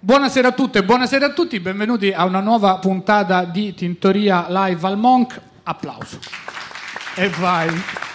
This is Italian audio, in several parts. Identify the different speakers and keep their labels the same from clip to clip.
Speaker 1: Buonasera a tutte e buonasera a tutti, benvenuti a una nuova puntata di Tintoria Live al Monk. Applauso. E vai.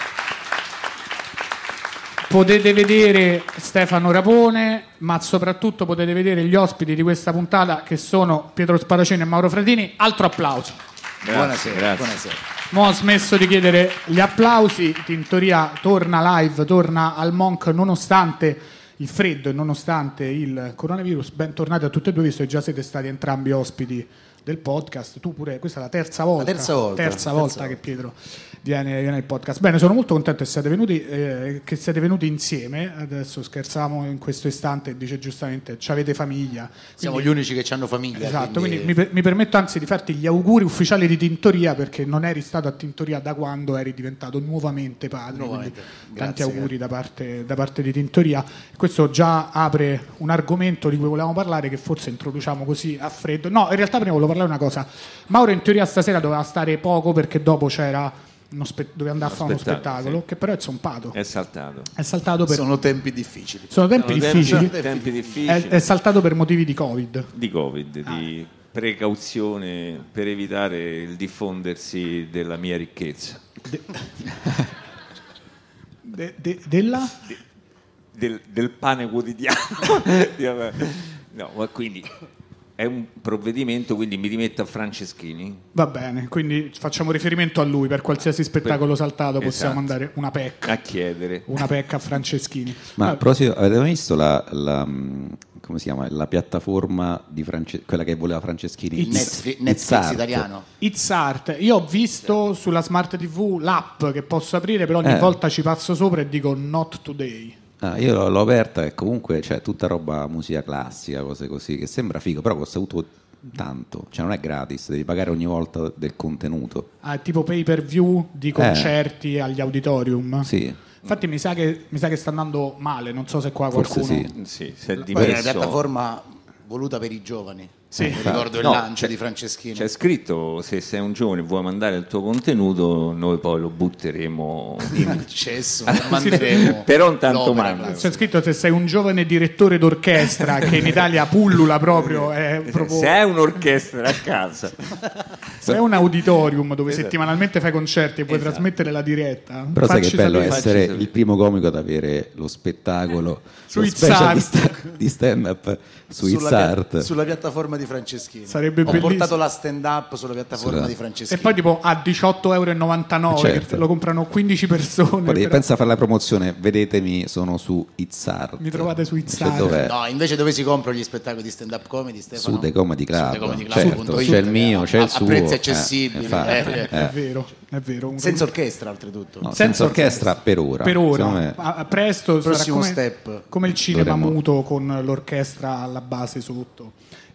Speaker 1: Potete vedere Stefano Rapone, ma soprattutto potete vedere gli ospiti di questa puntata che sono Pietro Sparacini e Mauro Fratini. Altro applauso.
Speaker 2: Buonasera.
Speaker 1: Mo ho smesso di chiedere gli applausi. Tintoria torna live, torna al Monk nonostante il freddo e nonostante il coronavirus. Bentornati a tutti e due, visto che già siete stati entrambi ospiti del podcast. Tu pure, questa è la terza volta che Pietro viene al podcast. Bene, sono molto contento che siete venuti insieme. Adesso scherzavamo in questo istante, dice giustamente avete famiglia.
Speaker 2: Siamo gli unici che hanno famiglia.
Speaker 1: Esatto, quindi mi permetto anzi di farti gli auguri ufficiali di Tintoria, perché non eri stato a Tintoria da quando eri diventato nuovamente padre. Tanti auguri da parte di Tintoria. Questo già apre un argomento di cui volevamo parlare, che forse introduciamo così a freddo. No, in realtà prima volevo parlare una cosa. Mauro in teoria stasera doveva stare poco perché dopo c'era doveva andare a fare uno spettacolo, sì, che però è zompato.
Speaker 3: È saltato.
Speaker 2: Sono tempi difficili.
Speaker 1: È saltato per motivi di Covid.
Speaker 3: Di precauzione per evitare il diffondersi della mia ricchezza. Del pane quotidiano. No, ma quindi è un provvedimento, quindi mi rimetto a Franceschini.
Speaker 1: Va bene, quindi facciamo riferimento a lui per qualsiasi spettacolo saltato. Possiamo mandare una PEC
Speaker 3: a chiedere
Speaker 1: una PEC a Franceschini.
Speaker 4: Ma avete mai visto come si chiama? La piattaforma di quella che voleva Franceschini?
Speaker 2: Netflix italiano.
Speaker 1: It's Art. Io ho visto sulla Smart TV l'app che posso aprire, però ogni volta ci passo sopra e dico not today.
Speaker 4: Io l'ho aperta e comunque c'è tutta roba musica classica, cose così, che sembra figo, però costa tutto tanto, cioè non è gratis, devi pagare ogni volta del contenuto.
Speaker 1: Tipo pay per view di concerti agli auditorium.
Speaker 4: Sì.
Speaker 1: Infatti mi sa che sta andando male, non so se qua
Speaker 4: forse
Speaker 1: qualcuno...
Speaker 3: Sì, si è
Speaker 2: Poi
Speaker 3: dimesso.
Speaker 2: è una piattaforma voluta per i giovani.
Speaker 1: Sì.
Speaker 2: Mi ricordo il lancio di Franceschini.
Speaker 3: C'è scritto: se sei un giovane e vuoi mandare il tuo contenuto, noi poi lo butteremo
Speaker 2: in accesso, manderemo.
Speaker 3: Però intanto manda.
Speaker 1: C'è scritto: se sei un giovane direttore d'orchestra, che in Italia pullula proprio,
Speaker 3: se hai un'orchestra a casa,
Speaker 1: se è un auditorium dove settimanalmente fai concerti e puoi trasmettere la diretta.
Speaker 4: Però sai che bello essere il primo comico ad avere lo spettacolo
Speaker 1: su
Speaker 4: di stand-up su It's Art,
Speaker 2: sulla piattaforma di Franceschini.
Speaker 1: Sarebbe
Speaker 2: Ho
Speaker 1: bellissimo.
Speaker 2: portato la stand-up sulla piattaforma di Franceschini.
Speaker 1: E poi tipo a 18,99 €,
Speaker 4: certo,
Speaker 1: che lo comprano 15 persone.
Speaker 4: Poi pensa a fare la promozione, vedetemi, sono su It's Art.
Speaker 1: Mi trovate su It's Art.
Speaker 4: Dov'è?
Speaker 2: No, invece dove si comprano gli spettacoli di stand-up comedy, Stefano?
Speaker 4: Su The Comedy Club,
Speaker 2: certo,
Speaker 4: c'è il mio, c'è il suo,
Speaker 2: a prezzi accessibili.
Speaker 1: È vero.
Speaker 2: Senza orchestra, oltretutto.
Speaker 4: No, senza orchestra per ora.
Speaker 1: Presto
Speaker 2: prossimo
Speaker 1: sarà
Speaker 2: step.
Speaker 1: come il cinema muto con l'orchestra alla base sotto.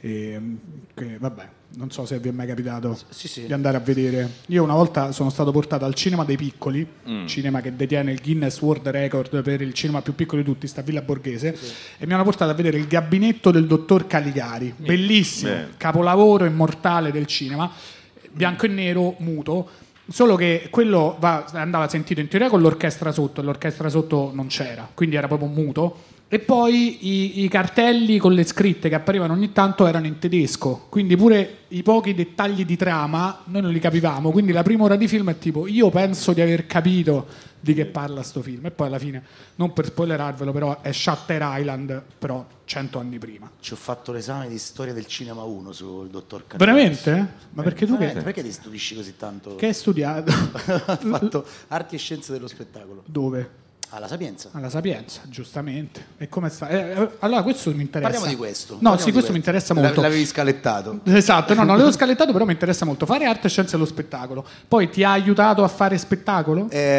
Speaker 1: Vabbè, non so se vi è mai capitato di andare a vedere. Io una volta sono stato portato al Cinema dei Piccoli, cinema che detiene il Guinness World Record per il cinema più piccolo di tutti, sta a Villa Borghese, e mi hanno portato a vedere Il Gabinetto del dottor Caligari, bellissimo, capolavoro immortale del cinema, bianco e nero, muto. Solo che quello andava sentito in teoria con l'orchestra sotto, e l'orchestra sotto non c'era, quindi era proprio muto. E poi i cartelli con le scritte che apparivano ogni tanto erano in tedesco, quindi pure i pochi dettagli di trama noi non li capivamo, quindi la prima ora di film è tipo: io penso di aver capito di che parla sto film, e poi alla fine, non per spoilerarvelo, però è Shutter Island, però 100 anni prima.
Speaker 2: Ci ho fatto l'esame di storia del cinema 1 sul dottor Caligari.
Speaker 1: Veramente? Ma perché tu
Speaker 2: perché ti stupisci così tanto?
Speaker 1: Che hai studiato?
Speaker 2: Ho fatto arti e scienze dello spettacolo.
Speaker 1: Dove?
Speaker 2: Alla Sapienza.
Speaker 1: Alla Sapienza, giustamente. E come sta? Allora questo mi interessa.
Speaker 2: Parliamo di questo.
Speaker 1: No, sì, questo mi interessa molto.
Speaker 2: L'avevi scalettato.
Speaker 1: Esatto, no, non l'avevo scalettato, però mi interessa molto. Fare arte e scienze dello spettacolo. Poi ti ha aiutato a fare spettacolo?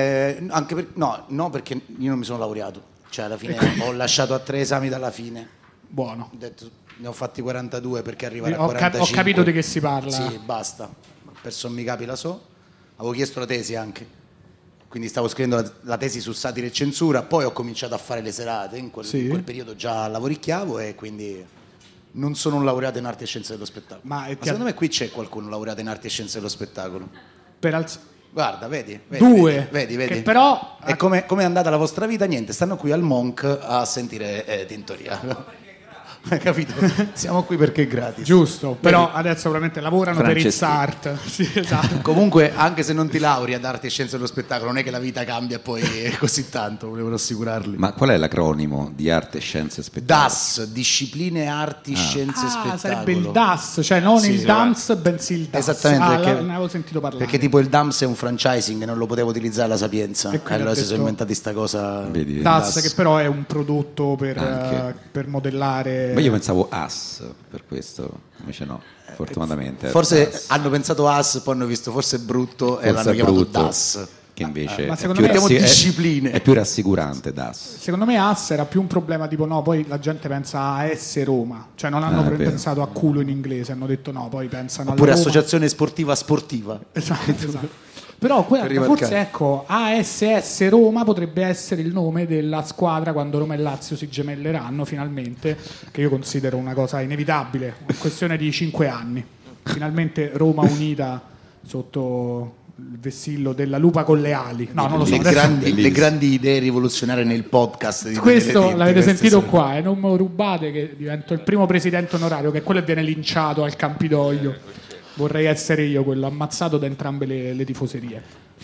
Speaker 2: No, perché io non mi sono laureato. Cioè, alla fine ho lasciato a 3 esami dalla fine.
Speaker 1: Buono.
Speaker 2: Ho detto, ne ho fatti 42 perché arrivare a 45.
Speaker 1: Ho capito di che si parla.
Speaker 2: Sì, basta. Per sommi capi la so. Avevo chiesto la tesi anche. Quindi stavo scrivendo la tesi su satira e censura, poi ho cominciato a fare le serate, in quel periodo già lavoricchiavo, e quindi non sono un laureato in arti e scienze dello spettacolo. Ma secondo me qui c'è qualcuno laureato in arti e scienze dello spettacolo. Guarda, vedi. Vedi.
Speaker 1: Che però...
Speaker 2: E come è andata la vostra vita? Niente, stanno qui al Monk a sentire Tintoria. Hai capito? Siamo qui perché è gratis.
Speaker 1: Giusto, però adesso probabilmente lavorano per il SART. Sì, esatto.
Speaker 2: Comunque, anche se non ti lauri ad arte e scienze dello spettacolo, non è che la vita cambia poi così tanto, volevo rassicurarli.
Speaker 4: Ma qual è l'acronimo di arte, scienze e spettacolo?
Speaker 2: DAS, discipline, arti, scienze e spettacolo.
Speaker 1: Sarebbe il DAS, cioè non il DAMS, bensì il DAS.
Speaker 2: Esattamente, perché,
Speaker 1: ne avevo sentito parlare.
Speaker 2: perché tipo il DAMS è un franchising e non lo potevo utilizzare alla Sapienza. E allora si sono inventati sta cosa.
Speaker 4: Vedi,
Speaker 1: DAS, che però è un prodotto per modellare.
Speaker 4: Ma io pensavo AS, per questo, invece no, fortunatamente.
Speaker 2: Forse
Speaker 4: DAS.
Speaker 2: hanno pensato AS, poi hanno visto forse è brutto e
Speaker 4: Forse
Speaker 2: l'hanno
Speaker 4: è
Speaker 2: chiamato
Speaker 4: brutto.
Speaker 2: DAS.
Speaker 4: Che invece
Speaker 1: ma
Speaker 4: è
Speaker 1: secondo
Speaker 4: più,
Speaker 1: me
Speaker 2: discipline.
Speaker 4: è più rassicurante DAS.
Speaker 1: Secondo me AS era più un problema tipo no, poi la gente pensa a AS Roma, cioè non hanno
Speaker 4: Vero.
Speaker 1: pensato a culo in inglese, hanno detto no, poi pensano
Speaker 2: Oppure
Speaker 1: alla Roma.
Speaker 2: associazione sportiva sportiva.
Speaker 1: Esatto. Però forse ecco ASS Roma potrebbe essere il nome della squadra quando Roma e Lazio si gemelleranno finalmente, che io considero una cosa inevitabile, una questione di 5 anni. Finalmente Roma unita sotto il vessillo della lupa con le ali. No, non lo so.
Speaker 2: Le grandi idee rivoluzionarie nel podcast di
Speaker 1: Questo
Speaker 2: Tenere
Speaker 1: l'avete
Speaker 2: Tinte,
Speaker 1: sentito
Speaker 2: queste
Speaker 1: qua, e non me lo rubate che divento il primo presidente onorario, che è quello che viene linciato al Campidoglio. Vorrei essere io quello ammazzato da entrambe le tifoserie.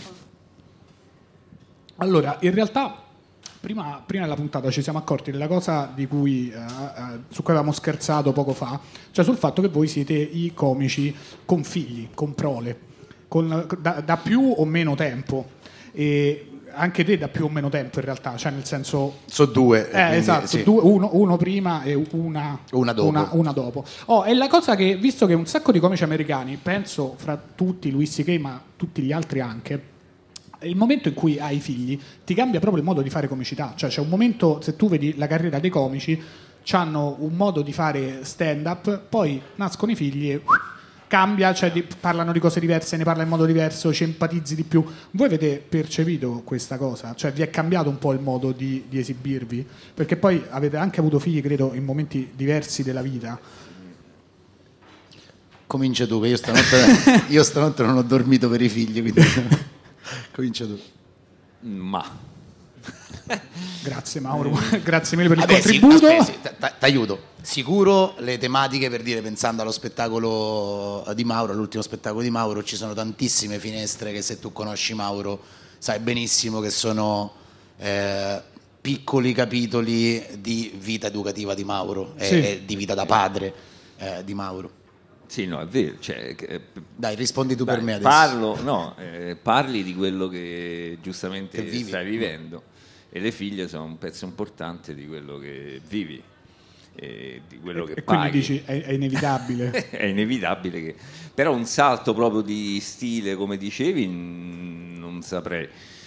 Speaker 1: Allora, in realtà prima della puntata ci siamo accorti della cosa di cui, su cui avevamo scherzato poco fa, cioè sul fatto che voi siete i comici con figli, con prole, da più o meno tempo. E anche te da più o meno tempo in realtà, cioè nel senso
Speaker 2: sono due, quindi,
Speaker 1: esatto,
Speaker 2: sì.
Speaker 1: uno prima e una dopo. E la cosa che, visto che un sacco di comici americani, penso fra tutti Louis C.K. ma tutti gli altri anche, il momento in cui hai figli ti cambia proprio il modo di fare comicità, cioè c'è un momento, se tu vedi la carriera dei comici, hanno un modo di fare stand up, poi nascono i figli e cambia, cioè parlano di cose diverse, ne parla in modo diverso, ci empatizzi di più. Voi avete percepito questa cosa? Cioè vi è cambiato un po' il modo di esibirvi? Perché poi avete anche avuto figli, credo, in momenti diversi della vita.
Speaker 2: Comincia tu, che io stanotte non ho dormito per i figli, quindi comincia tu.
Speaker 3: Ma
Speaker 2: Grazie
Speaker 1: Mauro, grazie mille per il contributo.
Speaker 2: T'aiuto. Sicuro le tematiche, per dire, pensando allo spettacolo di Mauro, all'ultimo spettacolo di Mauro, ci sono tantissime finestre che, se tu conosci Mauro, sai benissimo che sono piccoli capitoli di vita educativa di Mauro, sì, e di vita da padre di Mauro.
Speaker 3: Sì, no, è vero. Cioè,
Speaker 2: dai, rispondi tu per me adesso.
Speaker 3: Parli di quello che giustamente che stai vivendo, e le figlie sono un pezzo importante di quello che vivi. Di quello che
Speaker 1: quindi dici è inevitabile.
Speaker 3: È inevitabile che, però un salto proprio di stile, come dicevi, non saprei.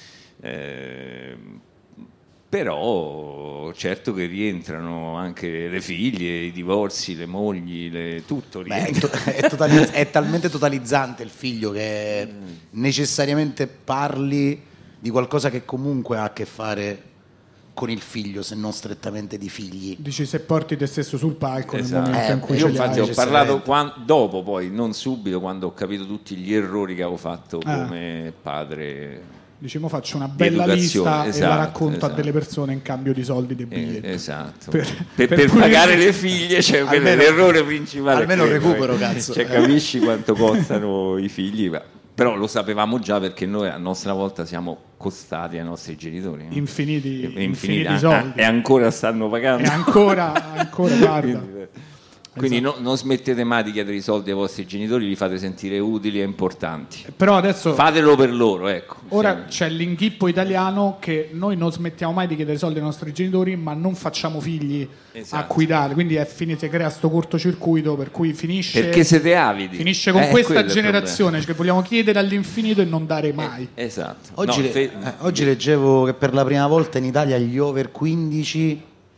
Speaker 3: Però certo che rientrano anche le figlie, i divorzi, le mogli, tutto rientra.
Speaker 2: È talmente totalizzante il figlio che necessariamente parli di qualcosa che comunque ha a che fare con il figlio, se non strettamente di figli.
Speaker 1: Dici, se porti te stesso sul palco,
Speaker 3: esatto,
Speaker 1: nel momento in cui
Speaker 3: io infatti ho parlato dopo, poi non subito, quando ho capito tutti gli errori che avevo fatto come padre.
Speaker 1: Diciamo, faccio una bella lista, esatto, e la racconto a delle persone in cambio di soldi dei biglietti.
Speaker 3: Esatto. Per pagare le figlie, cioè almeno, l'errore principale.
Speaker 2: Almeno recupero, cazzo.
Speaker 3: Cioè, capisci quanto costano i figli? Però lo sapevamo già, perché noi a nostra volta siamo costati ai nostri genitori.
Speaker 1: Infiniti soldi.
Speaker 3: E ancora stanno pagando.
Speaker 1: E ancora guarda.
Speaker 3: Quindi esatto, non smettete mai di chiedere i soldi ai vostri genitori, li fate sentire utili e importanti.
Speaker 1: Però adesso
Speaker 3: fatelo per loro, ecco.
Speaker 1: Ora c'è l'inghippo italiano che noi non smettiamo mai di chiedere soldi ai nostri genitori, ma non facciamo figli, esatto, a cui dare. Quindi si crea sto cortocircuito per cui finisce.
Speaker 3: Perché siete avidi.
Speaker 1: Finisce con questa generazione, cioè, che vogliamo chiedere all'infinito e non dare mai.
Speaker 3: Esatto.
Speaker 2: Oggi leggevo che per la prima volta in Italia gli under 15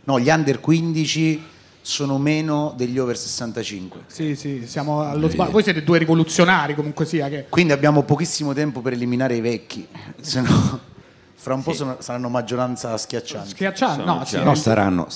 Speaker 2: sono meno degli over 65.
Speaker 1: Sì, siamo allo sbaglio. Voi siete due rivoluzionari, comunque sia.
Speaker 2: Quindi abbiamo pochissimo tempo per eliminare i vecchi, se no fra un po' saranno maggioranza schiaccianti.
Speaker 4: Saremo.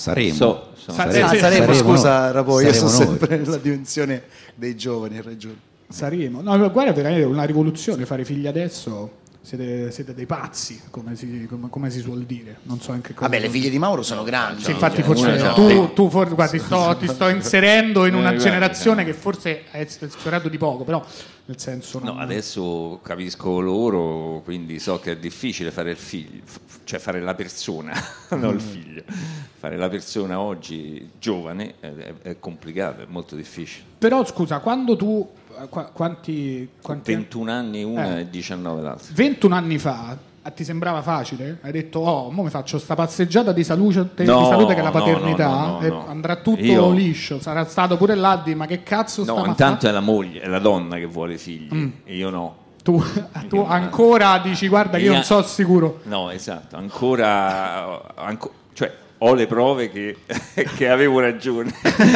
Speaker 2: Scusa, Rapo, io sono sempre nella dimensione dei giovani, hai ragione.
Speaker 1: Saremo. No, guarda, veramente una rivoluzione fare figli adesso. siete dei pazzi, come si suol dire. Non so anche cosa.
Speaker 2: Vabbè, le figlie di Mauro sono grandi.
Speaker 1: Sì, infatti forse guarda, ti sto inserendo in una generazione che forse è sfiorato di poco, però nel senso
Speaker 3: no, adesso capisco loro, quindi so che è difficile fare il figlio, cioè fare la persona, non il figlio. Fare la persona oggi giovane è complicato, è molto difficile.
Speaker 1: Però scusa, quando tu quanti
Speaker 3: 21 anni una e 19 l'altra.
Speaker 1: 21 anni fa ti sembrava facile? Hai detto mo mi faccio sta passeggiata di salute che è la paternità e andrà tutto liscio, sarà stato pure là ma che cazzo sta
Speaker 3: intanto è la moglie, è la donna che vuole figli e io no.
Speaker 1: Tu ancora dici guarda che io non so sicuro.
Speaker 3: No, esatto, ancora cioè ho le prove che avevo ragione.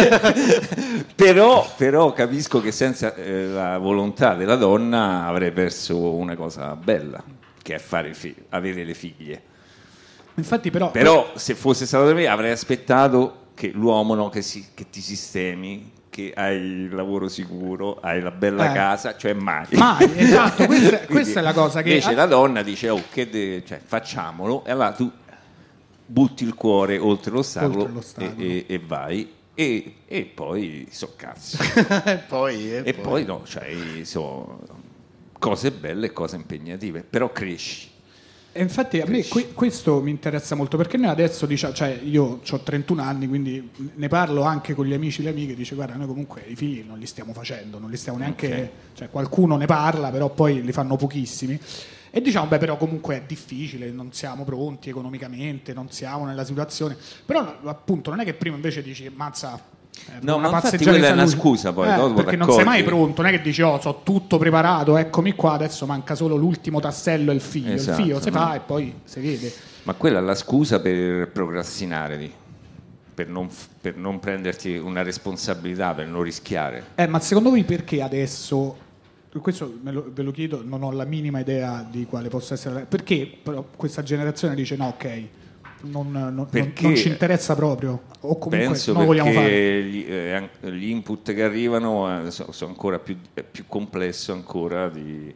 Speaker 3: però capisco che senza la volontà della donna avrei perso una cosa bella, che è avere le figlie.
Speaker 1: Infatti
Speaker 3: però se fosse stato per me avrei aspettato che l'uomo che ti sistemi, che hai il lavoro sicuro, hai la bella casa, cioè mai,
Speaker 1: esatto. Questa è la cosa che
Speaker 3: invece la donna dice cioè, facciamolo, e allora tu butti il cuore oltre l'ostacolo. E vai e poi so cazzo e poi no, cioè so cose belle e cose impegnative, però cresci.
Speaker 1: E infatti a me questo mi interessa molto, perché noi adesso cioè io ho 31 anni, quindi ne parlo anche con gli amici e le amiche, dice guarda noi comunque i figli non li stiamo facendo, non li stiamo neanche cioè qualcuno ne parla però poi li fanno pochissimi. E diciamo, però comunque è difficile, non siamo pronti economicamente, non siamo nella situazione. Però appunto non è che prima invece dici, mazza,
Speaker 3: no, ma infatti quella è una scusa poi.
Speaker 1: Perché non sei mai pronto, non è che dici, so tutto preparato, eccomi qua, adesso manca solo l'ultimo tassello e il figlio. Esatto, il figlio si fa e poi si vede.
Speaker 3: Ma quella è la scusa per procrastinare, per non prenderti una responsabilità, per non rischiare.
Speaker 1: Ma secondo voi perché adesso... Questo ve lo chiedo, non ho la minima idea di quale possa essere. Perché però questa generazione dice no, ok, non ci interessa proprio, o comunque
Speaker 3: penso
Speaker 1: non vogliamo fare.
Speaker 3: Gli input che arrivano sono ancora più complesso ancora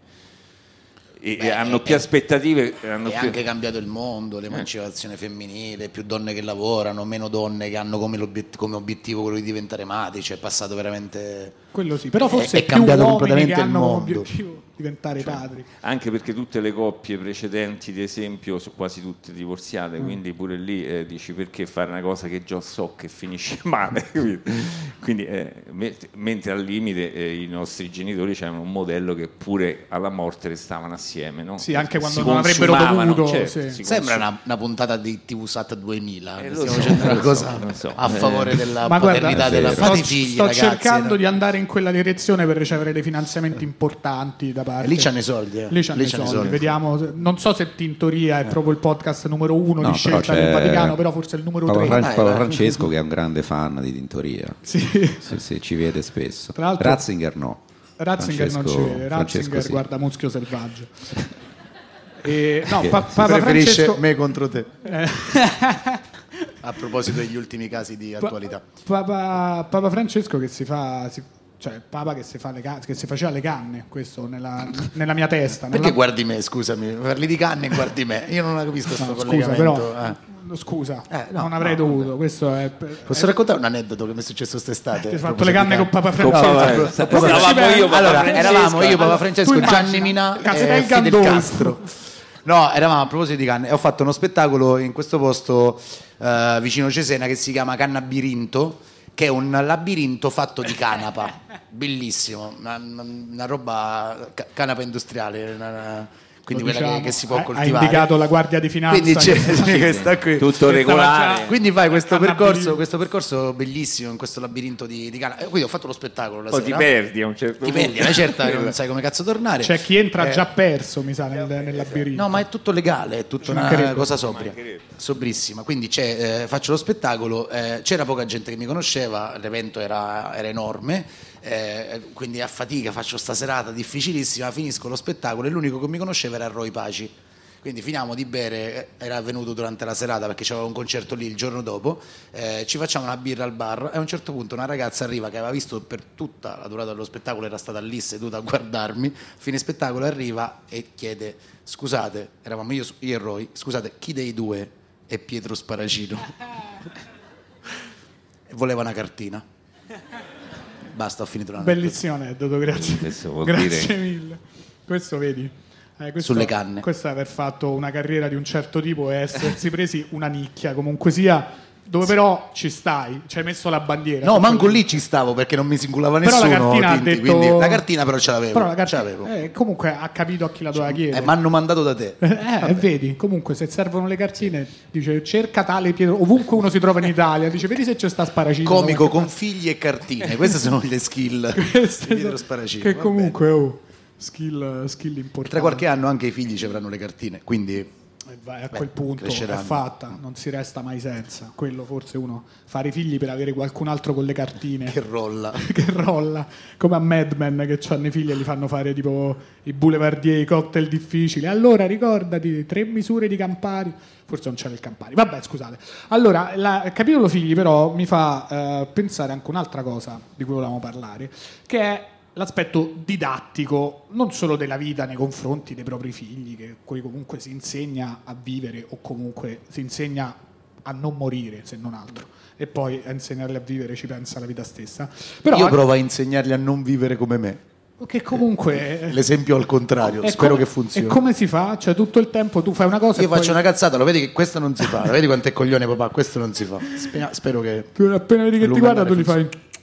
Speaker 3: e hanno più aspettative.
Speaker 2: È anche cambiato il mondo, l'emancipazione femminile, più donne che lavorano, meno donne che hanno come obiettivo quello di diventare madri, cioè è passato veramente...
Speaker 1: Quello sì, però forse
Speaker 2: è cambiato completamente
Speaker 1: che hanno
Speaker 2: il
Speaker 1: come
Speaker 2: mondo.
Speaker 1: obiettivo diventare padri.
Speaker 3: Anche perché tutte le coppie precedenti, ad esempio, sono quasi tutte divorziate, quindi pure lì dici perché fare una cosa che già so che finisce male. Quindi mentre al limite i nostri genitori c'erano un modello che pure alla morte restavano assieme, no?
Speaker 1: Sì, anche quando non avrebbero dovuto.
Speaker 3: Certo,
Speaker 1: sì.
Speaker 2: Sembra una puntata di TV Sat 2000. Stiamo facendo una cosa a favore della paternità della fate figli,
Speaker 1: sto
Speaker 2: ragazzi,
Speaker 1: cercando di andare in quella direzione per ricevere dei finanziamenti importanti da parte.
Speaker 2: Lì c'hanno i soldi.
Speaker 1: Lì c'hanno i soldi. Vediamo, non so se Tintoria è proprio il podcast numero 1 di scelta del Vaticano, però forse è il numero 3.
Speaker 4: Paolo Francesco che è un grande fan di Tintoria.
Speaker 1: Sì,
Speaker 4: ci vede spesso.
Speaker 1: Tra l'altro,
Speaker 4: Ratzinger no.
Speaker 1: Ratzinger non ci vede. Ratzinger sì. Guarda Muschio Selvaggio.
Speaker 2: Papa preferisce Francesco... me contro te. A proposito degli ultimi casi di attualità.
Speaker 1: Papa Francesco che cioè il Papa che si faceva le canne, questo nella mia testa.
Speaker 2: Perché guardi me, scusami, parli di canne e guardi me, io non capisco questo collegamento.
Speaker 1: Scusa, non avrei dovuto. Questo è...
Speaker 2: Posso raccontare un aneddoto che mi è successo quest'estate?
Speaker 1: Ti hai fatto le canne con Papa Francesco?
Speaker 2: Eravamo io, Papa Francesco, Gianni Minà e Fidel Castro. No, eravamo a proposito di canne e ho fatto uno spettacolo in questo posto vicino Cesena che si chiama Cannabirinto, che è un labirinto fatto di canapa, bellissimo, una roba canapa industriale, quindi quella che si può coltivare.
Speaker 1: Ha indicato la Guardia di Finanza.
Speaker 2: Quindi c'è questa qui.
Speaker 3: Tutto regolare.
Speaker 2: Quindi fai questo percorso bellissimo in questo labirinto di canapa. Quindi ho fatto lo spettacolo la sera.
Speaker 3: Ti perdi a un certo punto.
Speaker 2: Ti perdi, una certa non sai come cazzo tornare.
Speaker 1: C'è chi entra già perso, mi sa, nel labirinto.
Speaker 2: No, ma è tutto legale, è tutta una cosa sobria. Sobrissima. Quindi faccio lo spettacolo, c'era poca gente che mi conosceva, l'evento era enorme. Quindi a fatica faccio sta serata difficilissima, finisco lo spettacolo e l'unico che mi conosceva era Roy Paci, Quindi finiamo di bere, era avvenuto durante la serata perché c'era un concerto lì il giorno dopo, ci facciamo una birra al bar e a un certo punto una ragazza arriva che aveva visto per tutta la durata dello spettacolo, era stata lì seduta a guardarmi, fine spettacolo arriva e chiede: scusate, eravamo io e Roy, scusate, chi dei due è Pietro Sparacino? E voleva una cartina. Basta, ho finito la
Speaker 1: Bellissimo aneddoto, grazie. Grazie mille. Questo vedi? Questo,
Speaker 2: sulle canne.
Speaker 1: Questo è aver fatto una carriera di un certo tipo e essersi presi una nicchia, comunque sia, dove però ci stai, ci hai messo la bandiera.
Speaker 2: No, manco lì ci stavo perché non mi singolava nessuno.
Speaker 1: Però la cartina
Speaker 2: Tinti,
Speaker 1: ha detto...
Speaker 2: quindi, la cartina però ce l'avevo.
Speaker 1: Però la cartina, comunque ha capito a chi la doveva chiedere.
Speaker 2: Mi hanno mandato da te.
Speaker 1: Vedi, comunque se servono le cartine, dice cerca tale Pietro, ovunque uno si trova in Italia, dice vedi se c'è sta Sparacino.
Speaker 2: Comico con figli e cartine, queste sono le skill di Pietro Sparacino.
Speaker 1: Che comunque skill importanti.
Speaker 2: Tra qualche anno anche i figli ci avranno le cartine, quindi
Speaker 1: a quel punto
Speaker 2: cresceranno.
Speaker 1: È fatta, non si resta mai senza. Quello forse uno fare figli per avere qualcun altro con le cartine
Speaker 2: che rolla
Speaker 1: che rolla, come a Mad Men che hanno i figli e li fanno fare tipo i boulevardier, i cocktail difficili. Allora ricordati 3 misure di Campari, forse non c'era il Campari, vabbè scusate. Allora il capitolo figli però mi fa pensare anche un'altra cosa di cui volevamo parlare, che è l'aspetto didattico non solo della vita nei confronti dei propri figli, che cui comunque si insegna a vivere o comunque si insegna a non morire, se non altro, e poi a insegnarli a vivere ci pensa la vita stessa. Però
Speaker 2: io provo a insegnarli a non vivere come me,
Speaker 1: che comunque
Speaker 2: l'esempio al contrario, spero che funzioni.
Speaker 1: E come si fa? Cioè tutto il tempo tu fai una cosa
Speaker 2: io
Speaker 1: e
Speaker 2: faccio
Speaker 1: poi...
Speaker 2: una cazzata, lo vedi che questo non si fa, lo vedi quanto è coglione papà, questo non si fa. Spero che
Speaker 1: tu appena vedi che ti guarda tu gli fai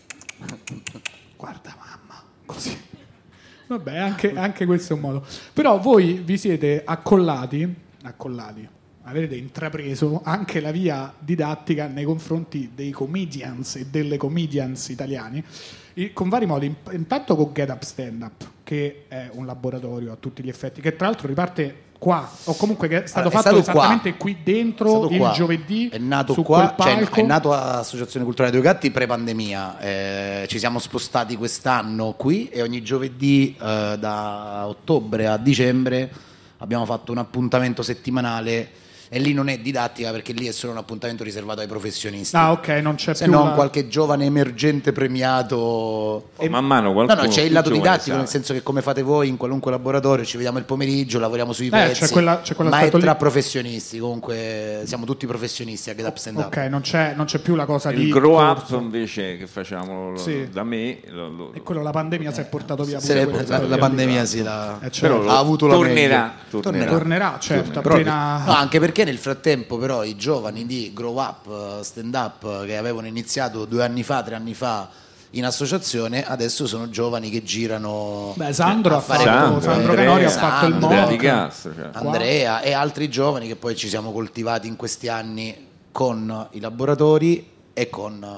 Speaker 1: guarda mamma, così. Vabbè, anche questo è un modo. Però voi vi siete accollati, avete intrapreso anche la via didattica nei confronti dei comedians e delle comedians italiani, con vari modi. Intanto con Get Up Stand Up, che è un laboratorio a tutti gli effetti, che tra l'altro riparte qua, o comunque che è stato fatto esattamente qua, qui dentro il giovedì.
Speaker 2: È nato
Speaker 1: su
Speaker 2: qua,
Speaker 1: quel palco.
Speaker 2: È nato all'Associazione Culturale Due Gatti pre-pandemia. Ci siamo spostati quest'anno qui e ogni giovedì da ottobre a dicembre abbiamo fatto un appuntamento settimanale. E lì non è didattica perché lì è solo un appuntamento riservato ai professionisti.
Speaker 1: Ah, ok, non c'è
Speaker 2: se non qualche giovane emergente premiato.
Speaker 3: E man mano qualcuno.
Speaker 2: No, c'è il lato didattico, nel senso che come fate voi in qualunque laboratorio, ci vediamo il pomeriggio, lavoriamo sui pezzi.
Speaker 1: C'è
Speaker 2: ma è tra
Speaker 1: lì.
Speaker 2: Professionisti, comunque siamo tutti professionisti a Get Up Stand Up.
Speaker 1: Ok, non c'è più la cosa
Speaker 3: il
Speaker 1: di
Speaker 3: grow up invece che facciamo
Speaker 1: sì.
Speaker 3: Da me.
Speaker 1: E quello la pandemia si è portato via.
Speaker 2: La pandemia sì,
Speaker 1: certo.
Speaker 2: Ha avuto la
Speaker 1: tornerà, certo.
Speaker 2: Appena... No, anche perché nel frattempo però i giovani di Grow Up Stand Up che avevano iniziato 2 anni fa, 3 anni fa in associazione, adesso sono giovani che girano.
Speaker 1: Sandro Canori ha fatto il modo,
Speaker 2: Andrea e altri giovani che poi ci siamo coltivati in questi anni con i laboratori e con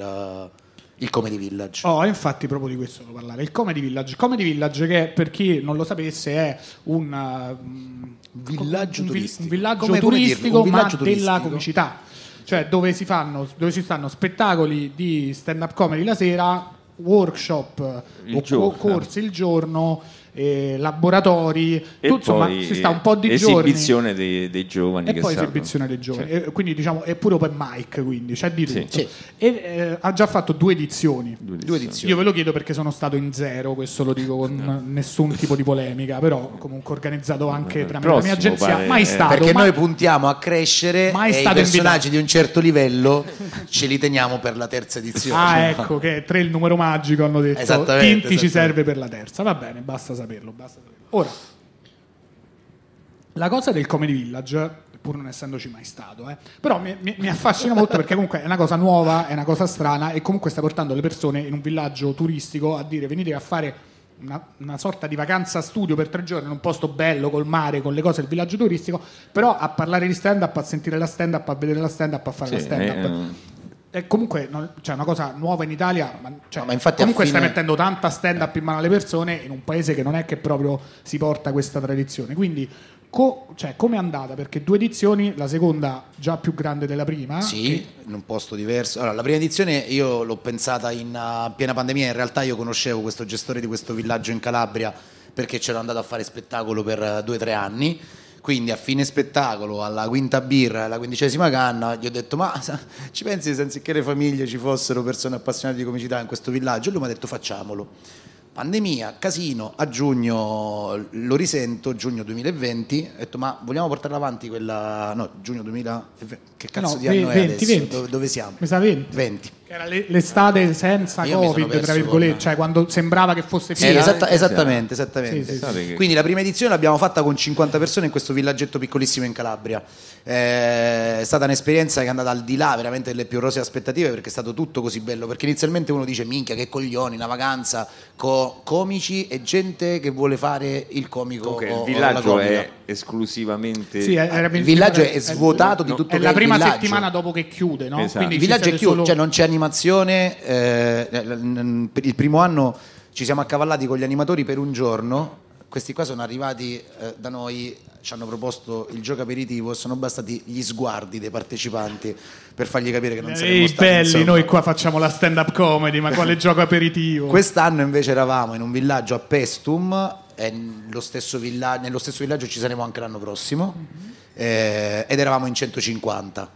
Speaker 2: il Comedy Village.
Speaker 1: Infatti proprio di questo devo parlare. Il Comedy Village che per chi non lo sapesse è un
Speaker 2: villaggio turistico,
Speaker 1: un villaggio turistico ma della comicità, cioè dove si fanno spettacoli di stand up comedy la sera, workshop corsi il giorno, laboratori
Speaker 3: e
Speaker 1: tutto,
Speaker 3: poi
Speaker 1: insomma si sta un po' di
Speaker 3: esibizione
Speaker 1: giorni
Speaker 3: dei giovani
Speaker 1: e
Speaker 3: che
Speaker 1: poi esibizione dei giovani,
Speaker 3: certo.
Speaker 1: Quindi diciamo è pure open mic, quindi c'è di tutto.
Speaker 2: Sì.
Speaker 1: E ha già fatto 2 edizioni. Io ve lo chiedo perché sono stato in 0, questo lo dico con nessun tipo di polemica, però comunque organizzato anche tramite la mia agenzia, mai stato,
Speaker 2: perché noi puntiamo a crescere e i personaggi
Speaker 1: invitato.
Speaker 2: Di un certo livello ce li teniamo per la terza edizione.
Speaker 1: Ecco che 3 il numero magico, hanno detto Tinti ci serve per la terza, va bene, basta saperlo. Ora, la cosa del Comedy Village, pur non essendoci mai stato, però mi affascina molto perché comunque è una cosa nuova, è una cosa strana e comunque sta portando le persone in un villaggio turistico a dire venite a fare una sorta di vacanza studio per 3 giorni in un posto bello, col mare, con le cose del villaggio turistico, però a parlare di stand-up, a sentire la stand-up, a vedere la stand-up, a fare la stand-up. E comunque c'è una cosa nuova in Italia, ma infatti comunque stai mettendo tanta stand-up in mano alle persone in un paese che non è che proprio si porta questa tradizione. Quindi come è andata? Perché 2 edizioni, la seconda già più grande della prima.
Speaker 2: Sì, in un posto diverso. Allora, la prima edizione io l'ho pensata in piena pandemia, in realtà io conoscevo questo gestore di questo villaggio in Calabria perché c'ero andato a fare spettacolo per 2 o 3 anni. Quindi a fine spettacolo, alla quinta birra, alla 15ª canna, gli ho detto: ma ci pensi se anziché le famiglie ci fossero persone appassionate di comicità in questo villaggio? E lui mi ha detto: facciamolo. Pandemia, casino, a giugno lo risento, giugno 2020, ho detto: ma vogliamo portare avanti quella... No, giugno 2020, che cazzo di anno è adesso?
Speaker 1: 20.
Speaker 2: Dove siamo?
Speaker 1: Mi sa 20.
Speaker 2: 20.
Speaker 1: Che era l'estate senza Covid, tra virgolette, cioè quando sembrava che fosse finita.
Speaker 2: Sì, esattamente.
Speaker 1: Sì.
Speaker 2: Quindi la prima edizione l'abbiamo fatta con 50 persone in questo villaggetto piccolissimo in Calabria. È stata un'esperienza che è andata al di là veramente delle più rosee aspettative, perché è stato tutto così bello, perché inizialmente uno dice: minchia, che coglioni, una vacanza con comici e gente che vuole fare il comico.
Speaker 3: Il villaggio è esclusivamente
Speaker 2: il villaggio è svuotato di tutto.
Speaker 1: È la prima settimana dopo che chiude, no?
Speaker 3: Esatto.
Speaker 1: Quindi
Speaker 2: il villaggio è chiuso, cioè non c'è animazione. Il primo anno ci siamo accavallati con gli animatori per un giorno. Questi qua sono arrivati da noi, ci hanno proposto il gioco aperitivo, sono bastati gli sguardi dei partecipanti per fargli capire che non saremmo stati
Speaker 1: belli,
Speaker 2: insomma.
Speaker 1: noi qua facciamo la stand up comedy, ma quale gioco aperitivo?
Speaker 2: Quest'anno invece eravamo in un villaggio a Pestum, nello stesso villaggio ci saremo anche l'anno prossimo, ed eravamo in 150.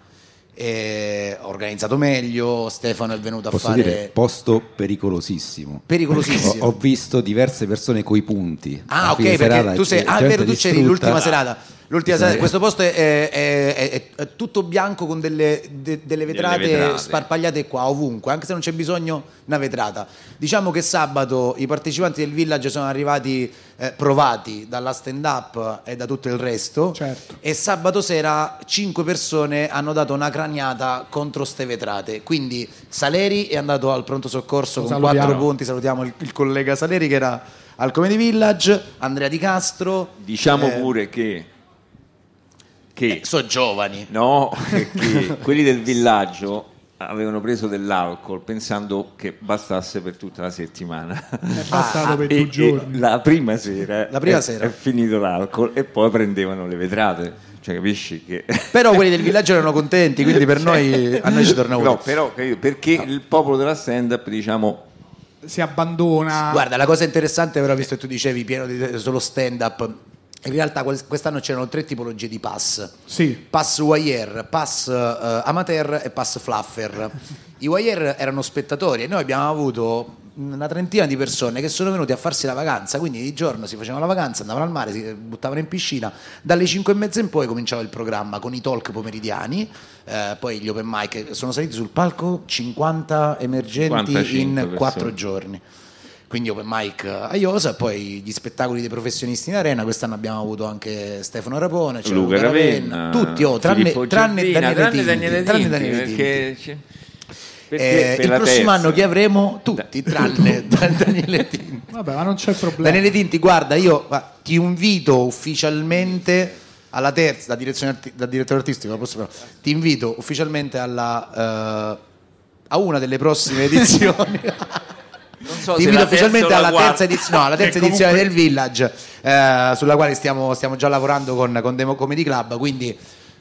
Speaker 2: Ho organizzato meglio, Stefano è venuto
Speaker 4: Posso
Speaker 2: a fare...
Speaker 4: dire, posto pericolosissimo.
Speaker 2: Pericolosissimo.
Speaker 4: Ho visto diverse persone coi punti.
Speaker 2: Ah, ok, perché tu sei... Ah, è vero, tu c'eri l'ultima serata. Questo posto è tutto bianco con delle vetrate sparpagliate qua ovunque, anche se non c'è bisogno una vetrata. Diciamo che sabato i partecipanti del village sono arrivati provati dalla stand up e da tutto il resto,
Speaker 1: certo.
Speaker 2: E sabato sera 5 persone hanno dato una craniata contro ste vetrate, quindi Saleri è andato al pronto soccorso con 4 punti. Salutiamo il collega Saleri che era al Comedy Village, Andrea Di Castro.
Speaker 3: Diciamo pure che
Speaker 2: sono giovani.
Speaker 3: No, che quelli del villaggio avevano preso dell'alcol pensando che bastasse per tutta la settimana.
Speaker 1: È passato per 2 giorni.
Speaker 3: La prima sera
Speaker 2: è
Speaker 3: finito l'alcol e poi prendevano le vetrate. Cioè, capisci che...
Speaker 2: Però quelli del villaggio erano contenti, quindi per noi, a noi ci torna utile.
Speaker 3: No, però perché il popolo della stand-up, diciamo...
Speaker 1: si abbandona.
Speaker 2: Guarda, la cosa interessante, però, visto che tu dicevi pieno di solo stand-up, in realtà quest'anno c'erano 3 tipologie di pass.
Speaker 1: Sì.
Speaker 2: Pass wire, pass amateur e pass fluffer. I wire erano spettatori e noi abbiamo avuto una trentina di persone che sono venute a farsi la vacanza, quindi di giorno si facevano la vacanza, andavano al mare, si buttavano in piscina, dalle 5:30 in poi cominciava il programma con i talk pomeridiani, poi gli open mic. Sono saliti sul palco 50 emergenti in 4 giorni. Quindi open mic a Iosa, poi gli spettacoli dei professionisti in arena. Quest'anno abbiamo avuto anche Stefano Rapone,
Speaker 3: Luca Ravenna,
Speaker 2: tutti, tranne Daniele Tinti. Perché il prossimo anno chi avremo? Tutti, tranne Daniele Tinti.
Speaker 1: Vabbè, ma non c'è problema.
Speaker 2: Daniele Tinti, guarda, io ti invito ufficialmente alla terza, da direttore artistico, ti invito ufficialmente a una delle prossime edizioni.
Speaker 3: Non so
Speaker 2: ti invito ufficialmente alla terza edizione del Village, sulla quale stiamo già lavorando con Demo Comedy Club, quindi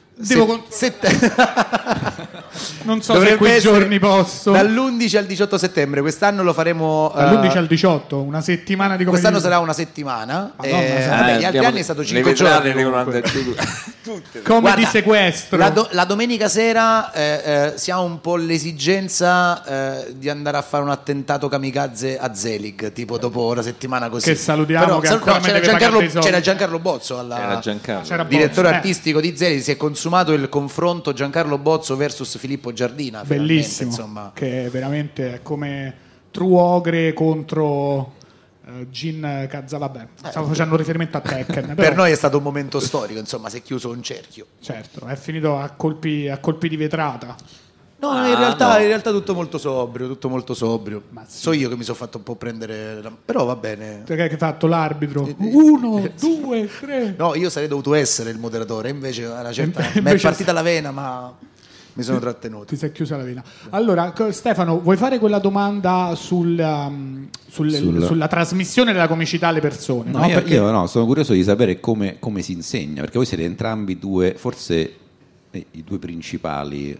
Speaker 1: non so se quei giorni posso.
Speaker 2: Dall'11 al 18 settembre, quest'anno lo faremo
Speaker 1: dall'11 al 18, una settimana di comedy.
Speaker 2: Quest'anno sarà una settimana. Gli altri anni è stato 5 giorni.
Speaker 1: Come di sequestro.
Speaker 2: La domenica sera si ha un po' l'esigenza di andare a fare un attentato kamikaze a Zelig, tipo dopo una settimana così.
Speaker 1: Che salutiamo.
Speaker 2: C'era Giancarlo Bozzo, direttore artistico di Zelig. Si è consumato il confronto Giancarlo Bozzo versus Filippo Giardina.
Speaker 1: Bellissimo,
Speaker 2: insomma.
Speaker 1: Che veramente è come True Ogre contro Gin Cazza. Vabbè, stavo facendo riferimento a Tekken.
Speaker 2: Per noi è stato un momento storico, insomma, si è chiuso un cerchio.
Speaker 1: Certo, è finito a colpi di vetrata.
Speaker 2: No, in realtà tutto molto sobrio.
Speaker 1: Ma sì.
Speaker 2: So io che mi sono fatto un po' prendere, però va bene.
Speaker 1: Perché hai fatto l'arbitro? 1, 2, 3.
Speaker 2: No, io sarei dovuto essere il moderatore, invece una certa mi è partita la vena, ma mi sono trattenuto.
Speaker 1: Ti sei chiusa la vena. Allora, Stefano, vuoi fare quella domanda sulla trasmissione della comicità alle persone?
Speaker 4: No, io sono curioso di sapere come si insegna, perché voi siete entrambi forse i due principali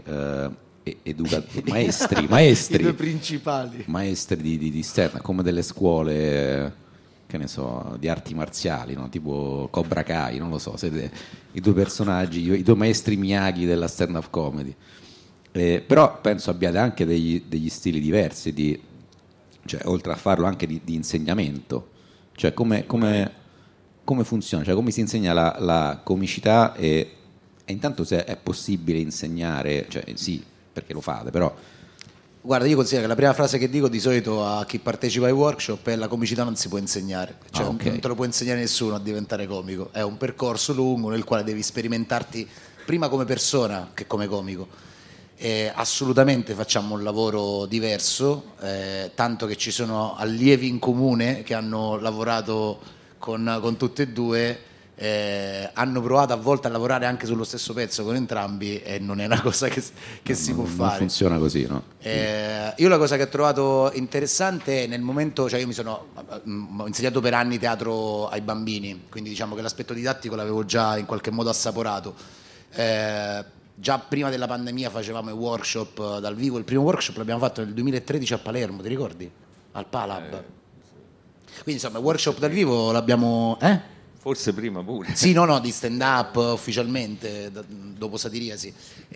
Speaker 4: maestri
Speaker 2: I due principali
Speaker 4: maestri di stand, come delle scuole, che che ne so, di arti marziali, no? Tipo Cobra Kai, non lo so, siete i due personaggi, i due maestri Miyagi della stand-up comedy. Però penso abbiate anche degli stili diversi, cioè, oltre a farlo anche di insegnamento. Cioè come funziona? Cioè come si insegna la comicità e intanto se è possibile insegnare, cioè sì, perché lo fate, però...
Speaker 2: Guarda, io considero che la prima frase che dico di solito a chi partecipa ai workshop è: la comicità non si può insegnare, cioè
Speaker 4: okay.
Speaker 2: Non te lo può insegnare nessuno a diventare comico, è un percorso lungo nel quale devi sperimentarti prima come persona che come comico. Assolutamente facciamo un lavoro diverso, tanto che ci sono allievi in comune che hanno lavorato con tutte e due, hanno provato a volte a lavorare anche sullo stesso pezzo con entrambi e non è una cosa che si può fare.
Speaker 4: Non funziona così, no?
Speaker 2: Io la cosa che ho trovato interessante è nel momento, cioè io ho insegnato per anni teatro ai bambini, quindi diciamo che l'aspetto didattico l'avevo già in qualche modo assaporato. Già prima della pandemia facevamo i workshop dal vivo. Il primo workshop l'abbiamo fatto nel 2013 a Palermo, ti ricordi? Al Palab. Quindi insomma, il workshop dal vivo l'abbiamo...
Speaker 3: Forse prima pure.
Speaker 2: Sì, no, di stand up ufficialmente, dopo Satiriasi.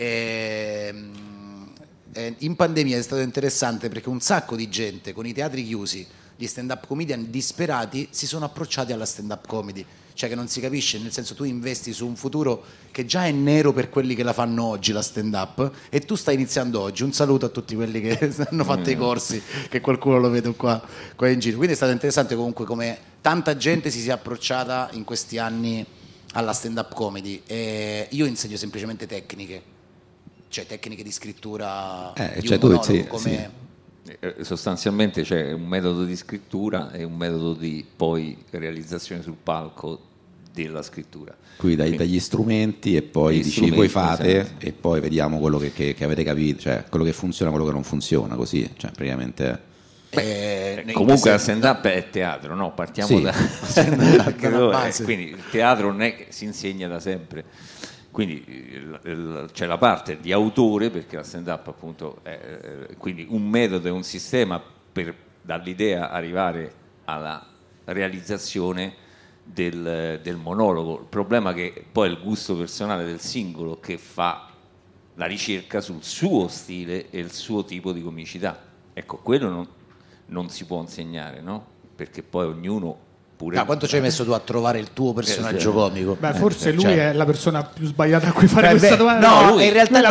Speaker 2: In pandemia è stato interessante perché un sacco di gente con i teatri chiusi, gli stand up comedian disperati, si sono approcciati alla stand up comedy. Cioè che non si capisce, nel senso, tu investi su un futuro che già è nero per quelli che la fanno oggi, la stand up, e tu stai iniziando oggi. Un saluto a tutti quelli che hanno fatto i corsi, che qualcuno lo vedo qua in giro. Quindi è stato interessante comunque come tanta gente si sia approcciata in questi anni alla stand up comedy, e io insegno semplicemente tecniche, cioè tecniche di scrittura, di
Speaker 4: cioè
Speaker 2: un monologo, come...
Speaker 3: Sostanzialmente c'è un metodo di scrittura e un metodo di poi realizzazione sul palco della scrittura.
Speaker 4: Qui dagli strumenti e poi dici voi fate, esatto. E poi vediamo quello che avete capito, cioè quello che funziona, quello che non funziona, così, cioè praticamente...
Speaker 3: comunque la stand up è teatro, no? Partiamo da base. Quindi il teatro non è che si insegna da sempre, quindi c'è la parte di autore, perché la stand up appunto è quindi un metodo e un sistema per dall'idea arrivare alla realizzazione del monologo. Il problema è che poi è il gusto personale del singolo che fa la ricerca sul suo stile e il suo tipo di comicità. Ecco, quello non si può insegnare, no? Perché poi ognuno pure...
Speaker 2: quanto ci hai messo tu a trovare il tuo personaggio comico?
Speaker 1: Beh, forse lui è la persona più sbagliata a cui fare questa domanda.
Speaker 2: No, in realtà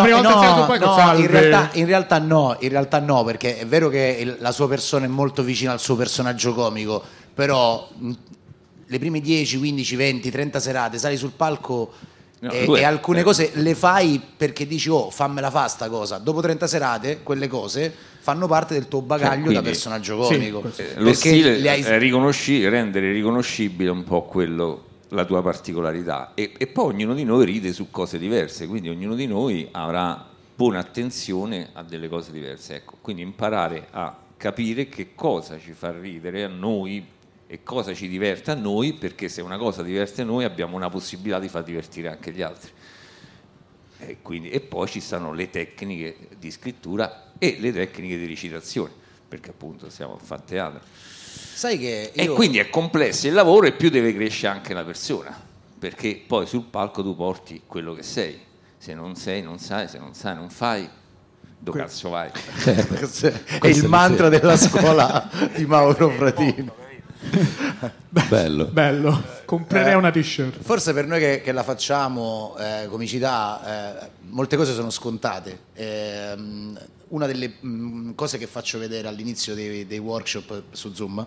Speaker 2: in realtà no, perché è vero che la sua persona è molto vicina al suo personaggio comico, però le prime 10, 15, 20, 30 serate sali sul palco e alcune cose le fai perché dici fammela fa sta cosa. Dopo 30 serate quelle cose fanno parte del tuo bagaglio da personaggio comico.
Speaker 3: Lo stile rendere riconoscibile un po' quello, la tua particolarità, e poi ognuno di noi ride su cose diverse, quindi ognuno di noi pone attenzione a delle cose diverse, ecco. Quindi imparare a capire che cosa ci fa ridere a noi e cosa ci diverte a noi, perché se una cosa diverte a noi abbiamo una possibilità di far divertire anche gli altri. E poi ci stanno le tecniche di scrittura e le tecniche di recitazione, perché appunto stiamo a fare teatro.
Speaker 2: Sai che
Speaker 3: E quindi è complesso il lavoro, e più deve crescere anche la persona, perché poi sul palco tu porti quello che sei. Se non sei, non sai; se non sai, non fai. Dove cazzo vai?
Speaker 2: È il mantra della scuola di Mauro Fratini.
Speaker 1: Bello. Comprerei una t-shirt.
Speaker 2: Forse per noi che la facciamo comicità, molte cose sono scontate. Una delle cose che faccio vedere all'inizio dei workshop su Zoom,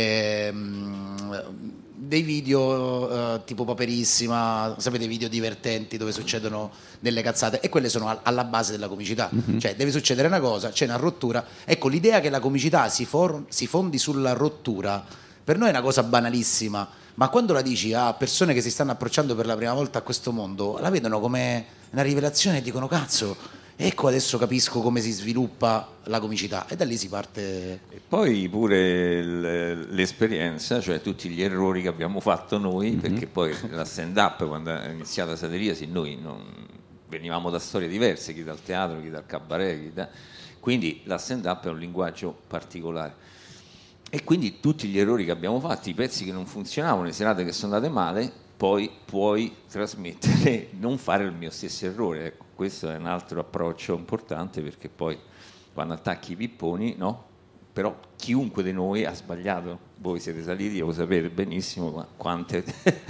Speaker 2: dei video tipo Paperissima, sapete, video divertenti dove succedono delle cazzate, e quelle sono alla base della comicità. Cioè deve succedere una cosa, c'è una rottura. Ecco, l'idea che la comicità si fondi sulla rottura per noi è una cosa banalissima, ma quando la dici a persone che si stanno approcciando per la prima volta a questo mondo, la vedono come una rivelazione e dicono: cazzo, ecco, adesso capisco come si sviluppa la comicità, e da lì si parte.
Speaker 3: E poi pure l'esperienza, cioè tutti gli errori che abbiamo fatto noi, perché poi la stand up, quando è iniziata Satiriasi, noi venivamo da storie diverse, chi dal teatro, chi dal cabaret, quindi la stand up è un linguaggio particolare. E quindi tutti gli errori che abbiamo fatto, i pezzi che non funzionavano, le serate che sono andate male, poi puoi trasmettere, non fare il mio stesso errore. Ecco, questo è un altro approccio importante, perché poi quando attacchi i pipponi, no? Però chiunque di noi ha sbagliato. Voi siete saliti, lo sapete benissimo quanti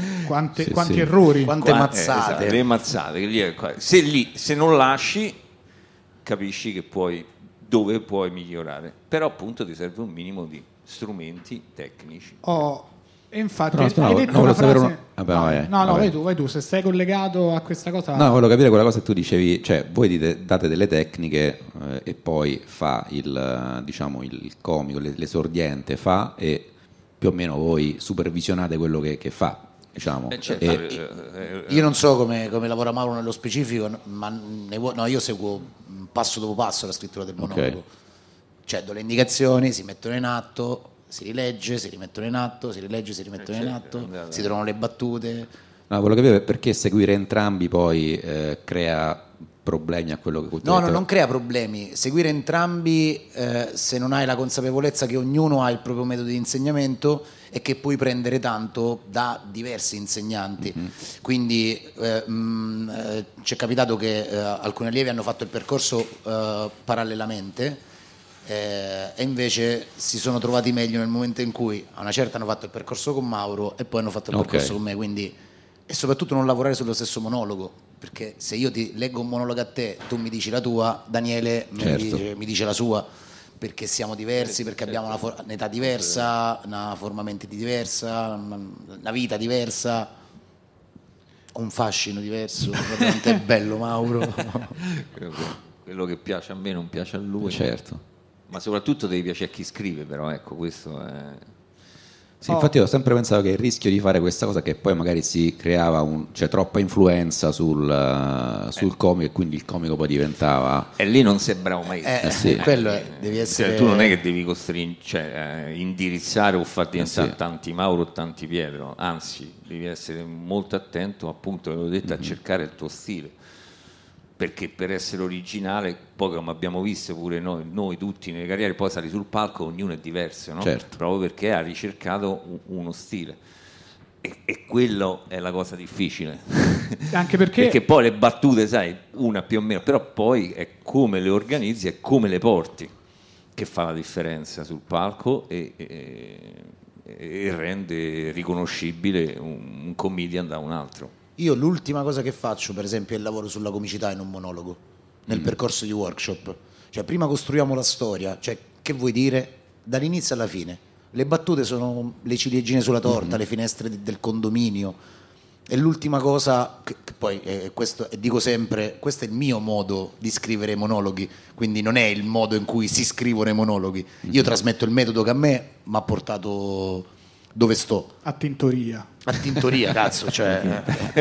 Speaker 1: errori,
Speaker 2: quante mazzate.
Speaker 3: Esatto, le mazzate. Se non lasci, capisci che dove puoi migliorare. Però appunto ti serve un minimo di strumenti tecnici.
Speaker 1: E infatti
Speaker 4: hai
Speaker 1: detto una frase...
Speaker 4: vai
Speaker 1: tu, se sei collegato a questa cosa.
Speaker 4: No, volevo capire quella cosa che tu dicevi, cioè voi date delle tecniche e poi fa il comico, l'esordiente fa, e più o meno voi supervisionate quello che fa, diciamo.
Speaker 3: Certo.
Speaker 2: Io non so come lavora Mauro nello specifico, ma io seguo passo dopo passo la scrittura del monologo.
Speaker 4: Okay.
Speaker 2: Cioè do le indicazioni, si mettono in atto, si rilegge, si rimettono in atto, si rilegge, si rimettono in atto, si trovano le battute.
Speaker 4: No, volevo capire perché seguire entrambi poi crea problemi a quello che
Speaker 2: No, non crea problemi. Seguire entrambi, se non hai la consapevolezza che ognuno ha il proprio metodo di insegnamento e che puoi prendere tanto da diversi insegnanti. Quindi ci è capitato che alcuni allievi hanno fatto il percorso parallelamente, e invece si sono trovati meglio nel momento in cui a una certa hanno fatto il percorso con Mauro e poi hanno fatto il percorso con me. Quindi, e soprattutto non lavorare sullo stesso monologo, perché se io ti leggo un monologo a te, tu mi dici la tua, Daniele mi dice la sua, perché siamo diversi, perché abbiamo un'età diversa, una forma mente diversa, una vita diversa, un fascino diverso. Veramente è bello Mauro.
Speaker 3: Quello che piace a me non piace a lui.
Speaker 4: Certo.
Speaker 3: Ma soprattutto devi piacere a chi scrive, però ecco, questo è...
Speaker 4: Sì, infatti ho sempre pensato che il rischio di fare questa cosa, che poi magari si creava troppa influenza sul comico, e quindi il comico poi diventava...
Speaker 3: E lì non sei bravo mai.
Speaker 4: Sì.
Speaker 2: Quello devi essere...
Speaker 3: Tu non è che devi indirizzare o far diventare tanti Mauro o tanti Pietro, anzi devi essere molto attento, appunto, ve l'ho detto, a cercare il tuo stile. Perché per essere originale, poi come abbiamo visto pure noi tutti nelle carriere, poi sali sul palco, ognuno è diverso, no?
Speaker 4: Certo.
Speaker 3: Proprio perché ha ricercato uno stile, e quello è la cosa difficile.
Speaker 1: Anche perché
Speaker 3: poi le battute, sai, una più o meno, però poi è come le organizzi e come le porti che fa la differenza sul palco e rende riconoscibile un comedian da un altro.
Speaker 2: Io l'ultima cosa che faccio, per esempio, è il lavoro sulla comicità in un monologo, nel percorso di workshop. Cioè, prima costruiamo la storia, cioè, che vuoi dire dall'inizio alla fine. Le battute sono le ciliegine sulla torta, le finestre del condominio. E l'ultima cosa, che poi questo, e dico sempre, questo è il mio modo di scrivere i monologhi, quindi non è il modo in cui si scrivono i monologhi. Io trasmetto il metodo che a me mi ha portato dove sto.
Speaker 1: A tintoria,
Speaker 2: cazzo, cioè,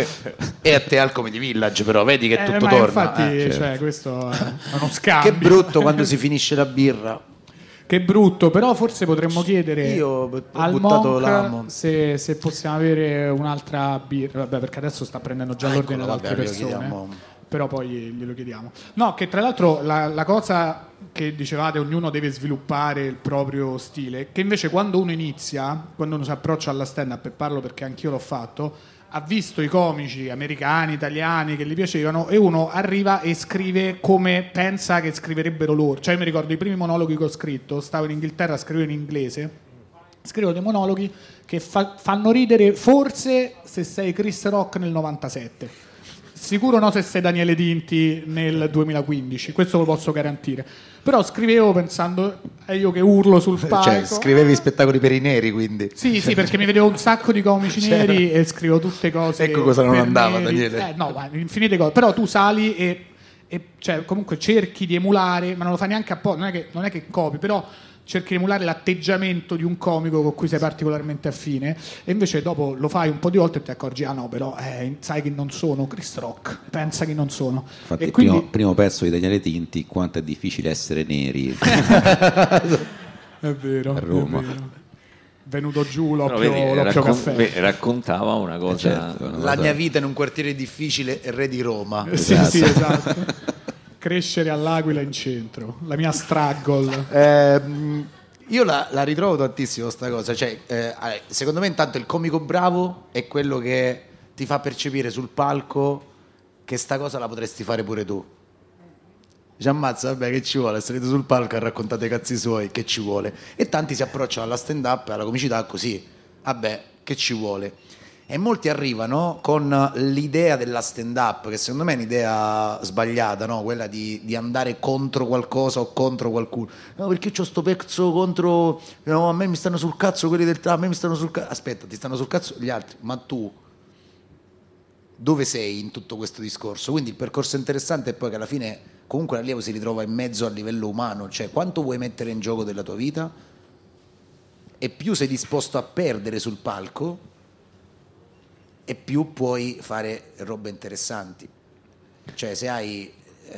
Speaker 2: e a te al Comedy Village, però vedi che tutto torna.
Speaker 1: Infatti,
Speaker 2: certo.
Speaker 1: cioè, questo è uno scambio.
Speaker 2: Che brutto quando si finisce la birra.
Speaker 1: Che brutto, però forse potremmo chiedere al Monk se possiamo avere un'altra birra. Vabbè, perché adesso sta prendendo già l'ordine da altre persone. Però poi glielo chiediamo. No, che tra l'altro la cosa che dicevate, ognuno deve sviluppare il proprio stile, che invece quando uno inizia, quando uno si approccia alla stand-up, e parlo perché anch'io l'ho fatto, ha visto i comici americani, italiani che gli piacevano, e uno arriva e scrive come pensa che scriverebbero loro. Cioè io mi ricordo i primi monologhi che ho scritto, stavo in Inghilterra, scrivevo in inglese, scrivo dei monologhi che fanno ridere forse se sei Chris Rock nel 97. Sicuro no se sei Daniele Dinti nel 2015, questo lo posso garantire. Però scrivevo pensando, io che urlo sul palco.
Speaker 2: Cioè, scrivevi spettacoli per i neri, quindi.
Speaker 1: Sì, perché mi vedevo un sacco di comici neri e scrivevo tutte cose.
Speaker 2: Ecco cosa non andava,
Speaker 1: neri.
Speaker 2: Daniele.
Speaker 1: No, ma infinite cose. Però tu sali e cioè, comunque cerchi di emulare, ma non lo fai neanche apposta, non è che copi, però cerchi di emulare l'atteggiamento di un comico con cui sei particolarmente affine, e invece dopo lo fai un po' di volte e ti accorgi, no, però sai che non sono Chris Rock, pensa che non sono.
Speaker 4: Infatti
Speaker 1: e
Speaker 4: il
Speaker 1: quindi...
Speaker 4: primo pezzo di Daniele Tinti, quanto è difficile essere neri.
Speaker 1: È vero,
Speaker 4: a Roma.
Speaker 1: è vero. Venuto giù l'oppio caffè.
Speaker 3: Raccontava una cosa,
Speaker 4: certo,
Speaker 2: la mia vita in un quartiere difficile, re di Roma.
Speaker 1: Sì, esatto. Crescere all'Aquila in centro, la mia struggle.
Speaker 2: Io la ritrovo tantissimo sta cosa, cioè, secondo me intanto il comico bravo è quello che ti fa percepire sul palco che sta cosa la potresti fare pure tu. Dice, ammazza, vabbè, che ci vuole, è salito sul palco e raccontate i cazzi suoi, che ci vuole. E tanti si approcciano alla stand up e alla comicità così, vabbè, che ci vuole. E molti arrivano con l'idea della stand up, che secondo me è un'idea sbagliata, no? Quella di andare contro qualcosa o contro qualcuno. No, perché c'ho sto pezzo contro, no, a me mi stanno sul cazzo quelli del a me mi stanno sul cazzo. Aspetta, ti stanno sul cazzo gli altri, ma tu dove sei in tutto questo discorso? Quindi il percorso interessante è poi che alla fine comunque l'allievo si ritrova in mezzo a livello umano, cioè quanto vuoi mettere in gioco della tua vita e più sei disposto a perdere sul palco e più puoi fare robe interessanti. Cioè se hai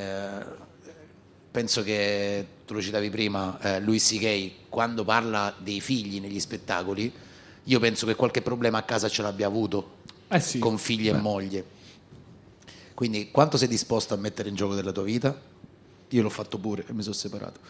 Speaker 2: penso che tu lo citavi prima, Louis C.K. quando parla dei figli negli spettacoli, io penso che qualche problema a casa ce l'abbia avuto
Speaker 1: sì.
Speaker 2: con figli e moglie. Quindi quanto sei disposto a mettere in gioco della tua vita? Io l'ho fatto pure e mi sono separato.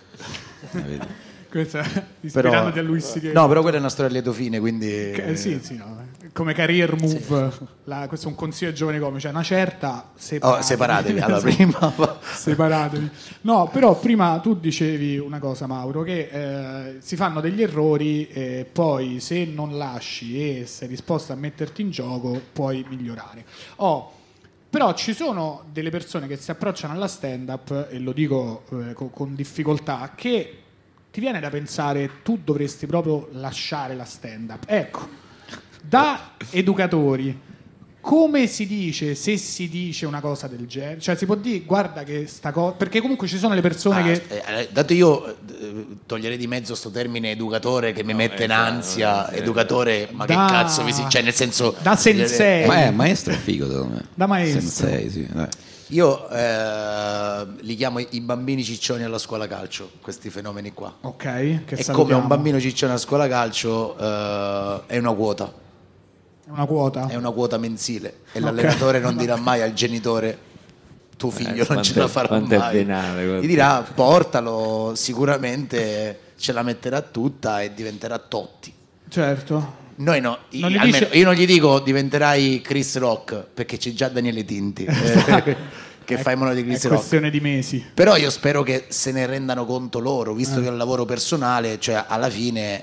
Speaker 1: Questa ispirandoti a Louis C.K.
Speaker 2: No, però quella è una storia a lieto fine, quindi
Speaker 1: sì, no. Come career move, sì. Questo è un consiglio ai giovani comici, cioè una certa
Speaker 2: separatevi alla prima.
Speaker 1: Separatevi. No, però prima tu dicevi una cosa, Mauro, che si fanno degli errori e poi se non lasci e sei disposto a metterti in gioco puoi migliorare. Però ci sono delle persone che si approcciano alla stand-up, e lo dico con difficoltà, che ti viene da pensare tu dovresti proprio lasciare la stand-up. Ecco, da educatori, come si dice se si dice una cosa del genere? Cioè si può dire, guarda che sta cosa... Perché comunque ci sono le persone che...
Speaker 2: dato io toglierei di mezzo sto termine educatore che mi mette in ansia, educatore, ma che cazzo mi si... Cioè nel senso...
Speaker 1: Da sensei.
Speaker 4: Maestro è figo secondo me.
Speaker 1: Da maestro.
Speaker 4: Sensei, sì.
Speaker 2: Io li chiamo i bambini ciccioni alla scuola calcio, questi fenomeni qua.
Speaker 1: Ok.
Speaker 2: È come un bambino ciccione alla scuola calcio è una quota.
Speaker 1: È una quota?
Speaker 2: È una quota mensile e l'allenatore non dirà mai al genitore tuo figlio non ce la farà mai. Gli dirà portalo, sicuramente ce la metterà tutta e diventerà Totti.
Speaker 1: Certo.
Speaker 2: Noi no, io non gli dico diventerai Chris Rock perché c'è già Daniele Tinti che fa i monologhi di Chris Rock.
Speaker 1: È questione di mesi.
Speaker 2: Però io spero che se ne rendano conto loro, visto che è un lavoro personale, cioè alla fine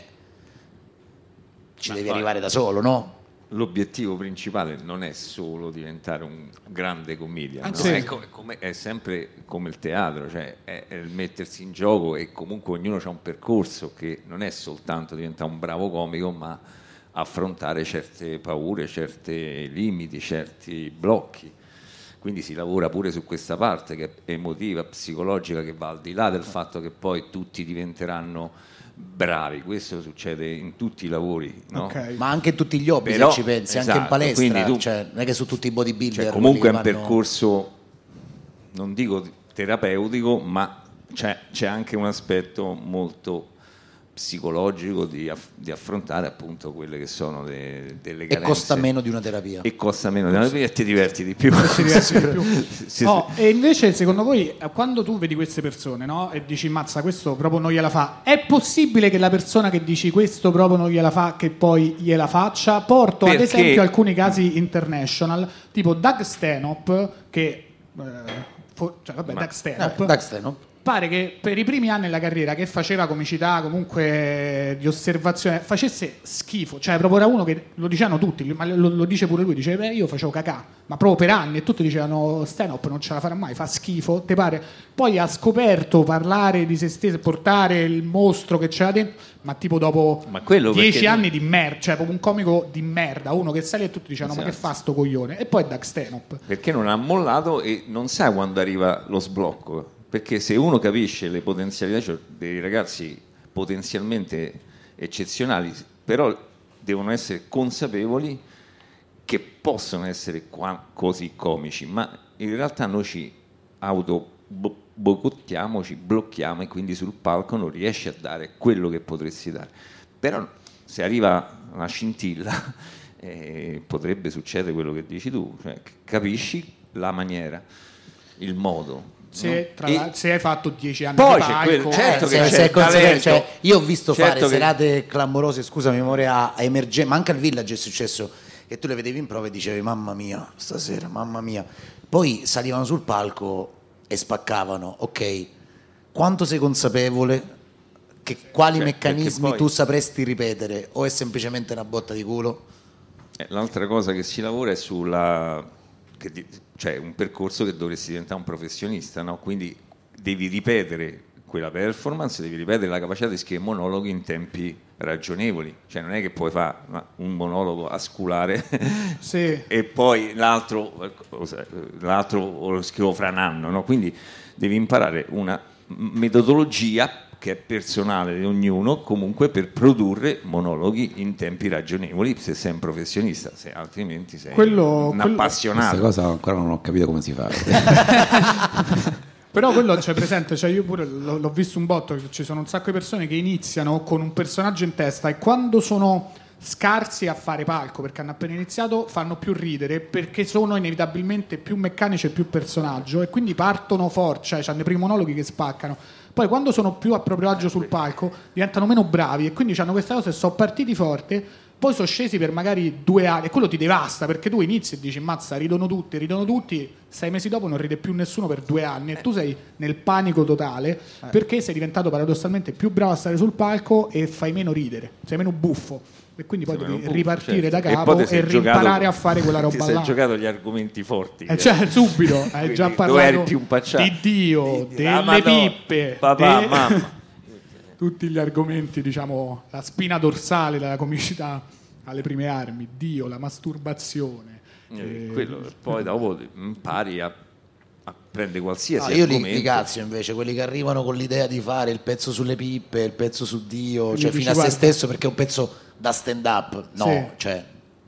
Speaker 2: ci devi arrivare da solo, no?
Speaker 3: L'obiettivo principale non è solo diventare un grande comedian, no?
Speaker 1: Sì.
Speaker 3: È sempre come il teatro, cioè è il mettersi in gioco e comunque ognuno ha un percorso che non è soltanto diventare un bravo comico, ma affrontare certe paure, certi limiti, certi blocchi. Quindi si lavora pure su questa parte che è emotiva, psicologica, che va al di là del fatto che poi tutti diventeranno bravi. Questo succede in tutti i lavori, no?
Speaker 1: Okay.
Speaker 2: Ma anche in tutti gli hobby,
Speaker 3: però,
Speaker 2: se ci pensi,
Speaker 3: esatto,
Speaker 2: anche in palestra,
Speaker 3: tu,
Speaker 2: cioè, non è che su tutti i bodybuilder.
Speaker 3: Cioè, comunque è un percorso, non dico terapeutico, ma c'è anche un aspetto molto psicologico di affrontare appunto quelle che sono delle carenze.
Speaker 2: E costa meno di una terapia.
Speaker 3: E costa meno di una terapia e ti diverti di più.
Speaker 1: E invece secondo voi quando tu vedi queste persone, no, e dici mazza questo proprio non gliela fa, è possibile che la persona che dici questo proprio non gliela fa che poi gliela faccia? Porto ad esempio alcuni casi international, tipo Doug Stanhope che Doug Stanhope pare che per i primi anni della carriera che faceva comicità comunque di osservazione facesse schifo, cioè proprio era uno che lo dicevano tutti, ma lo dice pure lui, dice io facevo cacà, ma proprio per anni e tutti dicevano Stanhope non ce la farà mai, fa schifo, te pare? Poi ha scoperto parlare di se stesso, portare il mostro che c'era dentro, ma tipo dopo 10 anni di merda, cioè proprio un comico di merda, uno che sale e tutti dicevano ma che fa sto coglione, e poi Doug Stanhope
Speaker 3: perché non ha mollato e non sa quando arriva lo sblocco. Perché se uno capisce le potenzialità, cioè dei ragazzi potenzialmente eccezionali, però devono essere consapevoli che possono essere così comici, ma in realtà noi ci boicottiamo, ci blocchiamo e quindi sul palco non riesci a dare quello che potresti dare. Però se arriva una scintilla potrebbe succedere quello che dici tu, cioè capisci la maniera. il modo.
Speaker 1: Se hai fatto 10 anni
Speaker 3: poi
Speaker 1: di palco,
Speaker 3: certo che
Speaker 2: se
Speaker 3: c'è
Speaker 2: cioè, io ho visto fare
Speaker 3: che...
Speaker 2: serate clamorose, scusami amore, a Emergenza, ma anche al Village è successo che tu le vedevi in prova e dicevi mamma mia, stasera, mamma mia. Poi salivano sul palco e spaccavano, ok. Quanto sei consapevole che quali meccanismi poi... tu sapresti ripetere o è semplicemente una botta di culo?
Speaker 3: L'altra cosa che si lavora è cioè un percorso che dovresti diventare un professionista, no? Quindi devi ripetere quella performance, devi ripetere la capacità di scrivere monologhi in tempi ragionevoli, cioè non è che puoi fare un monologo a sculare e poi l'altro lo scrivo fra un anno, no? Quindi devi imparare una metodologia che è personale di ognuno, comunque per produrre monologhi in tempi ragionevoli se sei un professionista, se altrimenti sei un appassionato.
Speaker 4: Questa cosa ancora non ho capito come si fa.
Speaker 1: Però quello c'è presente, cioè io pure l'ho visto un botto, ci sono un sacco di persone che iniziano con un personaggio in testa e quando sono scarsi a fare palco perché hanno appena iniziato fanno più ridere perché sono inevitabilmente più meccanici e più personaggio e quindi partono forte, cioè hanno i primi monologhi che spaccano. Poi quando sono più a proprio agio sul palco diventano meno bravi e quindi hanno questa cosa e sono partiti forte, poi sono scesi per magari 2 anni e quello ti devasta perché tu inizi e dici mazza, ridono tutti, 6 mesi dopo non ride più nessuno per 2 anni e tu sei nel panico totale perché sei diventato paradossalmente più bravo a stare sul palco e fai meno ridere, sei meno buffo e quindi poi devi ripartire da capo e rimparare a fare quella roba là.
Speaker 3: Ti sei giocato gli argomenti forti.
Speaker 1: Cioè subito hai già parlato di Dio, delle pippe,
Speaker 3: papà, mamma.
Speaker 1: Tutti gli argomenti, diciamo, la spina dorsale della comicità alle prime armi, Dio, la masturbazione.
Speaker 3: Quello, poi dopo impari a prendere qualsiasi
Speaker 2: io
Speaker 3: argomento.
Speaker 2: li cazzo invece, quelli che arrivano con l'idea di fare il pezzo sulle pippe, il pezzo su Dio, cioè fino a se stesso perché è un pezzo da stand up, no, sì. Cioè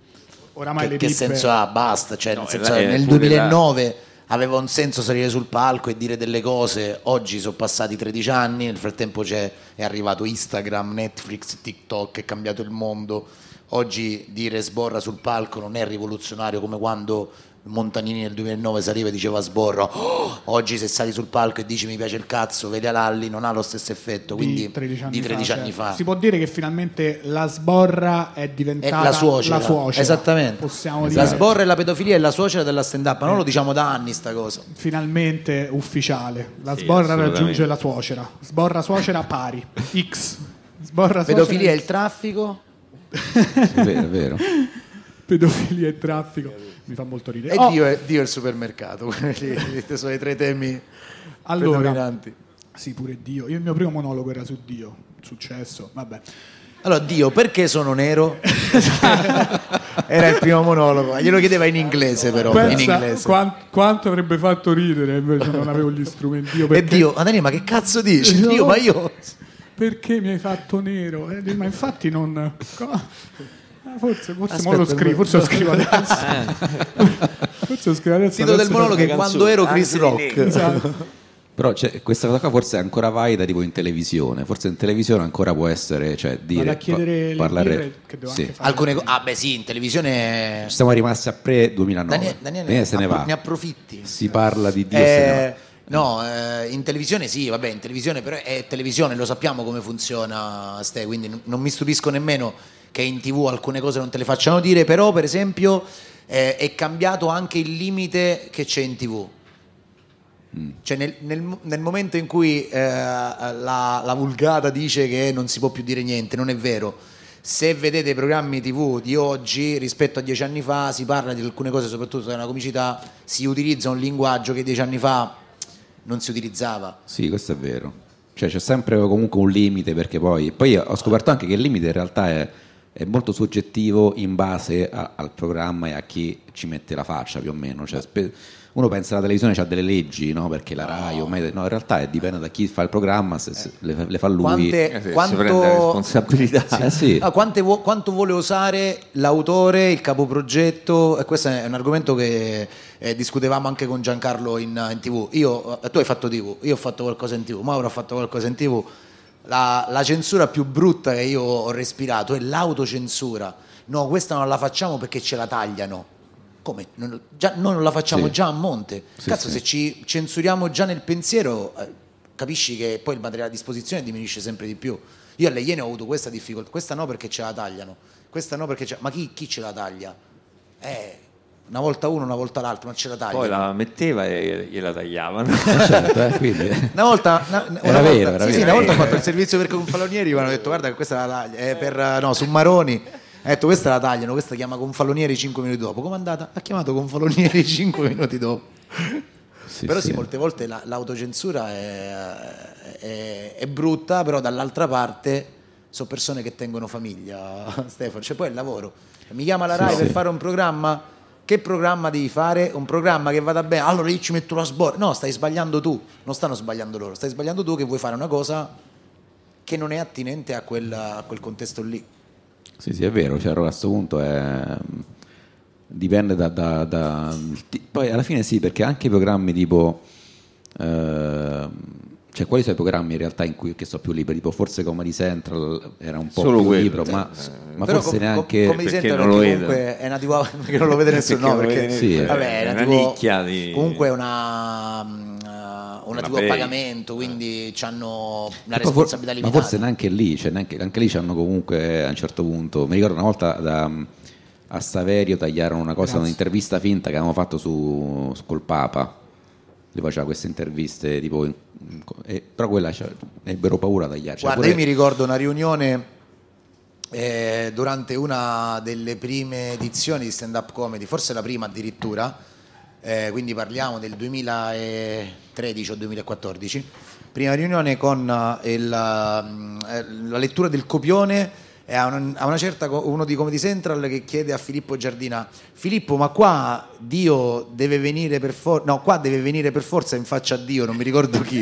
Speaker 1: oramai
Speaker 2: che senso ha? Basta, cioè, nel senso, nel 2009 aveva un senso salire sul palco e dire delle cose, oggi sono passati 13 anni, nel frattempo è arrivato Instagram, Netflix, TikTok, è cambiato il mondo, oggi dire sborra sul palco non è rivoluzionario come quando Montanini nel 2009 saliva e diceva sborro, oggi se sali sul palco e dici mi piace il cazzo, vedi a Lalli, non ha lo stesso effetto, quindi di 13 anni fa.
Speaker 1: Si può dire che finalmente la sborra è diventata
Speaker 2: la suocera. Esattamente.
Speaker 1: Possiamo
Speaker 2: dire. La sborra e la pedofilia è la suocera della stand up, non lo diciamo da anni sta cosa.
Speaker 1: Finalmente ufficiale, la sborra raggiunge la suocera, sborra suocera pari, X, sborra
Speaker 2: pedofilia è il traffico.
Speaker 4: È vero.
Speaker 1: Pedofilia e traffico mi fa molto ridere.
Speaker 2: E Dio è il supermercato. Questi sono i 3 temi predominanti.
Speaker 1: Sì, pure Dio. Io il mio primo monologo era su Dio, successo, vabbè.
Speaker 2: Allora, Dio, perché sono nero? Era il primo monologo. Glielo chiedeva in inglese, però.
Speaker 1: Pensa
Speaker 2: in inglese.
Speaker 1: Quanto avrebbe fatto ridere, invece non avevo gli strumenti. Dio,
Speaker 2: perché... E Dio, Daniele, ma che cazzo dici? Dio, ma io...
Speaker 1: Perché mi hai fatto nero? Ma infatti non... Forse
Speaker 2: aspetta,
Speaker 1: lo scrivo, forse lo scrivo adesso. Forse lo scrivo adesso.
Speaker 2: Il titolo del monologo è Quando ero Chris Rock.
Speaker 1: Esatto.
Speaker 4: Però questa cosa qua forse è ancora valida tipo in televisione. Forse in televisione ancora può essere, cioè dire,
Speaker 1: vado a chiedere parlare che devo anche fare.
Speaker 2: Alcune sì, in televisione
Speaker 4: ci siamo rimasti a pre-2009.
Speaker 2: Daniele
Speaker 4: se ne va.
Speaker 2: Ne approfitti.
Speaker 4: Si parla di Dio, se ne va.
Speaker 2: No, in televisione sì, vabbè, in televisione però è televisione, lo sappiamo come funziona, quindi non mi stupisco nemmeno che in TV alcune cose non te le facciano dire, però per esempio è cambiato anche il limite che c'è in TV. Cioè nel momento in cui la vulgata dice che non si può più dire niente, non è vero. Se vedete i programmi TV di oggi rispetto a 10 anni fa si parla di alcune cose, soprattutto nella comicità, si utilizza un linguaggio che 10 anni fa non si utilizzava.
Speaker 4: Sì, questo è vero. Cioè c'è sempre comunque un limite, perché poi ho scoperto anche che il limite in realtà è molto soggettivo in base al programma e a chi ci mette la faccia, più o meno. Cioè, uno pensa che la televisione c'ha delle leggi, no? Perché la Rai no, in realtà dipende da chi fa il programma, se le fa lui.
Speaker 3: Quanto si prende la responsabilità.
Speaker 4: Sì.
Speaker 2: Quanto vuole usare l'autore, il capoprogetto, e questo è un argomento che discutevamo anche con Giancarlo in TV. Tu hai fatto TV, io ho fatto qualcosa in TV, Mauro ha fatto qualcosa in TV. La censura più brutta che io ho respirato è l'autocensura. No, questa non la facciamo perché ce la tagliano. come? Noi non la facciamo già a monte. Cazzo, se ci censuriamo già nel pensiero, capisci che poi il materiale a disposizione diminuisce sempre di più. Io alle Iene ho avuto questa difficoltà, questa no perché ce la tagliano, questa no perché ma chi ce la taglia? Una volta uno, una volta l'altro, ma ce la taglia.
Speaker 3: Poi la metteva e gliela tagliavano.
Speaker 4: Certo, quindi.
Speaker 2: Una volta ho fatto il servizio per confalonieri, mi hanno detto guarda che questa la taglia, su Maroni. Ha detto questa la tagliano, questa chiama Confalonieri 5 minuti dopo. Come è andata? Ha chiamato Confalonieri 5 minuti dopo. Però molte volte l'autocensura è brutta, però dall'altra parte sono persone che tengono famiglia, Stefano. Cioè poi è il lavoro. Mi chiama la Rai per fare un programma. Che programma devi fare? Un programma che vada bene. Allora io ci metto la sborra. No, stai sbagliando tu. Non stanno sbagliando loro. Stai sbagliando tu che vuoi fare una cosa che non è attinente a quel contesto lì.
Speaker 4: Sì, è vero, cioè, a questo punto dipende poi alla fine perché anche i programmi tipo cioè quali sono i programmi in realtà in cui che sono più liberi, tipo forse Comedy Central era un po'
Speaker 3: solo
Speaker 4: più
Speaker 3: quello,
Speaker 4: libero, ma forse neanche
Speaker 2: Comedy Central non comunque è nativo perché non lo vede nessuno, perché vabbè, è una nicchia di... comunque è una tipo a pagamento, quindi hanno una responsabilità limitata.
Speaker 4: Ma forse neanche lì, cioè anche lì c'hanno comunque a un certo punto. Mi ricordo una volta a Saverio tagliarono una cosa, un'intervista finta che avevamo fatto col Papa. Lui faceva queste interviste tipo però quella ebbero paura a tagliare.
Speaker 2: Guarda, io mi ricordo una riunione durante una delle prime edizioni di stand up comedy, forse la prima addirittura, quindi parliamo del 2013 o 2014, prima riunione con la lettura del copione. E a una certa uno di Comedy Central che chiede a Filippo Giardina: Filippo, ma qua Dio deve venire per forza? No, qua deve venire per forza in faccia a Dio, non mi ricordo chi.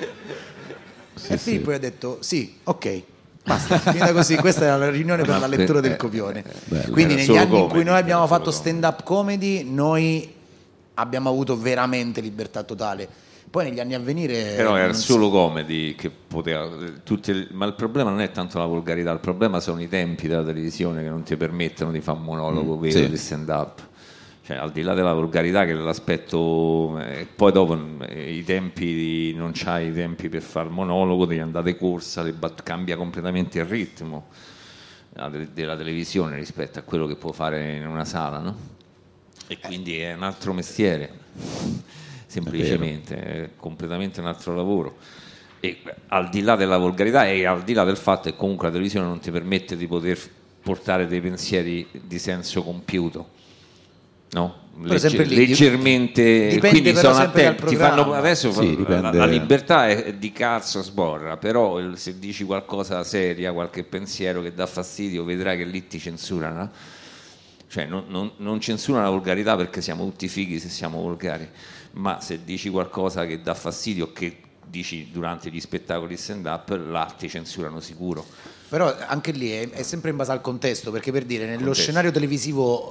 Speaker 2: E Filippo gli ha detto sì, ok, basta, finita così. Questa era la riunione per la lettura del copione. Quindi negli anni in cui noi abbiamo fatto stand up comedy, noi abbiamo avuto veramente libertà totale. Poi negli anni a venire
Speaker 3: però era solo comedy che poteva ma il problema non è tanto la volgarità, il problema sono i tempi della televisione che non ti permettono di fare un monologo vero di stand up, cioè al di là della volgarità che è l'aspetto, poi dopo i tempi non c'hai i tempi per fare il monologo, devi andare di corsa, cambia completamente il ritmo della televisione rispetto a quello che può fare in una sala, no? E quindi è un altro mestiere, semplicemente è completamente un altro lavoro. E al di là della volgarità e al di là del fatto che comunque la televisione non ti permette di poter portare dei pensieri di senso compiuto, no? Leggermente,
Speaker 2: dipende,
Speaker 3: quindi
Speaker 2: però
Speaker 3: sono attenti, ti fanno adesso la libertà è di cazzo sborra, però se dici qualcosa seria, qualche pensiero che dà fastidio, vedrai che lì ti censurano, cioè non censura la volgarità perché siamo tutti fighi se siamo volgari, ma se dici qualcosa che dà fastidio, che dici durante gli spettacoli stand up, là ti censurano sicuro.
Speaker 2: Però anche lì è sempre in base al contesto, perché per dire nello scenario televisivo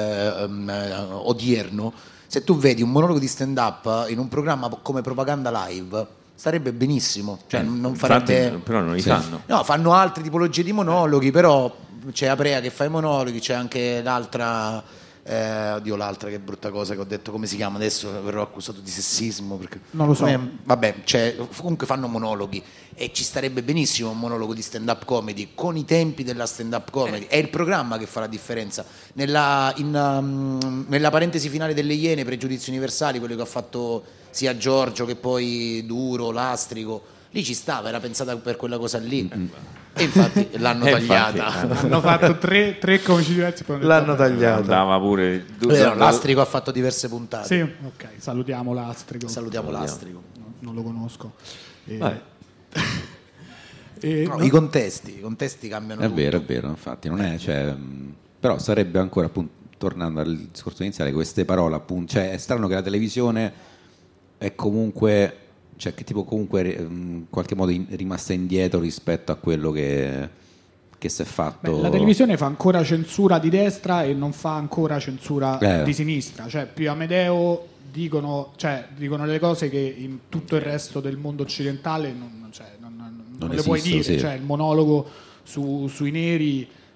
Speaker 2: odierno, se tu vedi un monologo di stand up in un programma come Propaganda Live starebbe benissimo, cioè non farebbe...
Speaker 3: Infatti, però non li fanno.
Speaker 2: No, fanno altre tipologie di monologhi, però c'è Aprea che fa i monologhi, c'è anche l'altra... oddio, l'altra che brutta cosa che ho detto, come si chiama adesso? Verrò accusato di sessismo perché...
Speaker 1: non lo so.
Speaker 2: Vabbè, comunque fanno monologhi e ci starebbe benissimo un monologo di stand up comedy con i tempi della stand up comedy. È il programma che fa la differenza. Nella parentesi finale delle Iene, Pregiudizi Universali, quello che ha fatto sia Giorgio che poi Duro, Lastrico, lì ci stava, era pensata per quella cosa lì. E infatti l'hanno tagliata.
Speaker 1: Hanno fatto tre comici diversi, poi
Speaker 2: l'hanno tagliata.
Speaker 3: Andava pure
Speaker 2: Lastrico ha fatto diverse puntate.
Speaker 1: Sì, ok, salutiamo Lastrico.
Speaker 2: Lastrico.
Speaker 1: No, non lo conosco.
Speaker 2: I contesti cambiano.
Speaker 4: È vero, infatti non è, cioè, però sarebbe ancora, appunto, tornando al discorso iniziale, queste parole, appunto, cioè è strano che la televisione è comunque, cioè che tipo comunque in qualche modo rimasta indietro rispetto a quello che si è fatto.
Speaker 1: La televisione fa ancora censura di destra e non fa ancora censura di sinistra, cioè più Amedeo dicono delle cose che in tutto il resto del mondo occidentale non le puoi dire, cioè il monologo sui neri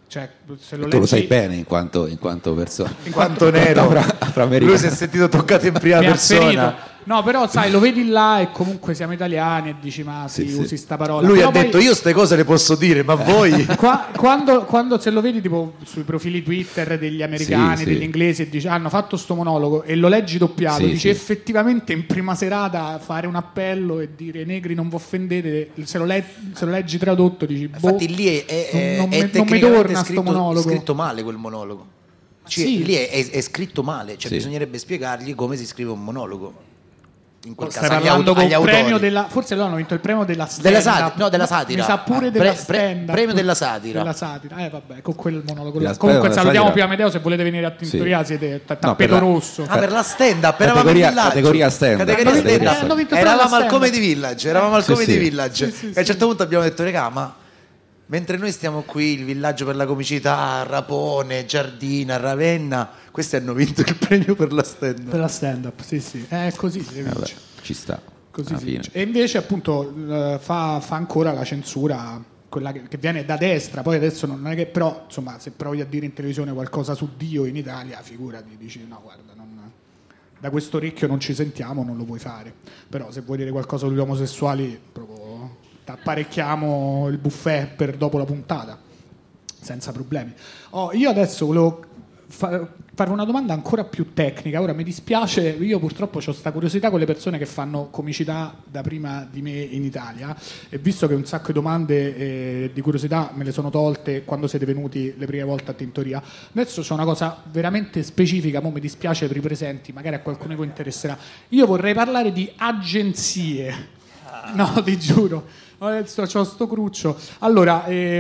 Speaker 1: Cioè, se
Speaker 4: tu lo sai bene in quanto persona,
Speaker 2: in quanto nero. Lui si è sentito toccato in prima persona.
Speaker 1: No, però sai, lo vedi là e comunque siamo italiani e dici ma sì, usi sta parola.
Speaker 2: Lui
Speaker 1: però
Speaker 2: ha detto io ste cose le posso dire, ma voi...
Speaker 1: Quando se lo vedi tipo sui profili Twitter degli americani, degli inglesi e dici hanno fatto sto monologo e lo leggi doppiato, dici effettivamente in prima serata fare un appello e dire negri non vi offendete, se lo leggi tradotto dici
Speaker 2: infatti lì
Speaker 1: non mi torna sto monologo.
Speaker 2: È scritto male quel monologo. Cioè, lì è scritto male, cioè bisognerebbe spiegargli come si scrive un monologo. In quel caso
Speaker 1: forse loro hanno vinto il premio della satira.
Speaker 2: Della satira.
Speaker 1: Mi sa pure della stand-up.
Speaker 2: Premio della satira.
Speaker 1: Vabbè, con quel monologo. Comunque salutiamo Pio Amedeo, se volete venire a Tintoria siete tappeto rosso.
Speaker 2: Per la stand-up, eravamo in villaggio.
Speaker 4: Categoria stand-up.
Speaker 2: Eravamo al Comedy Village, a un certo punto abbiamo detto regà, ma mentre noi stiamo qui, il villaggio per la comicità, Rapone, Giardina, Ravenna, questi hanno vinto il premio per la stand-up.
Speaker 1: Per la stand-up, sì. È così.
Speaker 4: Vabbè, ci sta.
Speaker 1: Così e invece appunto fa ancora la censura, quella che viene da destra, poi adesso non è che, però insomma se provi a dire in televisione qualcosa su Dio in Italia, figurati, dici no guarda, da questo orecchio non ci sentiamo, non lo puoi fare. Però se vuoi dire qualcosa sugli omosessuali proprio apparecchiamo il buffet per dopo la puntata senza problemi. Io adesso volevo fare una domanda ancora più tecnica. Ora mi dispiace, io purtroppo ho questa curiosità con le persone che fanno comicità da prima di me in Italia, e visto che un sacco di domande di curiosità me le sono tolte quando siete venuti le prime volte a Tintoria, adesso c'è una cosa veramente specifica, mo mi dispiace per i presenti, magari a qualcuno che interesserà. Io vorrei parlare di agenzie. No, ti giuro. Adesso c'ho sto cruccio. Allora,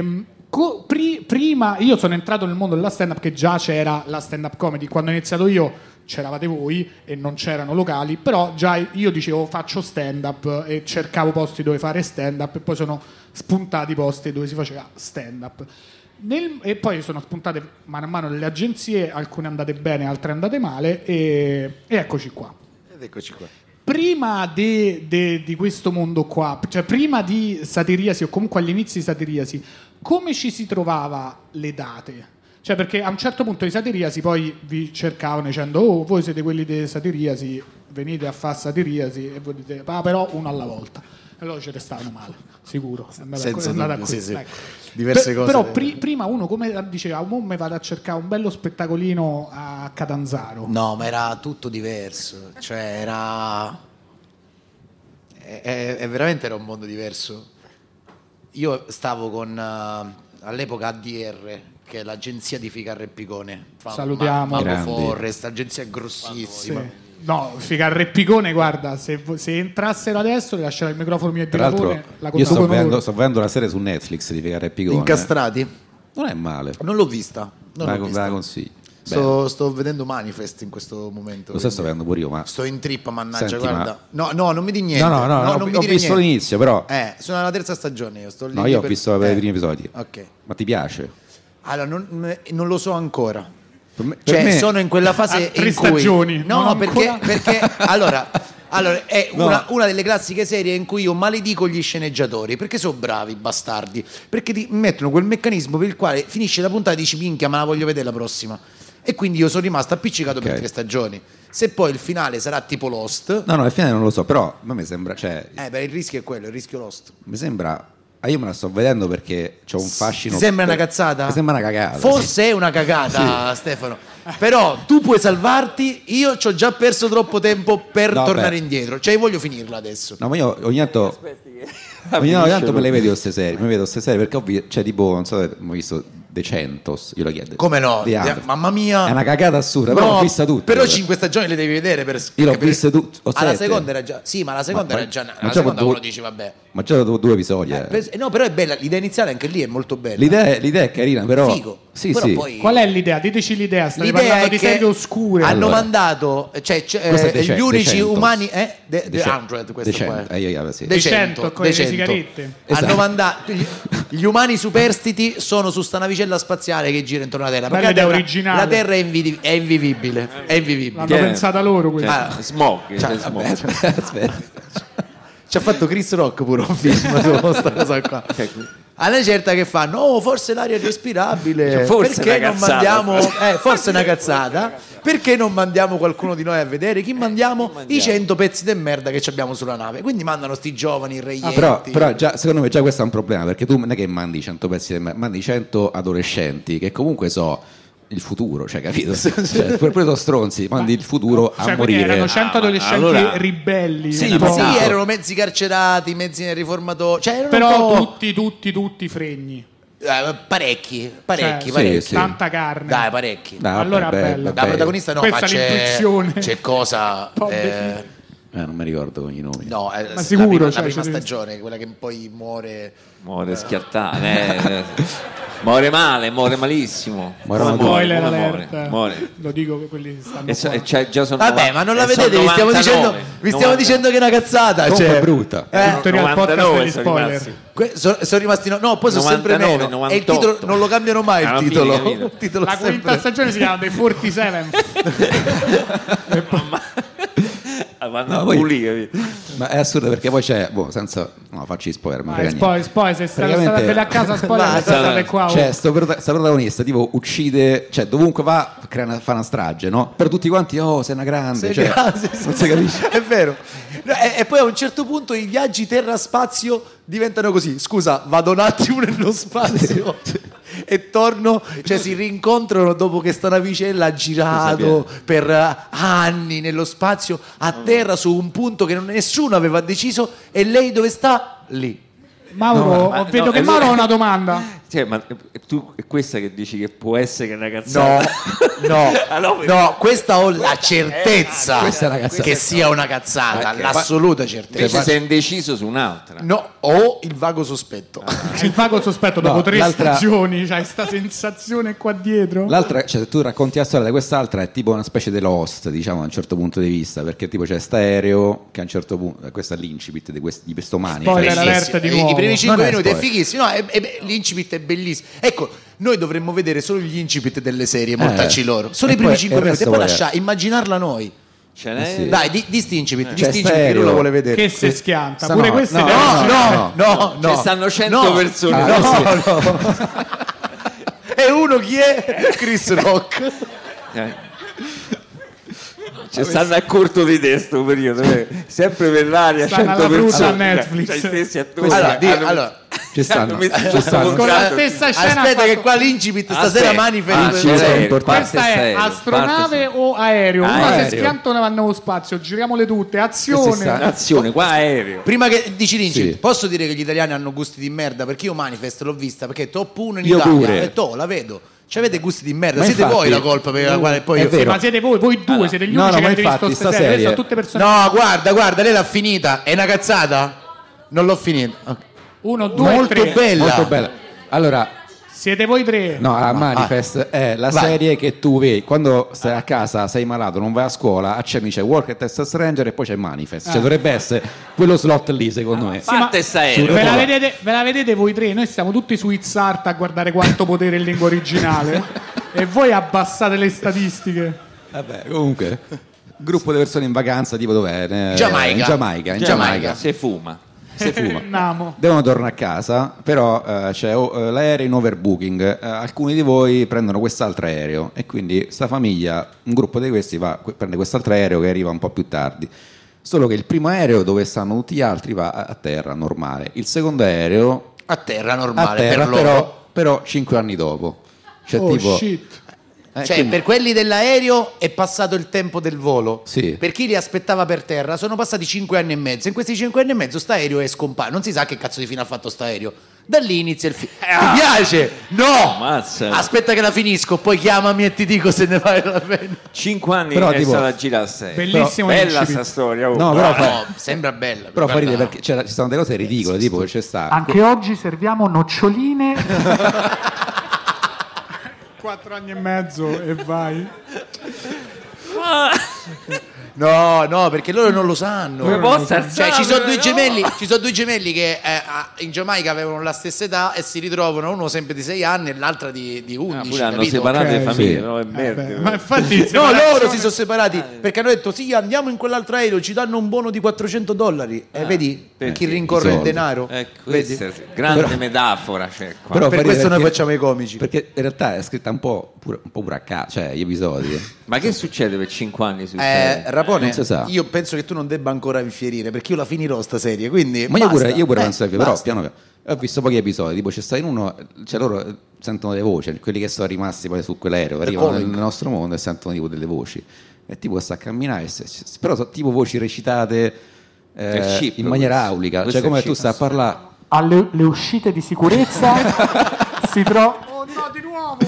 Speaker 1: prima io sono entrato nel mondo della stand-up, che già c'era la stand-up comedy. Quando ho iniziato io c'eravate voi e non c'erano locali, però già io dicevo faccio stand-up e cercavo posti dove fare stand-up, e poi sono spuntati posti dove si faceva stand-up. E poi sono spuntate mano a mano le agenzie, alcune andate bene, altre andate male, e eccoci qua. Prima di questo mondo qua, cioè prima di Satiriasi, o comunque agli inizi di Satiriasi, come ci si trovava le date? Cioè, perché a un certo punto di Satiriasi poi vi cercavano dicendo voi siete quelli di Satiriasi, venite a fare Satiriasi, e voi dite però uno alla volta. E allora ci restavano male, sicuro.
Speaker 2: Senza dubbio, sì.
Speaker 1: Ecco.
Speaker 2: Diverse cose.
Speaker 1: Però prima uno come diceva, mi vado a cercare un bello spettacolino a Catanzaro.
Speaker 2: No, ma era tutto diverso. Cioè veramente era un mondo diverso. Io stavo con all'epoca ADR, che è l'agenzia di Ficarra e Picone.
Speaker 1: Salutiamo.
Speaker 2: Forrest, agenzia grossissima.
Speaker 1: Sì. No, Ficarra e Picone, guarda, se entrassero adesso le lascerà il microfono mio e
Speaker 4: tra l'altro io sto vedendo la serie su Netflix di Ficarra e Picone.
Speaker 2: Incastrati?
Speaker 4: Non è male.
Speaker 2: Non l'ho vista.
Speaker 4: La consiglio.
Speaker 2: Sto vedendo Manifest in questo momento.
Speaker 4: Lo sto vedendo pure io, ma
Speaker 2: sto in trip, mannaggia.
Speaker 4: Senti,
Speaker 2: guarda. No, non mi di niente.
Speaker 4: No, non ho visto l'inizio, però.
Speaker 2: Sono alla terza stagione. Io sto lì.
Speaker 4: No, io ho visto i primi episodi.
Speaker 2: Ok.
Speaker 4: Ma ti piace?
Speaker 2: Allora, non lo so ancora.
Speaker 4: Per me
Speaker 2: sono in quella fase in cui
Speaker 1: stagioni.
Speaker 2: No, perché allora è una delle classiche serie in cui io maledico gli sceneggiatori, perché sono bravi bastardi, perché ti mettono quel meccanismo per il quale finisce la puntata e dici minchia, ma la voglio vedere la prossima. E quindi io sono rimasto appiccicato per 3 stagioni. Se poi il finale sarà tipo Lost.
Speaker 4: No, il finale non lo so, però a me mi sembra,
Speaker 2: il rischio è quello, il rischio Lost.
Speaker 4: Mi sembra. Io me la sto vedendo perché c'ho un fascino.
Speaker 2: Ti sembra una cazzata?
Speaker 4: Mi sembra una cagata.
Speaker 2: Forse è una cagata, Stefano. Però tu puoi salvarti, io ci ho già perso troppo tempo per tornare indietro. Cioè, voglio finirla adesso.
Speaker 4: No, ma io ogni tanto me le vedo queste serie. Mi vedo queste serie perché tipo, non so se hai visto The Centos, io lo chiedo.
Speaker 2: Come no? Mamma mia.
Speaker 4: È una cagata assurda, però l'ho vista tutte.
Speaker 2: Però 5 stagioni le devi vedere
Speaker 4: io l'ho vista tutte.
Speaker 2: La seconda era già. Sì, ma la seconda era già. La seconda uno dice vabbè.
Speaker 4: Ma già dopo 2 episodi.
Speaker 2: No, però è bella, l'idea iniziale anche lì è molto bella.
Speaker 4: L'idea è carina, però.
Speaker 2: Figo.
Speaker 4: Sì,
Speaker 2: però
Speaker 4: sì.
Speaker 1: Poi... Qual è l'idea? Diteci l'idea, state
Speaker 2: l'idea
Speaker 1: parlando di serie oscure.
Speaker 2: Hanno mandato gli unici umani The 100, questo qua.
Speaker 1: The 100 con le sigarette.
Speaker 2: Hanno mandato gli umani superstiti sono su sta navicella spaziale che gira intorno alla Terra. Perché la Terra è invivibile.
Speaker 1: L'hanno pensata loro questa.
Speaker 3: Smog.
Speaker 2: Ci ha fatto Chris Rock pure un film su questa cosa qua. alla certa che fanno, oh, forse l'aria è respirabile,
Speaker 3: forse
Speaker 2: perché non
Speaker 3: cazzata.
Speaker 2: mandiamo, forse è una cazzata, perché non mandiamo qualcuno di noi a vedere? Chi mandiamo? I 100 pezzi di merda che abbiamo sulla nave. Quindi mandano sti giovani reienti.
Speaker 4: Però già, secondo me già questo è un problema, perché tu non è che mandi 100 pezzi di merda, mandi 100 adolescenti che comunque il futuro, cioè, capito? Cioè, pure sono stronzi, mandi il futuro a morire.
Speaker 1: Erano 100 adolescenti ribelli.
Speaker 2: Sì, erano mezzi carcerati, mezzi nel riformatorio. Cioè, erano
Speaker 1: però tutti fregni.
Speaker 2: Parecchi.
Speaker 4: Sì.
Speaker 1: Tanta carne.
Speaker 2: Dai, parecchi.
Speaker 1: Allora bella.
Speaker 2: La protagonista no,
Speaker 1: questa
Speaker 2: ma
Speaker 1: l'intuizione.
Speaker 2: c'è cosa...
Speaker 4: non mi ricordo i nomi.
Speaker 2: No,
Speaker 1: ma sicuro,
Speaker 2: la prima stagione, quella che poi muore
Speaker 3: schiattata. Muore male, muore malissimo.
Speaker 1: Spoiler alert. Lo dico che quelli stanno
Speaker 3: già sono
Speaker 2: vabbè, ma non la vedete, vi stiamo dicendo che è una cazzata.
Speaker 4: È brutta.
Speaker 1: Tutorial podcast degli spoiler.
Speaker 2: Sono rimasti poi sono sempre meno.
Speaker 3: 98.
Speaker 2: E il titolo non lo cambiano mai il titolo.
Speaker 3: Fine.
Speaker 2: Il titolo
Speaker 1: la quinta stagione si chiama The 47.
Speaker 4: Ma è assurdo, perché poi c'è senza facci spoiler, ma
Speaker 1: spoiler, se state a casa spoiler state qua.
Speaker 4: Cioè sta protagonista tipo uccide, cioè dovunque va fa una strage, no? Per tutti quanti, sei una grande, non si capisce.
Speaker 2: È vero. E poi a un certo punto i viaggi terra-spazio diventano così. Scusa, vado un attimo nello spazio e torno, cioè si rincontrano dopo che sta navicella ha girato per anni nello spazio, a terra su un punto che nessuno aveva deciso, e lei dove sta? Lì.
Speaker 1: Mauro, vedo che Mauro ha una domanda.
Speaker 3: Cioè, ma tu è questa che dici che può essere una cazzata?
Speaker 2: No, questa ho la certezza che sia una cazzata, l'assoluta certezza.
Speaker 3: Invece sei indeciso su un'altra.
Speaker 2: No, ho il vago sospetto.
Speaker 1: Il vago sospetto dopo 3 stagioni, c'hai sta sensazione qua dietro.
Speaker 4: L'altra, cioè tu racconti la storia di quest'altra, è tipo una specie di Lost, diciamo, da un certo punto di vista, perché tipo c'è sta aereo che a un certo punto, questo è l'incipit di questo
Speaker 1: Spoiler alert di nuovo.
Speaker 2: I primi 5 minuti è fighissimo, l'incipit è bellissimo. Ecco, noi dovremmo vedere solo gli incipit delle serie, mortacci loro. Solo i primi 5 minuti e poi immaginarla noi. Dai, di sti incipit, che lui lo vuole vedere.
Speaker 1: Che se schianta, pure queste
Speaker 2: no.
Speaker 3: Ci stanno 100 persone.
Speaker 2: E uno chi è? Chris Rock.
Speaker 3: Ci stanno a corto di testo periodo, sempre per l'aria, 100 persone.
Speaker 1: Netflix.
Speaker 2: Allora,
Speaker 4: ci stanno.
Speaker 1: Con la stessa scena.
Speaker 2: Aspetta che qua l'incipit stasera manifesta.
Speaker 1: Questa è astronave o aereo? Una se schiantano vanno nello spazio, giriamole tutte.
Speaker 3: Azione, qua aereo.
Speaker 2: Prima che dici l'incipit, posso dire che gli italiani hanno gusti di merda? Perché io Manifest l'ho vista, perché top 1 in Italia e la vedo. Cioè, avete gusti di merda, siete voi la colpa per la quale poi io...
Speaker 1: ma siete voi due, siete gli unici che avete visto questa serie. Sono tutte persone.
Speaker 2: No, guarda, lei l'ha finita. È una cazzata? Non l'ho finita.
Speaker 1: 1, 2, 3.
Speaker 4: Molto bella. Allora,
Speaker 1: siete voi 3.
Speaker 4: No, la Manifest è la serie che tu vedi quando stai a casa, sei malato, non vai a scuola, accendi, c'è Work at Texas Ranger e poi c'è Manifest. Cioè dovrebbe essere quello slot lì, secondo me.
Speaker 1: Ve la vedete voi 3? Noi stiamo tutti su Izzart a guardare Quanto potere in lingua originale e voi abbassate le statistiche.
Speaker 4: Vabbè, comunque gruppo di persone in vacanza, tipo dov'è? In Giamaica.
Speaker 3: Si fuma.
Speaker 4: Devono tornare a casa, però c'è l'aereo in overbooking, alcuni di voi prendono quest'altro aereo e quindi sta famiglia, un gruppo di questi prende quest'altro aereo che arriva un po' più tardi, solo che il primo aereo dove stanno tutti gli altri va a terra normale, il secondo aereo
Speaker 2: a terra normale per loro.
Speaker 4: però 5 anni dopo,
Speaker 1: shit.
Speaker 2: Quindi, per quelli dell'aereo è passato il tempo del volo.
Speaker 4: Sì.
Speaker 2: Per chi li aspettava per terra sono passati 5 anni e mezzo. In questi 5 anni e mezzo sta aereo è scomparso. Non si sa che cazzo di fine ha fatto sta aereo. Da lì inizia il film. Ti piace? No!
Speaker 3: Mazza.
Speaker 2: Aspetta che la finisco, poi chiamami e ti dico se ne vale la pena.
Speaker 3: 5 anni
Speaker 4: però,
Speaker 3: è stata girare 6.
Speaker 1: Bellissimo.
Speaker 3: Bella sta storia.
Speaker 2: Sembra bella.
Speaker 4: Però fa ridere perché ci sono delle cose ridicole, tipo che c'è sta.
Speaker 1: Anche oggi serviamo noccioline. 4 anni e mezzo e vai.
Speaker 2: No, perché loro non lo sanno.
Speaker 3: Cioè,
Speaker 2: ci sono due gemelli che in Giamaica avevano la stessa età e si ritrovano, uno sempre di 6 anni e l'altra di 11.
Speaker 3: Pure hanno separato le famiglie,
Speaker 4: Sì.
Speaker 3: no? È merda.
Speaker 1: Ma infatti
Speaker 2: No, loro si sono separati perché hanno detto sì, andiamo in quell'altro aereo, ci danno un buono di $400. E vedi chi rincorre il
Speaker 4: soldi.
Speaker 2: denaro?
Speaker 3: Questa è grande metafora c'è qua.
Speaker 4: Però
Speaker 2: Per
Speaker 4: fa
Speaker 2: questo
Speaker 4: ridere
Speaker 2: noi facciamo i comici.
Speaker 4: Perché in realtà è scritta un po' pure a caso, cioè gli episodi.
Speaker 3: Ma che succede per 5 anni sul serie?
Speaker 2: Rapone,
Speaker 4: Non si sa.
Speaker 2: io penso che tu non debba ancora infierire perché io la finirò sta serie, quindi
Speaker 4: Ma io
Speaker 2: basta.
Speaker 4: pure penso che però
Speaker 2: basta.
Speaker 4: piano piano ho visto pochi episodi, tipo c'è stato in uno, cioè loro sentono le voci, quelli che sono rimasti poi su quell'aereo, arrivano nel nostro mondo e sentono tipo delle voci. E tipo sta a camminare, però sono tipo voci recitate
Speaker 3: chip,
Speaker 4: in maniera
Speaker 3: questo.
Speaker 4: aulica,
Speaker 3: Questo
Speaker 4: cioè
Speaker 3: è
Speaker 4: come
Speaker 3: chip.
Speaker 4: tu stai a parlare.
Speaker 5: Alle le uscite di sicurezza si trova.
Speaker 1: Oh no, di nuovo!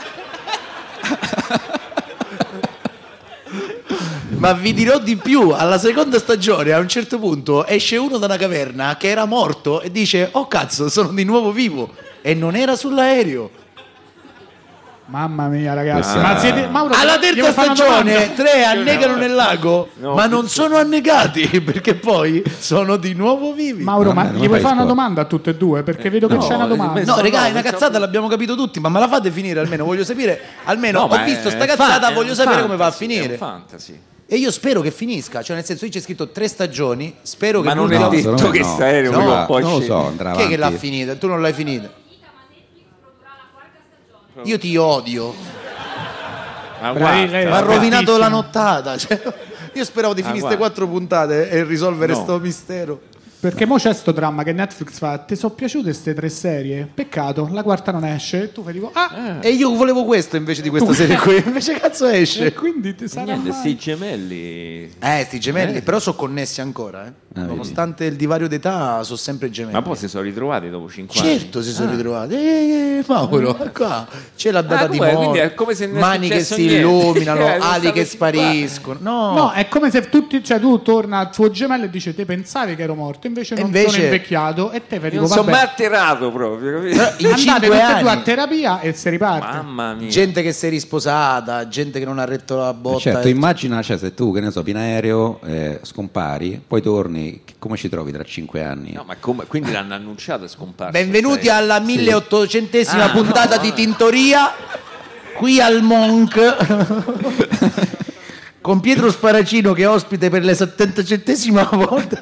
Speaker 2: Ma vi dirò di più, alla seconda stagione a un certo punto esce uno da una caverna che era morto e dice oh cazzo sono di nuovo vivo e non era sull'aereo.
Speaker 1: Mamma mia, ragazzi.
Speaker 4: Questa-
Speaker 1: Ma siete... Mauro,
Speaker 2: Alla
Speaker 1: io
Speaker 2: terza
Speaker 1: vi fare una
Speaker 2: stagione
Speaker 1: domanda.
Speaker 2: 3 annegano nel lago
Speaker 3: No,
Speaker 2: ma non sono annegati perché poi sono di nuovo vivi.
Speaker 1: Mauro, ma
Speaker 4: Vabbè, non
Speaker 1: gli vuoi
Speaker 4: fai
Speaker 1: fare una
Speaker 4: spoiler.
Speaker 1: domanda a tutte e due? Perché vedo che
Speaker 3: no,
Speaker 1: c'è una domanda.
Speaker 2: No, regà, è una
Speaker 3: no,
Speaker 2: cazzata, l'abbiamo capito tutti, ma me la fate finire almeno, voglio sapere, almeno
Speaker 3: No,
Speaker 2: ho
Speaker 3: ma
Speaker 2: visto
Speaker 3: è
Speaker 2: sta cazzata,
Speaker 3: fan-
Speaker 2: voglio
Speaker 3: è
Speaker 2: sapere
Speaker 3: un
Speaker 2: come va a
Speaker 3: fantasy,
Speaker 2: finire.
Speaker 3: È un fantasy.
Speaker 2: E io spero che finisca, cioè nel senso io c'è scritto 3 stagioni, spero che
Speaker 3: Ma non è
Speaker 2: l'ultima-
Speaker 3: detto
Speaker 4: secondo me
Speaker 3: che sta aereo
Speaker 2: No,
Speaker 3: prima o poi
Speaker 4: non lo
Speaker 3: scende.
Speaker 4: so, andrà
Speaker 2: Chi è che l'ha
Speaker 4: avanti.
Speaker 2: finita? Tu non l'hai finita. Io ti odio.
Speaker 3: Ma
Speaker 1: Bravi,
Speaker 3: guarda,
Speaker 1: lei-
Speaker 2: Mi ha rovinato
Speaker 1: Aspetissimo.
Speaker 2: la nottata. Cioè, io speravo di finire
Speaker 3: guarda.
Speaker 2: 4 puntate e risolvere
Speaker 3: No.
Speaker 2: sto mistero.
Speaker 1: Perché mo c'è sto dramma che Netflix fa. Ti sono piaciute queste 3 serie? Peccato, la quarta non esce. Tu fai tipo,
Speaker 2: E io volevo questo invece di questa serie qui. Invece cazzo
Speaker 1: e
Speaker 2: esce.
Speaker 1: quindi ti sarà
Speaker 3: niente,
Speaker 1: mai...
Speaker 3: sti gemelli.
Speaker 2: Sti gemelli, però sono connessi ancora.
Speaker 4: vedi.
Speaker 2: Nonostante il divario d'età, sono sempre gemelli.
Speaker 3: Ma poi si sono ritrovati dopo 5 anni.
Speaker 2: Certo si sono ritrovati. Mauro, qua c'è la data di
Speaker 3: come?
Speaker 2: morte.
Speaker 3: Quindi è come se non è
Speaker 2: mani che
Speaker 3: successo
Speaker 2: si
Speaker 3: niente.
Speaker 2: illuminano,
Speaker 3: Sono
Speaker 2: ali
Speaker 3: stati
Speaker 2: che
Speaker 3: tutti qua.
Speaker 2: spariscono. No,
Speaker 1: No, è come se tutti, cioè tu torna al tuo gemello e dici te pensavi che ero morto, invece non
Speaker 2: invece-
Speaker 1: sono invecchiato e te fai
Speaker 3: Io
Speaker 1: tipo
Speaker 3: non sono mai
Speaker 1: vabbè,
Speaker 3: attirato proprio, capito?
Speaker 2: in
Speaker 1: andate
Speaker 2: 5
Speaker 1: tutte e due a
Speaker 2: anni.
Speaker 1: terapia e si riparte.
Speaker 3: Mamma mia.
Speaker 2: Gente che si è risposata, gente che non ha retto la botta.
Speaker 4: Certo, immagina, cioè, se tu, che ne so, pieno aereo, scompari, poi torni, come ci trovi tra 5 anni?
Speaker 3: No, ma come? Quindi l'hanno annunciato e scomparso.
Speaker 2: Benvenuti
Speaker 3: Stai-
Speaker 2: alla 1800esima
Speaker 3: Ah,
Speaker 2: puntata
Speaker 3: no,
Speaker 2: di
Speaker 3: vabbè.
Speaker 2: Tintoria, qui al Monk, con Pietro Sparacino che è ospite per la 77esima volta.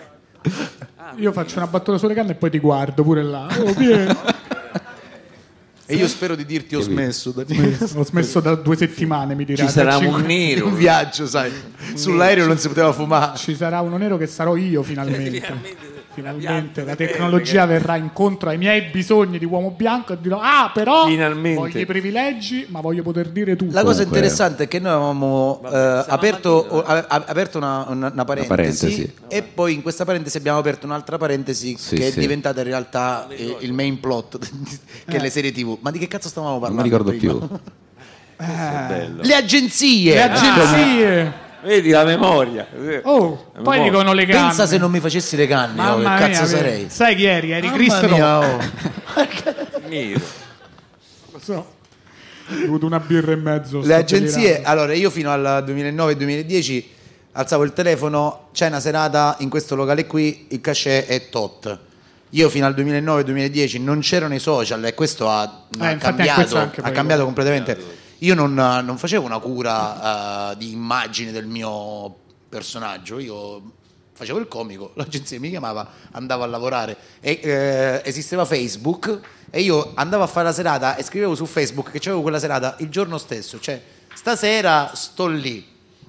Speaker 1: Io faccio una battuta sulle canne e poi ti guardo pure là. Oh, Piero.
Speaker 2: E io spero di dirti ho smesso.
Speaker 1: Ho smesso da 2 settimane, mi dirà.
Speaker 3: Ci sarà
Speaker 1: da
Speaker 3: un
Speaker 1: 5
Speaker 3: nero.
Speaker 2: Un viaggio, sai, sull'aereo non si poteva fumare.
Speaker 1: Ci sarà uno nero che sarò io finalmente. Finalmente la tecnologia verrà incontro ai miei bisogni di uomo bianco e dirò però
Speaker 3: Finalmente.
Speaker 1: voglio i privilegi ma voglio poter dire tutto.
Speaker 2: La cosa
Speaker 4: Comunque-
Speaker 2: interessante è che noi avevamo aperto una parentesi, e poi in questa parentesi abbiamo aperto un'altra parentesi
Speaker 4: Sì,
Speaker 2: che
Speaker 4: sì.
Speaker 2: è diventata in realtà il main plot che è le serie TV. Ma di che cazzo stavamo
Speaker 4: Non
Speaker 2: parlando?
Speaker 4: mi ricordo
Speaker 2: prima?
Speaker 4: più.
Speaker 3: Bello.
Speaker 2: Le agenzie.
Speaker 1: Le agenzie.
Speaker 3: Vedi la memoria.
Speaker 1: Oh, poi dicono le canne.
Speaker 2: Pensa se non mi facessi le canne, oh, che
Speaker 1: Mamma
Speaker 2: cazzo
Speaker 1: mia,
Speaker 2: sarei?
Speaker 1: sai chi eri? Eri
Speaker 2: Mamma
Speaker 1: Cristo.
Speaker 2: mia, oh.
Speaker 3: Nero.
Speaker 1: Lo so. Ho avuto una birra e mezzo.
Speaker 2: Le
Speaker 1: sto
Speaker 2: agenzie,
Speaker 1: delirando.
Speaker 2: allora io fino al 2009-2010 alzavo il telefono, c'è una serata in questo locale qui, il cachet è tot. Io fino al 2009-2010 non c'erano i social e questo ha
Speaker 1: infatti questo anche poi
Speaker 2: cambiato completamente. Io non facevo una cura di immagine del mio personaggio, io facevo il comico, l'agenzia mi chiamava, andavo a lavorare e esisteva Facebook e io andavo a fare la serata e scrivevo su Facebook che c'avevo quella serata il giorno stesso, cioè stasera sto lì.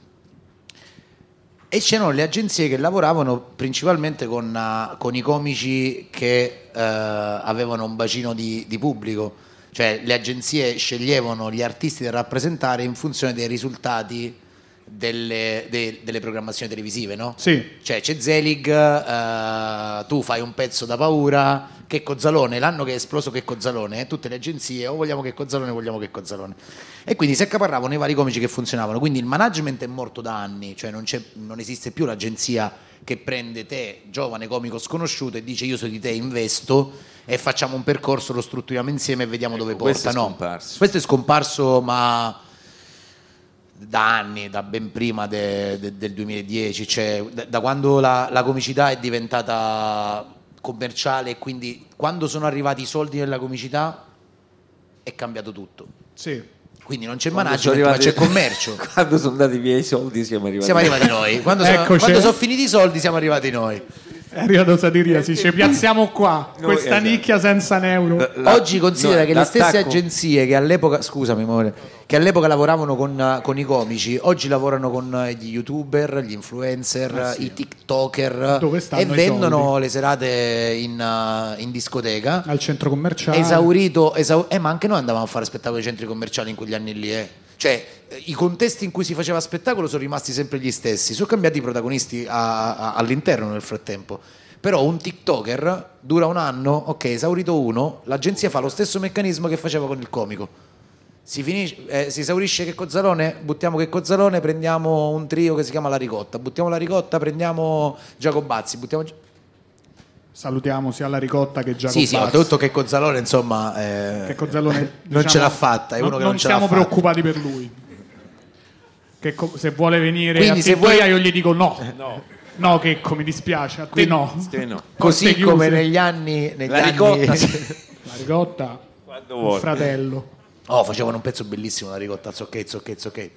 Speaker 2: E c'erano le agenzie che lavoravano principalmente con i comici che avevano un bacino di pubblico, cioè le agenzie sceglievano gli artisti da rappresentare in funzione dei risultati delle programmazioni televisive, no?
Speaker 1: Sì.
Speaker 2: Cioè c'è Zelig, tu fai un pezzo da paura, Checco Zalone, l'anno che è esploso Checco Zalone, tutte le agenzie o vogliamo Checco Zalone, vogliamo Checco Zalone. E quindi si accaparravano i vari comici che funzionavano, quindi il management è morto da anni, cioè non esiste più l'agenzia che prende te, giovane comico sconosciuto, e dice io su di te investo e facciamo un percorso, lo strutturiamo insieme e vediamo dove
Speaker 3: questo
Speaker 2: porta.
Speaker 3: è
Speaker 2: No,
Speaker 3: scomparso.
Speaker 2: questo è scomparso, ma da anni, da ben prima del 2010, cioè da quando la comicità è diventata commerciale e quindi quando sono arrivati i soldi nella comicità è cambiato tutto.
Speaker 1: Sì.
Speaker 2: Quindi non c'è management, ma c'è commercio.
Speaker 3: Quando sono andati via i soldi siamo arrivati
Speaker 2: noi. Quando sono finiti i soldi siamo arrivati noi.
Speaker 1: È arrivato Satiriasi, ci piazziamo qua, questa nicchia senza un euro.
Speaker 2: Oggi considera che le stesse agenzie che all'epoca, scusami amore, che all'epoca lavoravano con i comici, oggi lavorano con gli youtuber, gli influencer, i tiktoker e vendono le serate in discoteca.
Speaker 1: Al centro commerciale.
Speaker 2: Ma anche noi andavamo a fare spettacoli ai centri commerciali in quegli anni lì, Cioè, i contesti in cui si faceva spettacolo sono rimasti sempre gli stessi, sono cambiati i protagonisti all'interno nel frattempo. Però un TikToker dura un anno, ok, esaurito uno, l'agenzia fa lo stesso meccanismo che faceva con il comico. Si esaurisce Checco Zalone, buttiamo Checco Zalone, prendiamo un trio che si chiama La Ricotta, buttiamo La Ricotta, prendiamo Giacobazzi,
Speaker 1: salutiamo sia La Ricotta che Giacobazzi.
Speaker 2: Sì, oltretutto che Cozzalone, insomma,
Speaker 1: Checco Zalone,
Speaker 2: non ce l'ha fatta. È uno che non ce l'ha
Speaker 1: siamo
Speaker 2: fatta.
Speaker 1: preoccupati per lui. Che se vuole venire
Speaker 2: quindi
Speaker 1: a Tintoria io gli dico no Checco, mi dispiace, a te no.
Speaker 2: Così come negli anni
Speaker 3: Ricotta
Speaker 1: La Ricotta, il fratello.
Speaker 2: Facevano un pezzo bellissimo La Ricotta, zocche.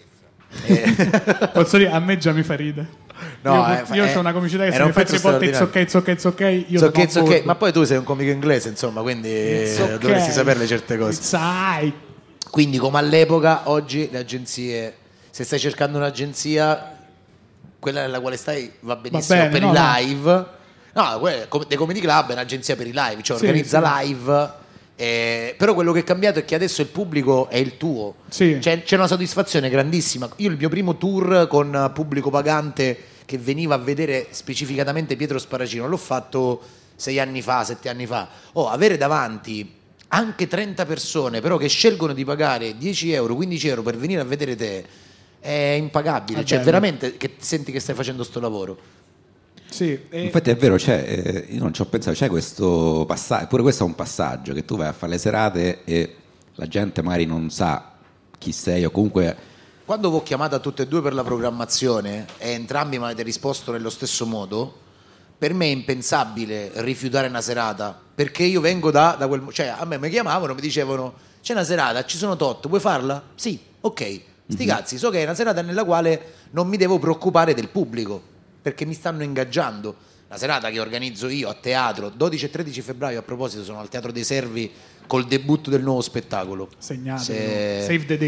Speaker 1: Posso dire, a me già mi fa ridere. Io ho una comicità che se mi fai tre volte it's ok, io
Speaker 2: okay. Ma poi tu sei un comico inglese, insomma, quindi dovresti saperle certe cose. Quindi come all'epoca, oggi le agenzie, se stai cercando un'agenzia, quella nella quale stai va benissimo per i live. The Comedy Club è un'agenzia per i live, cioè organizza live. Però quello che è cambiato è che adesso il pubblico è il tuo, c'è una soddisfazione grandissima. Io il mio primo tour con pubblico pagante che veniva a vedere specificatamente Pietro Sparacino l'ho fatto 7 anni fa. Avere davanti anche 30 persone però che scelgono di pagare 10 euro, 15 euro per venire a vedere te è impagabile, cioè veramente che senti che stai facendo sto lavoro.
Speaker 4: Sì, infatti è vero, io non ci ho pensato, c'è questo passaggio, pure questo è un passaggio che tu vai a fare le serate e la gente magari non sa chi sei o comunque.
Speaker 2: Quando vi ho chiamato tutte e due per la programmazione e entrambi mi avete risposto nello stesso modo, per me è impensabile rifiutare una serata, perché io vengo da quel, cioè a me mi chiamavano, mi dicevano c'è una serata, ci sono tot, vuoi farla? Sì, ok, sti cazzi, so che è una serata nella quale non mi devo preoccupare del pubblico perché mi stanno ingaggiando. La serata che organizzo io a teatro 12 e 13 febbraio, a proposito, sono al Teatro dei Servi col debutto del nuovo spettacolo.
Speaker 1: Segnate, save the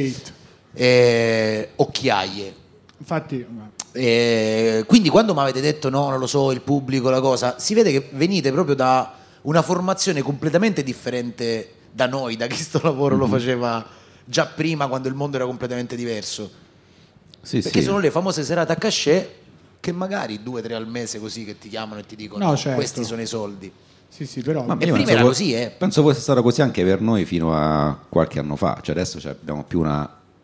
Speaker 1: date.
Speaker 2: Occhiaie.
Speaker 1: Infatti,
Speaker 2: quindi quando mi avete detto no, non lo so, il pubblico, la cosa, si vede che venite proprio da una formazione completamente differente da noi, da chi sto lavoro lo faceva già prima, quando il mondo era completamente diverso. Perché sono le famose serate a cachet che magari 2 o 3 al mese così che ti chiamano e ti dicono questi sono i soldi.
Speaker 1: Sì, però
Speaker 2: e prima era così,
Speaker 4: Penso fosse stato così anche per noi fino a qualche anno fa, cioè adesso abbiamo più una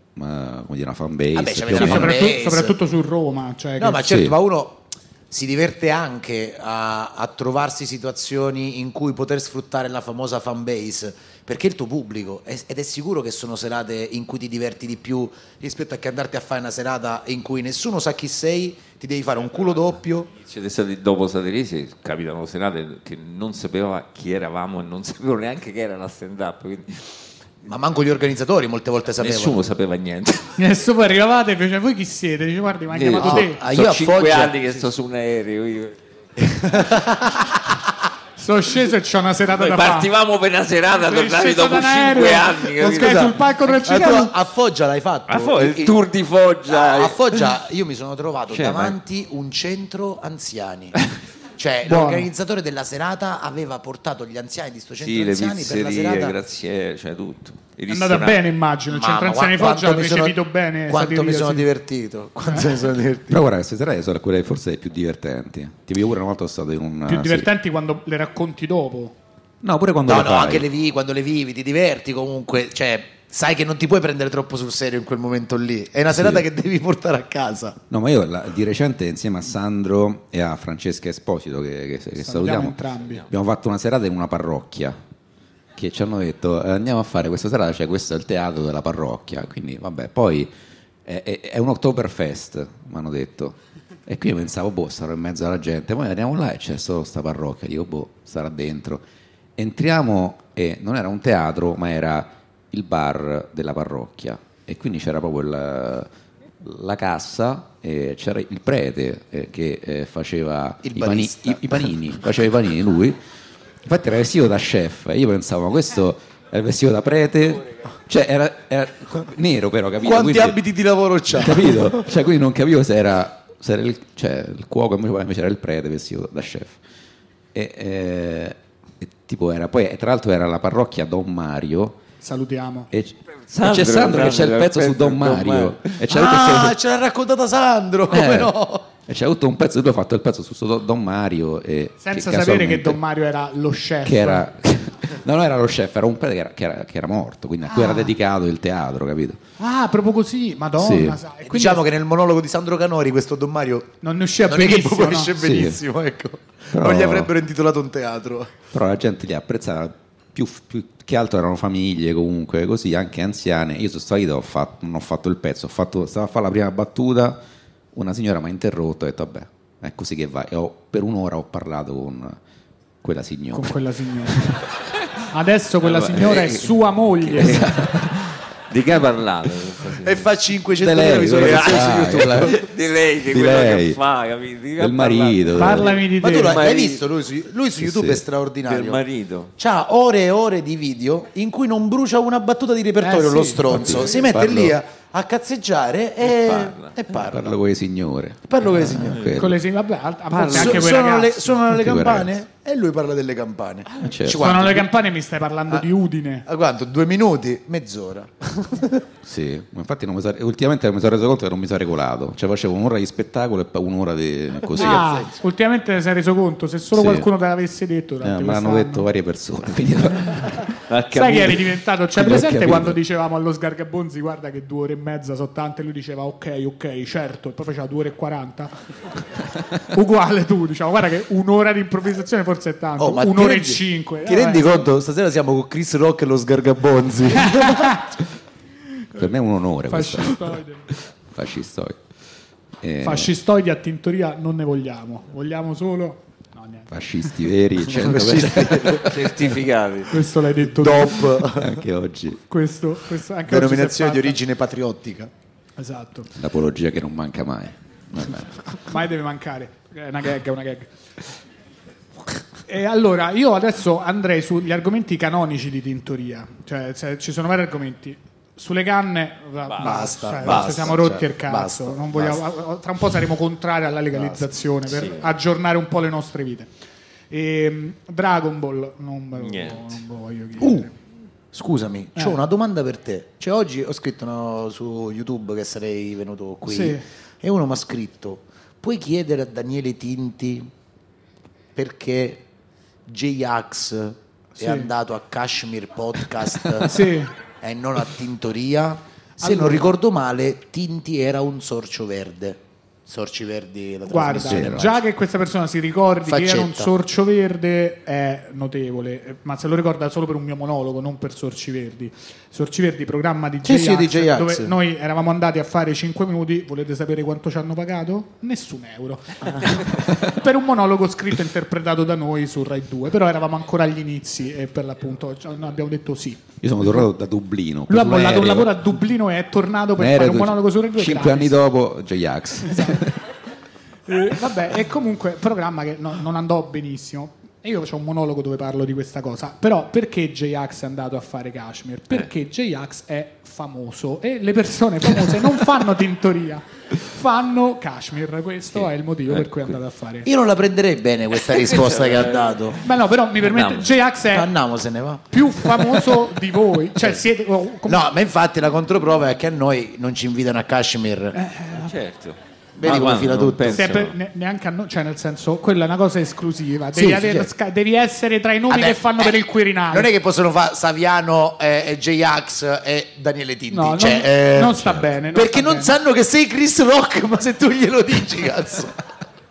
Speaker 4: fan base,
Speaker 1: soprattutto su Roma,
Speaker 2: ma certo, ma uno si diverte anche a trovarsi situazioni in cui poter sfruttare la famosa fan base, perché è il tuo pubblico ed è sicuro che sono serate in cui ti diverti di più rispetto a che andarti a fare una serata in cui nessuno sa chi sei, ti devi fare un culo doppio.
Speaker 3: Dopo Satiriasi capitano serate che non sapeva chi eravamo e non sapevo neanche che era la stand up, quindi.
Speaker 2: Ma manco gli organizzatori molte volte sapevano.
Speaker 3: Nessuno sapeva niente.
Speaker 1: Nessuno arrivavate e dice voi chi siete? Dice guardi, mi ha chiamato te.
Speaker 3: Sono 5 anni che sto su un aereo.
Speaker 1: Sono sceso e c'ho una serata da fare.
Speaker 3: Partivamo per una serata, tornavi dopo 5 anni.
Speaker 1: Ok, sul palco del cinema.
Speaker 2: A Foggia l'hai fatto?
Speaker 3: Il tour di Foggia.
Speaker 2: A Foggia io mi sono trovato davanti un centro anziani. Cioè l'organizzatore della serata aveva portato gli anziani di sto centro anziani per la serata.
Speaker 3: Grazie, cioè tutto.
Speaker 1: È andata bene, immagino. Il centro anziani di Foggia ha ricevuto bene.
Speaker 2: Quanto mi sono divertito.
Speaker 4: Però guarda, queste serate sono quelle forse più divertenti. Tipo io pure una volta sono stato in un.
Speaker 1: Più divertenti quando le racconti dopo.
Speaker 4: No, pure quando le fai.
Speaker 2: Anche quando le vivi, ti diverti comunque. Cioè, sai che non ti puoi prendere troppo sul serio in quel momento lì. È una serata che devi portare a casa.
Speaker 4: No, ma io di recente insieme a Sandro e a Francesca Esposito che salutiamo
Speaker 1: entrambi,
Speaker 4: abbiamo fatto una serata in una parrocchia che ci hanno detto andiamo a fare questa serata, cioè questo è il teatro della parrocchia, quindi vabbè, poi è un Oktoberfest, mi hanno detto. E qui io pensavo, starò in mezzo alla gente. Poi andiamo là e c'è solo sta parrocchia, dico, sarà dentro. Entriamo e non era un teatro, ma era il bar della parrocchia. E quindi c'era proprio la cassa, e c'era il prete che faceva i panini, faceva i panini lui. Infatti era vestito da chef, e io pensavo, ma questo è il vestito da prete? Cioè era nero, però, capito?
Speaker 2: Quanti
Speaker 4: quindi,
Speaker 2: abiti di lavoro c'ha?
Speaker 4: Capito? Cioè, quindi non capivo se era il cuoco, invece era il prete vestito da chef. E tipo era, poi tra l'altro era la parrocchia Don Mario.
Speaker 1: Salutiamo.
Speaker 4: E c'è Sandro che c'è il pezzo su Don Mario. E
Speaker 2: ce l'ha raccontata Sandro, come no?
Speaker 4: E c'è avuto un pezzo, lui ha fatto il pezzo su Don Mario.
Speaker 1: Senza sapere che Don Mario era lo chef.
Speaker 4: Che era, non era lo chef, era un prete che era morto, quindi a cui era dedicato il teatro, capito?
Speaker 1: Ah, proprio così, Madonna.
Speaker 4: Sì.
Speaker 1: E
Speaker 2: diciamo che nel monologo di Sandro Canori questo Don Mario
Speaker 1: non ne usciva
Speaker 2: non
Speaker 1: benissimo.
Speaker 2: è che esce
Speaker 1: no?
Speaker 2: benissimo,
Speaker 4: Sì.
Speaker 2: ecco.
Speaker 4: Però,
Speaker 2: non gli avrebbero intitolato un teatro.
Speaker 4: Però la gente li apprezzava, più che altro erano famiglie comunque, così, anche anziane. Io sono salito, non ho fatto il pezzo, stavo a fare la prima battuta, una signora mi ha interrotto e ho detto vabbè, è così che va. E per un'ora ho parlato con quella signora.
Speaker 1: Con quella signora. Adesso quella signora è sua moglie.
Speaker 3: Di che ha parlato?
Speaker 2: E fa 500.000 visualizzazioni su YouTube.
Speaker 3: Di lei, di
Speaker 4: Di
Speaker 3: quello
Speaker 4: lei.
Speaker 3: che fa, capito?
Speaker 4: Del marito.
Speaker 1: Parlami di
Speaker 2: Ma
Speaker 1: te.
Speaker 2: tu l'hai visto? Lui su YouTube
Speaker 4: sì.
Speaker 2: è straordinario.
Speaker 3: Del marito.
Speaker 2: C'ha ore e ore di video in cui non brucia una battuta di repertorio,
Speaker 1: sì,
Speaker 2: lo stronzo.
Speaker 4: infatti,
Speaker 2: Si mette
Speaker 4: parlo-
Speaker 2: lì a cazzeggiare e parla.
Speaker 4: Parlo con le signore.
Speaker 2: Parlo con le signore.
Speaker 4: Quello.
Speaker 1: Con le vabbè, a volte anche quei
Speaker 2: Suonano
Speaker 1: ragazzi.
Speaker 2: suonano le
Speaker 4: Anche quei
Speaker 2: campane e lui parla delle campane.
Speaker 4: Certo.
Speaker 1: Suonano le campane, mi stai parlando di Udine.
Speaker 2: A quanto? 2 minuti? Mezz'ora.
Speaker 4: Sì, ma infatti ultimamente mi sono reso conto che non mi sono regolato. Cioè facevo un'ora di spettacolo e poi un'ora di così.
Speaker 1: Ultimamente ne sei reso conto, se solo
Speaker 4: Sì.
Speaker 1: qualcuno te l'avesse detto durante
Speaker 4: me l'hanno
Speaker 1: quest'anno.
Speaker 4: detto varie persone. Quindi
Speaker 1: Sai che eri diventato, cioè
Speaker 4: L'ho
Speaker 1: presente
Speaker 4: capito.
Speaker 1: quando dicevamo allo Sgargabonzi guarda che 2 ore e mezza sono tante, lui diceva ok, certo, e poi faceva 2 ore e 40. Uguale tu, diciamo, guarda che un'ora di improvvisazione forse è tanto,
Speaker 2: ma
Speaker 1: un'ora e
Speaker 2: ti
Speaker 1: 5.
Speaker 2: rendi conto? Stasera siamo con Chris Rock e lo Sgargabonzi.
Speaker 4: per me è un onore questo.
Speaker 1: Fascistoide.
Speaker 4: Fascistoide.
Speaker 1: Fascistoidi a Tintoria non ne vogliamo solo... No, niente.
Speaker 4: Fascisti veri, 100%.
Speaker 3: Certificati.
Speaker 1: Questo l'hai detto
Speaker 2: Top.
Speaker 4: Anche oggi.
Speaker 1: Questo anche
Speaker 2: Denominazione
Speaker 1: oggi si è
Speaker 2: di
Speaker 1: fatta.
Speaker 2: origine patriottica.
Speaker 1: Esatto.
Speaker 4: L'apologia che non manca mai. Vabbè.
Speaker 1: Mai deve mancare. È una gag. E allora, io adesso andrei sugli argomenti canonici di Tintoria. Cioè, ci sono vari argomenti. Sulle canne,
Speaker 2: Basta,
Speaker 1: ci siamo rotti
Speaker 2: cioè,
Speaker 1: il cazzo.
Speaker 2: basta,
Speaker 1: Non vogliamo, tra un po' saremo contrari alla legalizzazione per aggiornare un po' le nostre vite. Dragon Ball, non me lo voglio chiedere.
Speaker 2: Scusami, c'ho una domanda per te. Cioè, oggi ho scritto su YouTube che sarei venuto qui
Speaker 1: Sì.
Speaker 2: e uno mi ha scritto: puoi chiedere a Daniele Tinti perché J-Ax è andato a Kashmir Podcast
Speaker 1: Sì.
Speaker 2: e non a Tintoria? Se non ricordo male, Tinti era un sorcio verde. Sorci verdi, la
Speaker 1: Guarda,
Speaker 2: trasmissione.
Speaker 1: già che questa persona si ricordi che era un
Speaker 2: Faccetta.
Speaker 1: sorcio verde è notevole, ma se lo ricorda solo per un mio monologo, non per Sorci Verdi. Sorci Verdi, programma di
Speaker 2: Sì,
Speaker 1: J-Ax,
Speaker 2: di J-Ax.
Speaker 1: dove noi eravamo andati a fare 5 minuti. Volete sapere quanto ci hanno pagato? Nessun euro. Per un monologo scritto e interpretato da noi su Rai 2, però eravamo ancora agli inizi e per l'appunto noi abbiamo detto sì.
Speaker 4: Io sono tornato da Dublino.
Speaker 1: Lui ha
Speaker 4: preso un
Speaker 1: mollato un
Speaker 4: aereo.
Speaker 1: lavoro a Dublino e è tornato per
Speaker 4: Aereo,
Speaker 1: fare un monologo su Rai 2
Speaker 4: 5
Speaker 1: gratis.
Speaker 4: anni dopo J-Ax.
Speaker 1: Vabbè, è comunque un programma che non andò benissimo. E io ho un monologo dove parlo di questa cosa. Però perché J-Ax è andato a fare Kashmir? Perché J-Ax è famoso e le persone famose non fanno Tintoria, fanno Kashmir. Questo è il motivo per cui è andato a fare.
Speaker 2: Io non la prenderei bene questa risposta che ha dato.
Speaker 1: Beh no, però mi permette, J-Ax è
Speaker 2: Andiamo, se ne va.
Speaker 1: più famoso di voi. Cioè siete...
Speaker 2: No, ma infatti la controprova è che a noi non ci invitano a Kashmir.
Speaker 3: Certo.
Speaker 2: Vedi come fila tutto.
Speaker 1: neanche a noi, cioè nel senso, quella è una cosa esclusiva.
Speaker 2: Sì,
Speaker 1: Devi,
Speaker 2: sì,
Speaker 1: devi essere tra i nomi
Speaker 2: Vabbè,
Speaker 1: che fanno per il Quirinale.
Speaker 2: Non è che possono fare Saviano, J-Ax e Daniele Tinti.
Speaker 1: No,
Speaker 2: cioè,
Speaker 1: non sta bene.
Speaker 2: perché
Speaker 1: sta
Speaker 2: non
Speaker 1: bene.
Speaker 2: sanno che sei Chris Rock, ma se tu glielo dici, cazzo.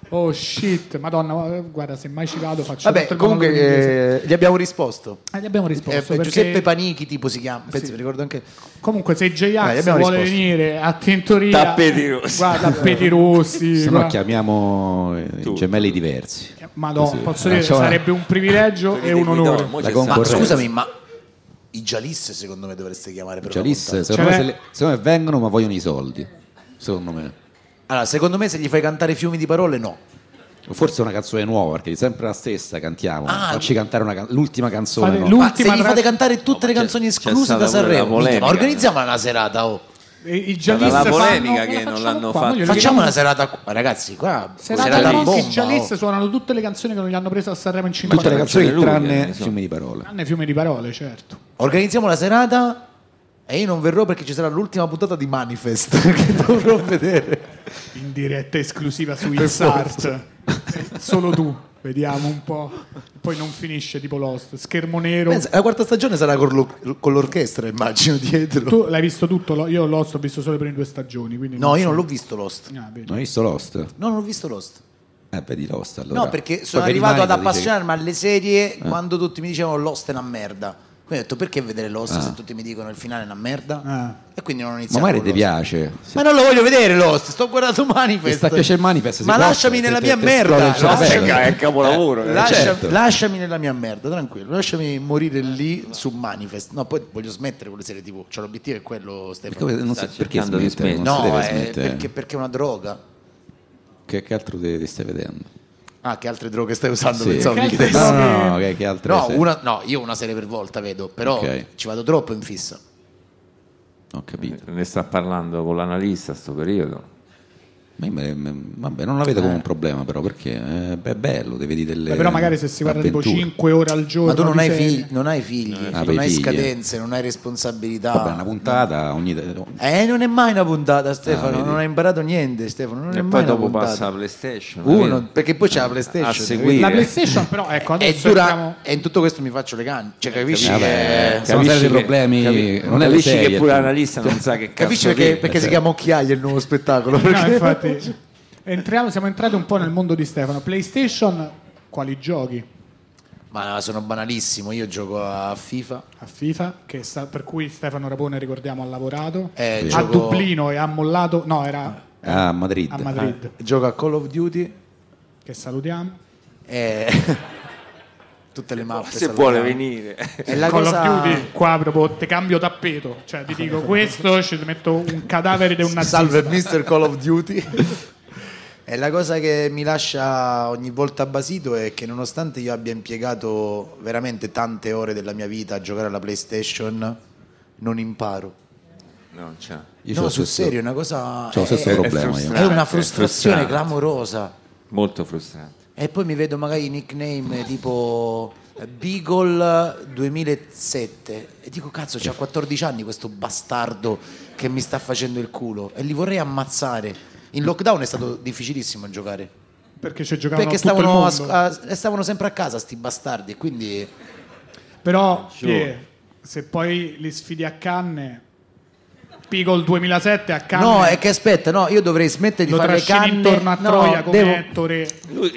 Speaker 1: Oh shit, madonna, guarda, se mai ci vado faccio
Speaker 2: Vabbè,
Speaker 1: tutto il monologo in
Speaker 2: comunque
Speaker 1: inglese.
Speaker 2: gli abbiamo risposto.
Speaker 1: Gli abbiamo risposto perché...
Speaker 2: Giuseppe Panichi tipo si chiama, penso,
Speaker 1: Sì.
Speaker 2: mi ricordo anche.
Speaker 1: Comunque se J-Ax
Speaker 2: abbiamo
Speaker 1: vuole
Speaker 2: risposto.
Speaker 1: venire a Tintoria,
Speaker 3: Tappeti rossi.
Speaker 1: guarda, tappeti rossi,
Speaker 4: Se no
Speaker 1: guarda.
Speaker 4: chiamiamo i gemelli diversi.
Speaker 1: Madonna,
Speaker 4: Così.
Speaker 1: posso dire,
Speaker 4: Facciamo-
Speaker 1: sarebbe un privilegio e un onore.
Speaker 3: Mo
Speaker 4: La
Speaker 3: c'è
Speaker 2: Ma
Speaker 4: concorrenza.
Speaker 2: scusami, ma i Jalis secondo me dovreste chiamare per una
Speaker 4: Jalis,
Speaker 2: puntata.
Speaker 4: secondo me,
Speaker 1: Cioè-
Speaker 4: secondo me vengono ma vogliono i soldi. Secondo me.
Speaker 2: Allora, secondo me se gli fai cantare fiumi di parole no.
Speaker 4: Forse una canzone nuova, perché è sempre la stessa, cantiamo.
Speaker 2: Ah,
Speaker 4: Facci cantare l'ultima canzone.
Speaker 1: Fate
Speaker 4: no?
Speaker 1: l'ultima
Speaker 2: Ma se gli fate
Speaker 1: traccia-
Speaker 2: cantare tutte le canzoni
Speaker 3: c'è
Speaker 2: escluse
Speaker 3: stata
Speaker 2: da
Speaker 3: pure la
Speaker 2: Sanremo, minchia,
Speaker 3: polemica.
Speaker 2: ma organizziamo una serata, oh.
Speaker 1: I
Speaker 3: Stata
Speaker 1: Jalis
Speaker 3: la
Speaker 1: fanno-
Speaker 3: polemica
Speaker 1: la
Speaker 3: che non
Speaker 1: facciamo
Speaker 3: l'hanno
Speaker 1: qua,
Speaker 3: fatta.
Speaker 1: noi glielo
Speaker 2: Facciamo
Speaker 1: chiediamo-
Speaker 2: una serata qua, ragazzi, qua
Speaker 1: serata
Speaker 2: serata
Speaker 1: rock,
Speaker 2: bomba.
Speaker 1: i Jalis
Speaker 2: oh.
Speaker 1: suonano tutte le canzoni che non gli hanno preso a Sanremo in 50
Speaker 4: Tutte le
Speaker 1: anni.
Speaker 4: canzoni
Speaker 3: lui,
Speaker 4: tranne
Speaker 3: insomma.
Speaker 4: fiumi di parole.
Speaker 1: Tranne fiumi di parole, certo.
Speaker 2: Organizziamo la serata e io non verrò perché ci sarà l'ultima puntata di Manifest che dovrò vedere.
Speaker 1: In diretta esclusiva su
Speaker 2: Per
Speaker 1: Insart. Solo tu, vediamo un po'. Poi non finisce tipo Lost, schermo nero.
Speaker 2: Pensa, la quarta stagione sarà con l'orchestra, immagino, dietro.
Speaker 1: Tu l'hai visto tutto? Io Lost ho visto solo le prime 2 stagioni. Quindi
Speaker 2: No, io
Speaker 1: so.
Speaker 2: non l'ho visto Lost.
Speaker 1: Ah, vedi.
Speaker 4: Non hai visto Lost?
Speaker 2: No, non ho visto Lost.
Speaker 4: Vedi Lost allora.
Speaker 2: No, perché sono
Speaker 4: Poi vedi
Speaker 2: arrivato ad
Speaker 4: Manifest, dici
Speaker 2: appassionarmi alle serie quando tutti mi dicevano Lost è una merda. Quindi ho detto perché vedere Lost se tutti mi dicono il finale è una merda?
Speaker 1: Ah.
Speaker 2: E quindi non ho
Speaker 4: che-
Speaker 2: iniziato.
Speaker 4: magari
Speaker 2: con
Speaker 4: ti
Speaker 2: Lost.
Speaker 4: piace.
Speaker 2: Ma non lo voglio vedere Lost, sto guardando Manifest.
Speaker 4: Mi sta piacendo il Manifest, si
Speaker 2: Ma
Speaker 4: può,
Speaker 2: lasciami
Speaker 4: te-
Speaker 2: nella
Speaker 4: te-
Speaker 2: mia
Speaker 4: te
Speaker 2: merda.
Speaker 4: esplode il cervello.
Speaker 2: Lasciami-
Speaker 3: È un capolavoro.
Speaker 4: certo.
Speaker 2: Lasciami nella mia merda, tranquillo. Lasciami morire lì su Manifest. No, poi voglio smettere con le serie TV. Cioè, l'obiettivo è quello, Stefano.
Speaker 4: Perché, non
Speaker 3: Sta
Speaker 4: si- perché
Speaker 3: cercando di
Speaker 4: smettere? Non
Speaker 2: No,
Speaker 4: si deve smettere.
Speaker 2: perché è una droga.
Speaker 4: Che altro ti stai vedendo?
Speaker 2: Ah, che altre droghe stai usando?
Speaker 4: Sì.
Speaker 2: Pensavo
Speaker 1: Che
Speaker 2: mi
Speaker 1: altre
Speaker 2: chiedessi.
Speaker 1: droghe?
Speaker 4: No, che altre
Speaker 2: No,
Speaker 4: sei?
Speaker 2: io una serie per volta vedo, però
Speaker 4: Ok.
Speaker 2: ci vado troppo in fissa.
Speaker 4: Ho capito.
Speaker 3: Ne sta parlando con l'analista a sto periodo.
Speaker 4: Ma vabbè, non la vedo come un problema, però, perché è bello, devi vedere delle.
Speaker 1: Beh, però magari se si guarda tipo
Speaker 4: avventure.
Speaker 1: 5 ore al giorno.
Speaker 2: Ma tu non
Speaker 1: di
Speaker 2: hai
Speaker 1: serie-
Speaker 2: figli, non hai figli,
Speaker 4: Ah,
Speaker 2: non
Speaker 4: per
Speaker 2: hai
Speaker 4: figli.
Speaker 2: scadenze, non hai responsabilità.
Speaker 4: Vabbè, una puntata ogni.
Speaker 2: Non è mai una puntata, Stefano.
Speaker 4: vedi.
Speaker 2: Non hai imparato niente, Stefano. Non è
Speaker 3: E
Speaker 2: mai
Speaker 3: poi
Speaker 2: una
Speaker 3: dopo
Speaker 2: puntata.
Speaker 3: passa la PlayStation.
Speaker 2: Uno, perché poi c'è la PlayStation.
Speaker 3: A seguire.
Speaker 1: La PlayStation, però, ecco,
Speaker 2: E,
Speaker 1: adesso
Speaker 2: dura-
Speaker 1: entriamo-
Speaker 2: e in tutto questo mi faccio le canne. Cioè, capisci?
Speaker 4: Vabbè,
Speaker 2: che...
Speaker 4: sono
Speaker 3: Capisci
Speaker 4: stati
Speaker 3: che-
Speaker 4: problemi. Non è le
Speaker 3: capisci
Speaker 4: serie,
Speaker 3: che pure
Speaker 4: tu.
Speaker 3: l'analista non sa che cazzo
Speaker 2: Capisci
Speaker 3: dire.
Speaker 2: perché si chiama Occhiaia il nuovo spettacolo?
Speaker 1: No,
Speaker 2: Perché...
Speaker 1: infatti. Siamo entrati un po' nel mondo di Stefano. PlayStation, quali giochi?
Speaker 2: Ma sono banalissimo. Io gioco a FIFA.
Speaker 1: A FIFA, per cui Stefano Rapone, ricordiamo, ha lavorato. A
Speaker 2: Gioco...
Speaker 1: Dublino e ha mollato. No, era
Speaker 4: A Madrid.
Speaker 1: a Madrid.
Speaker 2: Gioco a Call of Duty.
Speaker 1: Che salutiamo.
Speaker 2: E... tutte le mappe.
Speaker 3: Se
Speaker 2: salutiamo.
Speaker 3: vuole venire.
Speaker 2: E la
Speaker 1: Call
Speaker 2: cosa...
Speaker 1: of Duty, qua proprio te cambio tappeto. Cioè, ti dico questo, ci metto un cadavere di un nazista.
Speaker 2: Salve Mr. Call of Duty. E la cosa che mi lascia ogni volta basito è che nonostante io abbia impiegato veramente tante ore della mia vita a giocare alla PlayStation, non imparo.
Speaker 3: No, c'è.
Speaker 4: Io
Speaker 2: No,
Speaker 4: c'ho
Speaker 2: sul
Speaker 4: stesso-
Speaker 2: serio, è una cosa...
Speaker 4: c'ho lo stesso problema io.
Speaker 3: frustrante.
Speaker 2: È una
Speaker 3: È
Speaker 2: frustrazione
Speaker 3: frustrante.
Speaker 2: clamorosa.
Speaker 3: Molto frustrante.
Speaker 2: E poi mi vedo magari nickname tipo Beagle 2007 e dico cazzo c'ha 14 anni questo bastardo che mi sta facendo il culo e li vorrei ammazzare. In lockdown è stato difficilissimo giocare
Speaker 1: Perché ci giocavano
Speaker 2: perché
Speaker 1: tutto il mondo.
Speaker 2: stavano sempre a casa sti bastardi e quindi
Speaker 1: Però, se poi li sfidi a canne, Picol 2007 a canne.
Speaker 2: no è che aspetta no io dovrei smettere di
Speaker 1: lo
Speaker 2: fare le
Speaker 1: trascini
Speaker 2: canne
Speaker 1: intorno a
Speaker 2: no,
Speaker 1: Troia come
Speaker 2: devo-
Speaker 1: Ettore.
Speaker 3: Lui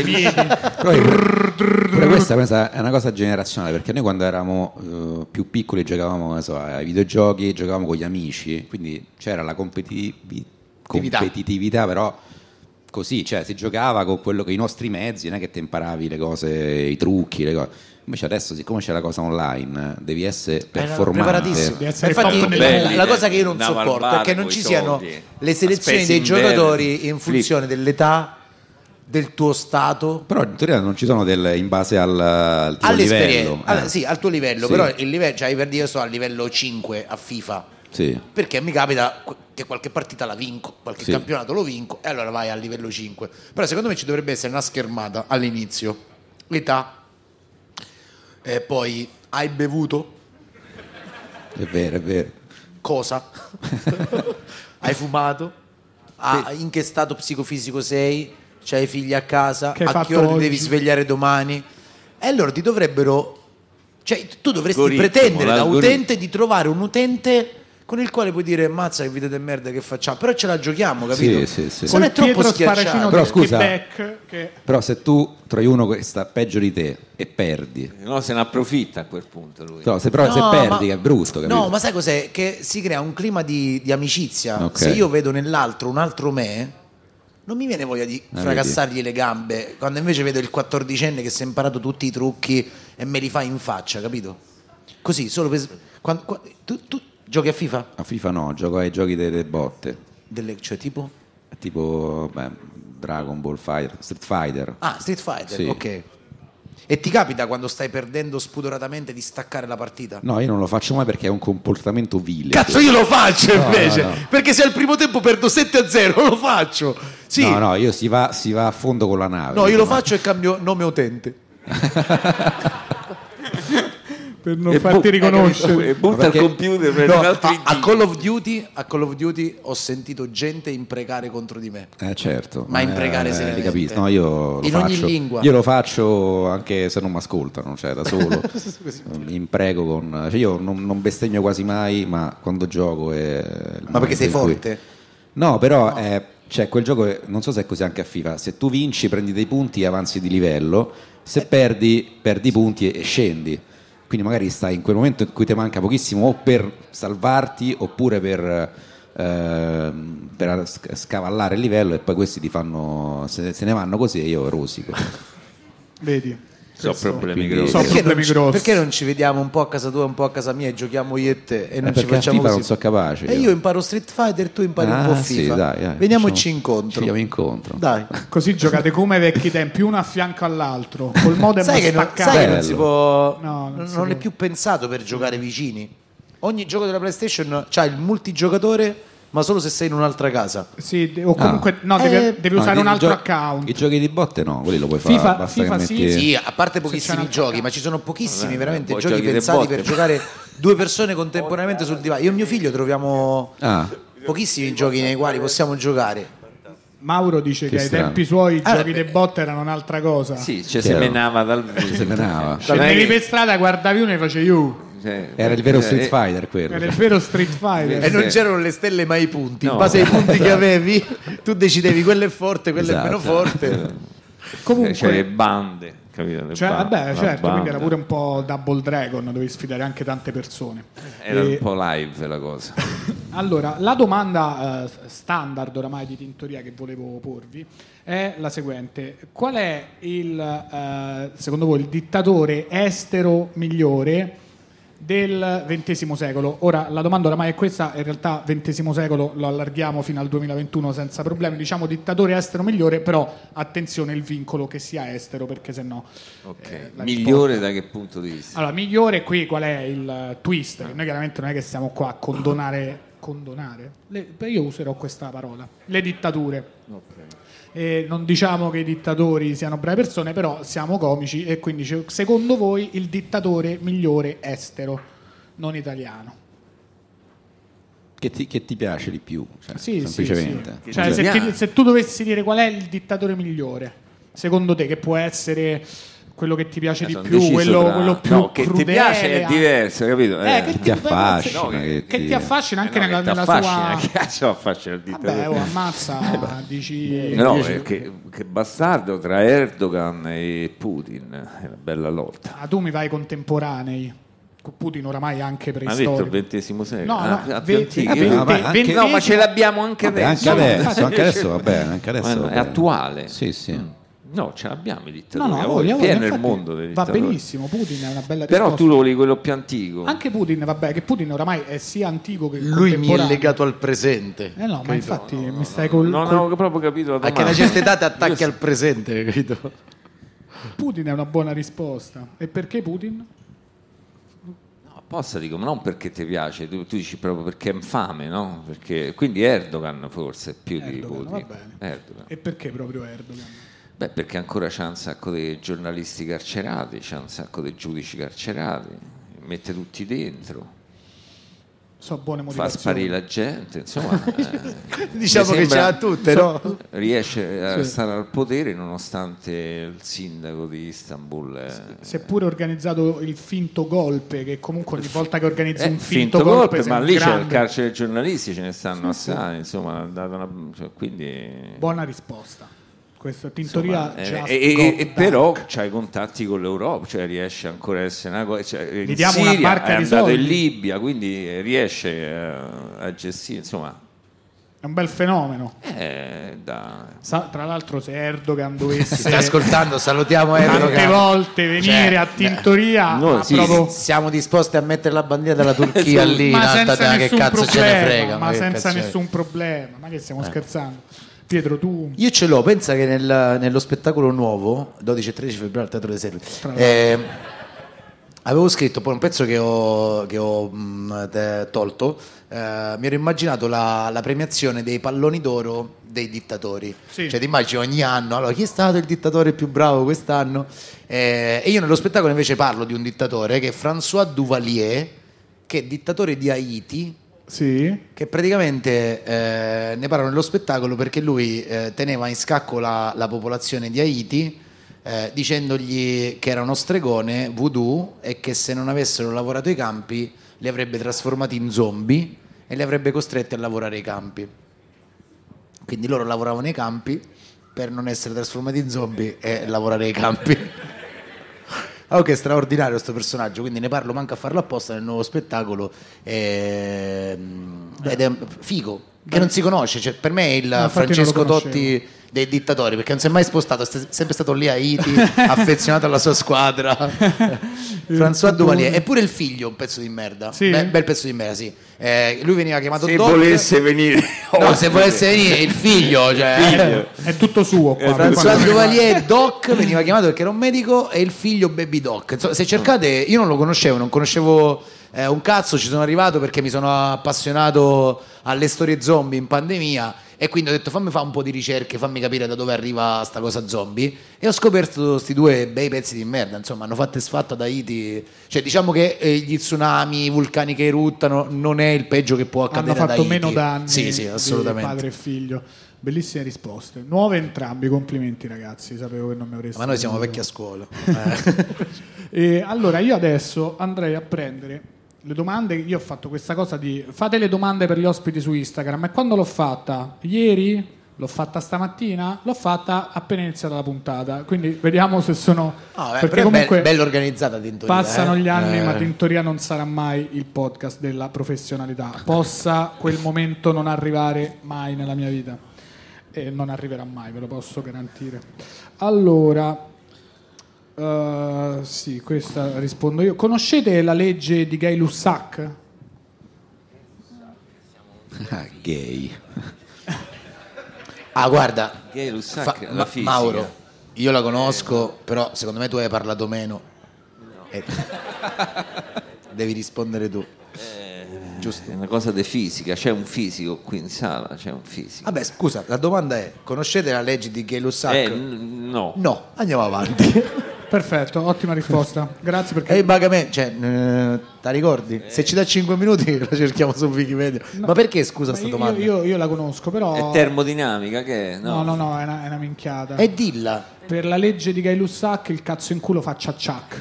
Speaker 4: Però questa pensa, è una cosa generazionale, perché noi quando eravamo più piccoli giocavamo non so, ai videogiochi, giocavamo con gli amici, quindi c'era la competitività, però così, cioè si giocava con quello che i nostri mezzi, non è che te imparavi le cose, i trucchi, le cose. Invece adesso, siccome c'è la cosa online, devi essere performante.
Speaker 2: preparatissimo.
Speaker 1: Devi essere
Speaker 2: Infatti,
Speaker 1: top
Speaker 3: belli,
Speaker 2: la cosa che io non
Speaker 3: andavo al
Speaker 2: sopporto
Speaker 3: bar
Speaker 2: è che non
Speaker 3: coi
Speaker 2: ci siano
Speaker 3: soldi,
Speaker 2: le selezioni
Speaker 3: a
Speaker 2: dei
Speaker 3: Space Invaders,
Speaker 2: giocatori in funzione dell'età, del tuo stato,
Speaker 4: Però in teoria non ci sono in base al tuo
Speaker 2: all'esperienza.
Speaker 4: livello.
Speaker 2: Sì, al tuo livello,
Speaker 4: Sì.
Speaker 2: però il livello, cioè per dire io sto a livello 5 a FIFA.
Speaker 4: Sì.
Speaker 2: Perché mi capita che qualche partita la vinco, qualche
Speaker 4: Sì.
Speaker 2: campionato lo vinco e allora vai a livello 5. Però secondo me ci dovrebbe essere una schermata all'inizio. Età. E poi hai bevuto?
Speaker 4: È vero, è vero.
Speaker 2: Cosa? Hai fumato? In che stato psicofisico sei? C'hai figli a casa?
Speaker 1: Che hai
Speaker 2: A
Speaker 1: fatto
Speaker 2: che ora ti
Speaker 1: oggi?
Speaker 2: devi svegliare domani? E allora ti dovrebbero... Cioè tu dovresti
Speaker 3: Algoritmo,
Speaker 2: pretendere da
Speaker 3: l'algoritmo.
Speaker 2: utente di trovare un utente con il quale puoi dire mazza che vita di merda che facciamo, però ce la giochiamo, capito?
Speaker 4: Sì.
Speaker 2: Se non è troppo schiacciato.
Speaker 4: Però scusa, però se tu trovi uno che sta peggio di te e perdi,
Speaker 3: no, se ne approfitta a quel punto lui.
Speaker 4: no, se perdi che è brutto, capito?
Speaker 2: No, ma sai cos'è? Che si crea un clima di amicizia.
Speaker 4: Okay.
Speaker 2: Se io vedo nell'altro un altro me, non mi viene voglia di fracassargli le gambe, quando invece vedo il 14enne che si è imparato tutti i trucchi e me li fa in faccia, capito? Così, solo per... Tu giochi a FIFA?
Speaker 4: A FIFA no, gioco ai giochi delle botte.
Speaker 2: Cioè tipo?
Speaker 4: Tipo Dragon Ball Fighter, Street Fighter.
Speaker 2: Ah, Street Fighter,
Speaker 4: Sì.
Speaker 2: ok. E ti capita quando stai perdendo spudoratamente di staccare la partita?
Speaker 4: No, io non lo faccio mai perché è un comportamento vile.
Speaker 2: Cazzo, io lo faccio invece,
Speaker 4: no.
Speaker 2: perché se al primo tempo perdo 7-0 lo faccio. Sì.
Speaker 4: No, io si va a fondo con la nave.
Speaker 2: No, io lo faccio e cambio nome utente.
Speaker 1: Per non farti riconoscere.
Speaker 3: E butta il computer, prende
Speaker 2: No,
Speaker 3: un altro
Speaker 2: a Call of Duty ho sentito gente imprecare contro di me.
Speaker 4: Certo.
Speaker 2: Ma imprecare
Speaker 4: li
Speaker 2: seriamente.
Speaker 4: capisco. No, io lo
Speaker 2: In
Speaker 4: faccio.
Speaker 2: ogni lingua.
Speaker 4: Io lo faccio anche se non mi ascoltano, cioè da solo. Mi imprego con. Cioè io non bestemmio quasi mai, ma quando gioco è.
Speaker 2: Ma perché sei forte?
Speaker 4: No, però cioè, quel gioco non so se è così anche a FIFA. Se tu vinci, prendi dei punti e avanzi di livello. Se perdi punti e scendi. Quindi magari stai in quel momento in cui ti manca pochissimo o per salvarti oppure per scavallare il livello, e poi questi ti fanno se ne vanno così e io rosico.
Speaker 1: Vedi?
Speaker 3: Sono problemi
Speaker 4: quindi-
Speaker 3: grossi.
Speaker 2: Perché non ci vediamo un po' a casa tua, un po' a casa mia e giochiamo io e te e non ci
Speaker 4: Perché a
Speaker 2: facciamo
Speaker 4: FIFA
Speaker 2: così?
Speaker 4: non so capace.
Speaker 2: E io imparo Street Fighter, tu impari un po'
Speaker 4: sì,
Speaker 2: FIFA.
Speaker 4: dai,
Speaker 2: Veniamoci
Speaker 4: Ci
Speaker 2: incontro.
Speaker 4: vediamo incontro.
Speaker 2: Dai.
Speaker 1: Così giocate come ai vecchi tempi, uno a fianco all'altro, col modem
Speaker 2: Sai che non
Speaker 1: staccato.
Speaker 2: si può.
Speaker 1: No, non si
Speaker 2: non è
Speaker 1: può.
Speaker 2: più pensato per giocare vicini. Ogni gioco della PlayStation c'ha il multigiocatore, ma solo se sei in un'altra casa.
Speaker 1: Sì, o comunque no, devi usare un altro account.
Speaker 4: I giochi di botte no, quelli lo puoi fare.
Speaker 1: FIFA
Speaker 4: Basta che
Speaker 1: sì.
Speaker 4: metti...
Speaker 2: Sì, a parte
Speaker 1: Se c'è
Speaker 2: pochissimi
Speaker 1: un altro
Speaker 2: giochi,
Speaker 1: account.
Speaker 2: ma ci sono pochissimi
Speaker 3: Vabbè,
Speaker 2: veramente
Speaker 3: poi
Speaker 2: giochi
Speaker 3: giochi di
Speaker 2: pensati
Speaker 3: botte.
Speaker 2: per giocare due persone contemporaneamente sul divano. Io e mio figlio troviamo pochissimi giochi nei quali possiamo giocare.
Speaker 1: Mauro dice che ai
Speaker 4: strano.
Speaker 1: tempi suoi i giochi di botte erano un'altra cosa.
Speaker 3: Sì, ci semenava dal
Speaker 4: semenava.
Speaker 1: Scendevi per strada, guardavi uno e facevi
Speaker 4: Era il vero Street Fighter quello.
Speaker 1: Era il vero Street Fighter.
Speaker 2: E non c'erano le stelle ma i punti. In
Speaker 3: No.
Speaker 2: base ai punti che avevi, tu decidevi quello è forte, quello è meno
Speaker 4: Esatto.
Speaker 2: forte.
Speaker 1: Comunque,
Speaker 3: C'è le bande, capito? Le
Speaker 1: cioè,
Speaker 3: bande,
Speaker 1: vabbè,
Speaker 3: la
Speaker 1: certo, quindi
Speaker 3: banda.
Speaker 1: era pure un po' Double Dragon, dovevi sfidare anche tante persone.
Speaker 3: Era
Speaker 1: E-
Speaker 3: un po' live la cosa.
Speaker 1: Allora, la domanda standard oramai di tintoria che volevo porvi è la seguente: qual è secondo voi il dittatore estero migliore del XX secolo? Ora, la domanda oramai è questa, in realtà XX secolo lo allarghiamo fino al 2021 senza problemi, diciamo dittatore estero migliore, però attenzione il vincolo che sia estero, perché sennò
Speaker 3: Ok.
Speaker 1: la
Speaker 3: Migliore da che punto di vista?
Speaker 1: allora, migliore qui qual è il twist? Che noi chiaramente non è che stiamo qua a condonare io userò questa parola, le dittature. E non diciamo che i dittatori siano brave persone, però siamo comici e quindi secondo voi il dittatore migliore estero, non italiano?
Speaker 4: Che ti piace di più, cioè,
Speaker 1: Sì,
Speaker 4: semplicemente.
Speaker 1: sì. Cioè, se tu dovessi dire qual è il dittatore migliore, secondo te, che può essere quello che ti piace di
Speaker 3: Sono
Speaker 1: più,
Speaker 3: deciso
Speaker 1: quello più
Speaker 3: no, che ti
Speaker 1: crudele,
Speaker 3: piace è diverso, capito?
Speaker 1: che
Speaker 4: ti affascina,
Speaker 1: no, che ti affascina anche
Speaker 3: no,
Speaker 1: nella,
Speaker 3: che ti
Speaker 1: nella
Speaker 3: affascina,
Speaker 1: sua...
Speaker 3: che cazzo affascina il dittatore?
Speaker 1: Vabbè, ammazza, dici...
Speaker 3: No, che bastardo tra Erdogan e Putin, è una bella lotta.
Speaker 1: Ah, tu mi vai contemporanei. Putin oramai anche
Speaker 3: Ma ha detto
Speaker 1: preistorico.
Speaker 3: il XX secolo?
Speaker 1: No, no,
Speaker 3: più antichi.
Speaker 4: anche-
Speaker 3: No, ma ce l'abbiamo anche
Speaker 4: Vabbè,
Speaker 3: adesso.
Speaker 4: anche adesso va bene, anche adesso va
Speaker 3: È
Speaker 4: bene.
Speaker 3: attuale.
Speaker 4: Sì, sì.
Speaker 3: No, ce l'abbiamo i
Speaker 1: No,
Speaker 3: dittatori.
Speaker 1: no,
Speaker 3: a
Speaker 1: a
Speaker 3: voi,
Speaker 1: voglia,
Speaker 3: pieno il
Speaker 1: infatti
Speaker 3: mondo dei
Speaker 1: va
Speaker 3: dittatori.
Speaker 1: benissimo, Putin è una bella
Speaker 3: Però
Speaker 1: risposta.
Speaker 3: tu lo voli quello più antico.
Speaker 1: Anche Putin, vabbè, che Putin oramai è sia antico che
Speaker 2: Lui mi è
Speaker 1: contemporaneo.
Speaker 2: legato al presente.
Speaker 1: No, ma infatti mi stai col...
Speaker 3: Non
Speaker 1: col-
Speaker 3: ho proprio capito la
Speaker 2: Anche a
Speaker 3: domanda.
Speaker 2: una certa età ti attacchi al presente, capito?
Speaker 1: Putin è una buona risposta. E perché Putin?
Speaker 3: No, apposta dico, ma non perché ti piace, tu dici proprio perché è infame, no? Perché, quindi Erdogan forse più di
Speaker 1: Erdogan,
Speaker 3: Putin.
Speaker 1: va bene.
Speaker 3: Erdogan.
Speaker 1: E perché proprio Erdogan?
Speaker 3: Beh, perché ancora c'è un sacco di giornalisti carcerati, c'è un sacco di giudici carcerati, mette tutti dentro.
Speaker 1: So buone
Speaker 3: fa
Speaker 1: motivazioni.
Speaker 3: sparire la gente, insomma.
Speaker 2: Diciamo che ce l'ha tutte, no?
Speaker 3: Riesce a stare al potere nonostante il sindaco di Istanbul.
Speaker 1: Si è pure organizzato il finto golpe, che comunque ogni volta che organizzi un finto golpe
Speaker 3: ma
Speaker 1: sei
Speaker 3: lì
Speaker 1: un
Speaker 3: c'è il
Speaker 1: grande.
Speaker 3: carcere dei giornalisti, ce ne stanno assai, insomma, ha dato quindi
Speaker 1: Buona risposta. Questa tintoria
Speaker 3: però c'hai contatti con l'Europa, cioè riesce ancora a essere una cosa, in
Speaker 1: Gli diamo
Speaker 3: Siria
Speaker 1: una barca
Speaker 3: è
Speaker 1: di
Speaker 3: andato
Speaker 1: soldi.
Speaker 3: in Libia, quindi riesce a gestire, insomma.
Speaker 1: È un bel fenomeno. Tra l'altro se Erdogan dovesse
Speaker 2: Sta ascoltando, salutiamo
Speaker 1: tante
Speaker 2: Erdogan.
Speaker 1: volte venire a tintoria,
Speaker 3: noi sì,
Speaker 1: proprio...
Speaker 2: Siamo disposti a mettere la bandiera della Turchia lì in
Speaker 1: ma
Speaker 2: alta
Speaker 1: senza
Speaker 2: terra, che
Speaker 1: nessun
Speaker 2: cazzo ce ne
Speaker 1: problema,
Speaker 2: frega,
Speaker 1: ma
Speaker 2: che
Speaker 1: senza
Speaker 2: cazzo
Speaker 1: nessun problema, ma che stiamo scherzando? Pietro, tu
Speaker 2: Io ce l'ho, pensa che nello spettacolo nuovo 12 e 13 febbraio al Teatro dei Servi avevo scritto poi un pezzo che ho tolto, mi ero immaginato la premiazione dei palloni d'oro dei dittatori,
Speaker 1: Sì.
Speaker 2: cioè ti immagini ogni anno, allora chi è stato il dittatore più bravo quest'anno, e io nello spettacolo invece parlo di un dittatore che è François Duvalier, che è dittatore di Haiti,
Speaker 1: sì,
Speaker 2: che praticamente ne parlo nello spettacolo perché lui teneva in scacco la popolazione di Haiti, dicendogli che era uno stregone voodoo e che se non avessero lavorato ai campi li avrebbe trasformati in zombie e li avrebbe costretti a lavorare ai campi. Quindi loro lavoravano ai campi per non essere trasformati in zombie e lavorare ai campi. Oh, che straordinario questo personaggio, quindi ne parlo manco a farlo apposta nel nuovo spettacolo, ed è figo, che non si conosce, cioè, per me è il Francesco Totti dei dittatori, perché non si è mai spostato, è sempre stato lì a Haiti, affezionato alla sua squadra. François Duvalier, eppure il figlio un pezzo di merda,
Speaker 1: Sì?
Speaker 2: bel pezzo di merda, sì. Lui veniva chiamato
Speaker 3: se
Speaker 2: Doc.
Speaker 3: volesse venire,
Speaker 2: No, se volesse venire il figlio, cioè
Speaker 1: è tutto suo qua.
Speaker 2: François Duvalier Doc veniva chiamato perché era un medico e il figlio Baby Doc. Insomma, se cercate, io non conoscevo un cazzo, ci sono arrivato perché mi sono appassionato alle storie zombie in pandemia e quindi ho detto fammi fare un po' di ricerche, fammi capire da dove arriva sta cosa zombie, e ho scoperto questi due bei pezzi di merda, insomma hanno fatto e sfatto ad Haiti, cioè diciamo che gli tsunami, i vulcani che eruttano non è il peggio che può accadere
Speaker 1: hanno fatto
Speaker 2: ad Haiti.
Speaker 1: meno danni
Speaker 2: sì, assolutamente.
Speaker 1: padre e figlio. Bellissime risposte, nuove entrambi, complimenti ragazzi, sapevo che non mi avreste
Speaker 2: Ma noi siamo
Speaker 1: detto.
Speaker 2: vecchi a scuola.
Speaker 1: E allora io adesso andrei a prendere le domande. Io ho fatto questa cosa di fate le domande per gli ospiti su Instagram, e quando l'ho fatta? Ieri? L'ho fatta stamattina? L'ho fatta appena iniziata la puntata, quindi vediamo se sono perché
Speaker 2: però
Speaker 1: comunque
Speaker 2: è bello organizzata Tintoria,
Speaker 1: passano gli anni, ma Tintoria non sarà mai il podcast della professionalità, possa quel momento non arrivare mai nella mia vita, e non arriverà mai, ve lo posso garantire. Allora sì, questa rispondo io. Conoscete la legge di Gay-Lussac?
Speaker 4: Gay.
Speaker 2: Guarda,
Speaker 3: Gay-Lussac, la fisica.
Speaker 2: Mauro, io la conosco, però secondo me tu hai parlato meno. Devi rispondere tu. Giusto.
Speaker 3: È una cosa di fisica, c'è un fisico qui in sala, c'è un fisico.
Speaker 2: Vabbè, scusa, la domanda è: conoscete la legge di Gay-Lussac?
Speaker 3: No.
Speaker 2: No, andiamo avanti.
Speaker 1: Perfetto, ottima risposta. Grazie perché
Speaker 2: Vagamente, cioè, te ricordi? Se ci dà 5 minuti la cerchiamo su Wikipedia. Ma perché, scusa, sta domanda?
Speaker 1: io la conosco, però
Speaker 3: È termodinamica che è?
Speaker 1: No, è una minchiata.
Speaker 2: E dilla.
Speaker 1: Per la legge di Gay-Lussac il cazzo in culo fa ciac.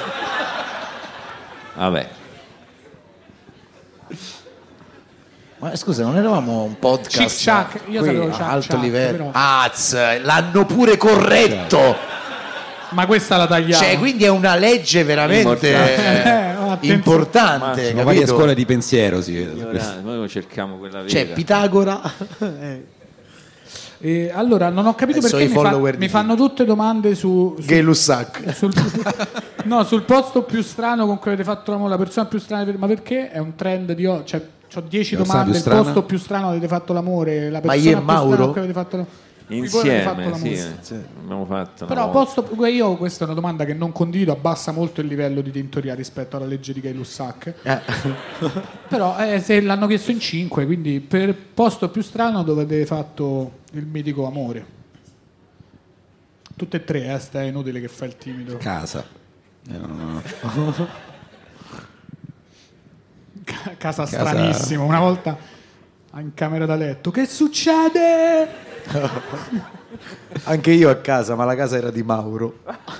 Speaker 3: Vabbè.
Speaker 2: Ma scusa, non eravamo un podcast
Speaker 1: Cic-ciac, io
Speaker 2: qui,
Speaker 1: sapevo
Speaker 2: a
Speaker 1: ciac,
Speaker 2: alto
Speaker 1: ciac,
Speaker 2: livello?
Speaker 1: però.
Speaker 2: L'hanno pure corretto.
Speaker 1: Ma questa la tagliamo.
Speaker 2: Cioè, quindi è una legge veramente importante,
Speaker 4: Sono varie
Speaker 2: capito?
Speaker 4: scuole di pensiero, si vede.
Speaker 3: Noi cerchiamo quella vera.
Speaker 2: Cioè, Pitagora.
Speaker 1: Allora, non ho capito
Speaker 2: Adesso
Speaker 1: perché
Speaker 2: i follower
Speaker 1: mi fanno tutte domande su
Speaker 2: Gay-Lussac.
Speaker 1: sul posto più strano con cui avete fatto l'amore, la persona più strana, ma perché? È un trend di oggi, cioè ho 10 domande, il posto più strano avete fatto l'amore, la persona
Speaker 2: io e
Speaker 1: più strana
Speaker 2: Mauro?
Speaker 1: con cui avete fatto l'amore.
Speaker 3: Insieme, sì. Abbiamo fatto.
Speaker 1: Però io questa è una domanda che non condivido, abbassa molto il livello di tintoria rispetto alla legge di Gay-Lussac. Però se l'hanno chiesto in 5, quindi per posto più strano dove avete fatto il mitico amore. Tutte e tre, è inutile che fai il timido.
Speaker 4: Casa.
Speaker 1: casa stranissimo. Una volta in camera da letto, che succede?
Speaker 2: Anche io a casa, ma la casa era di Mauro.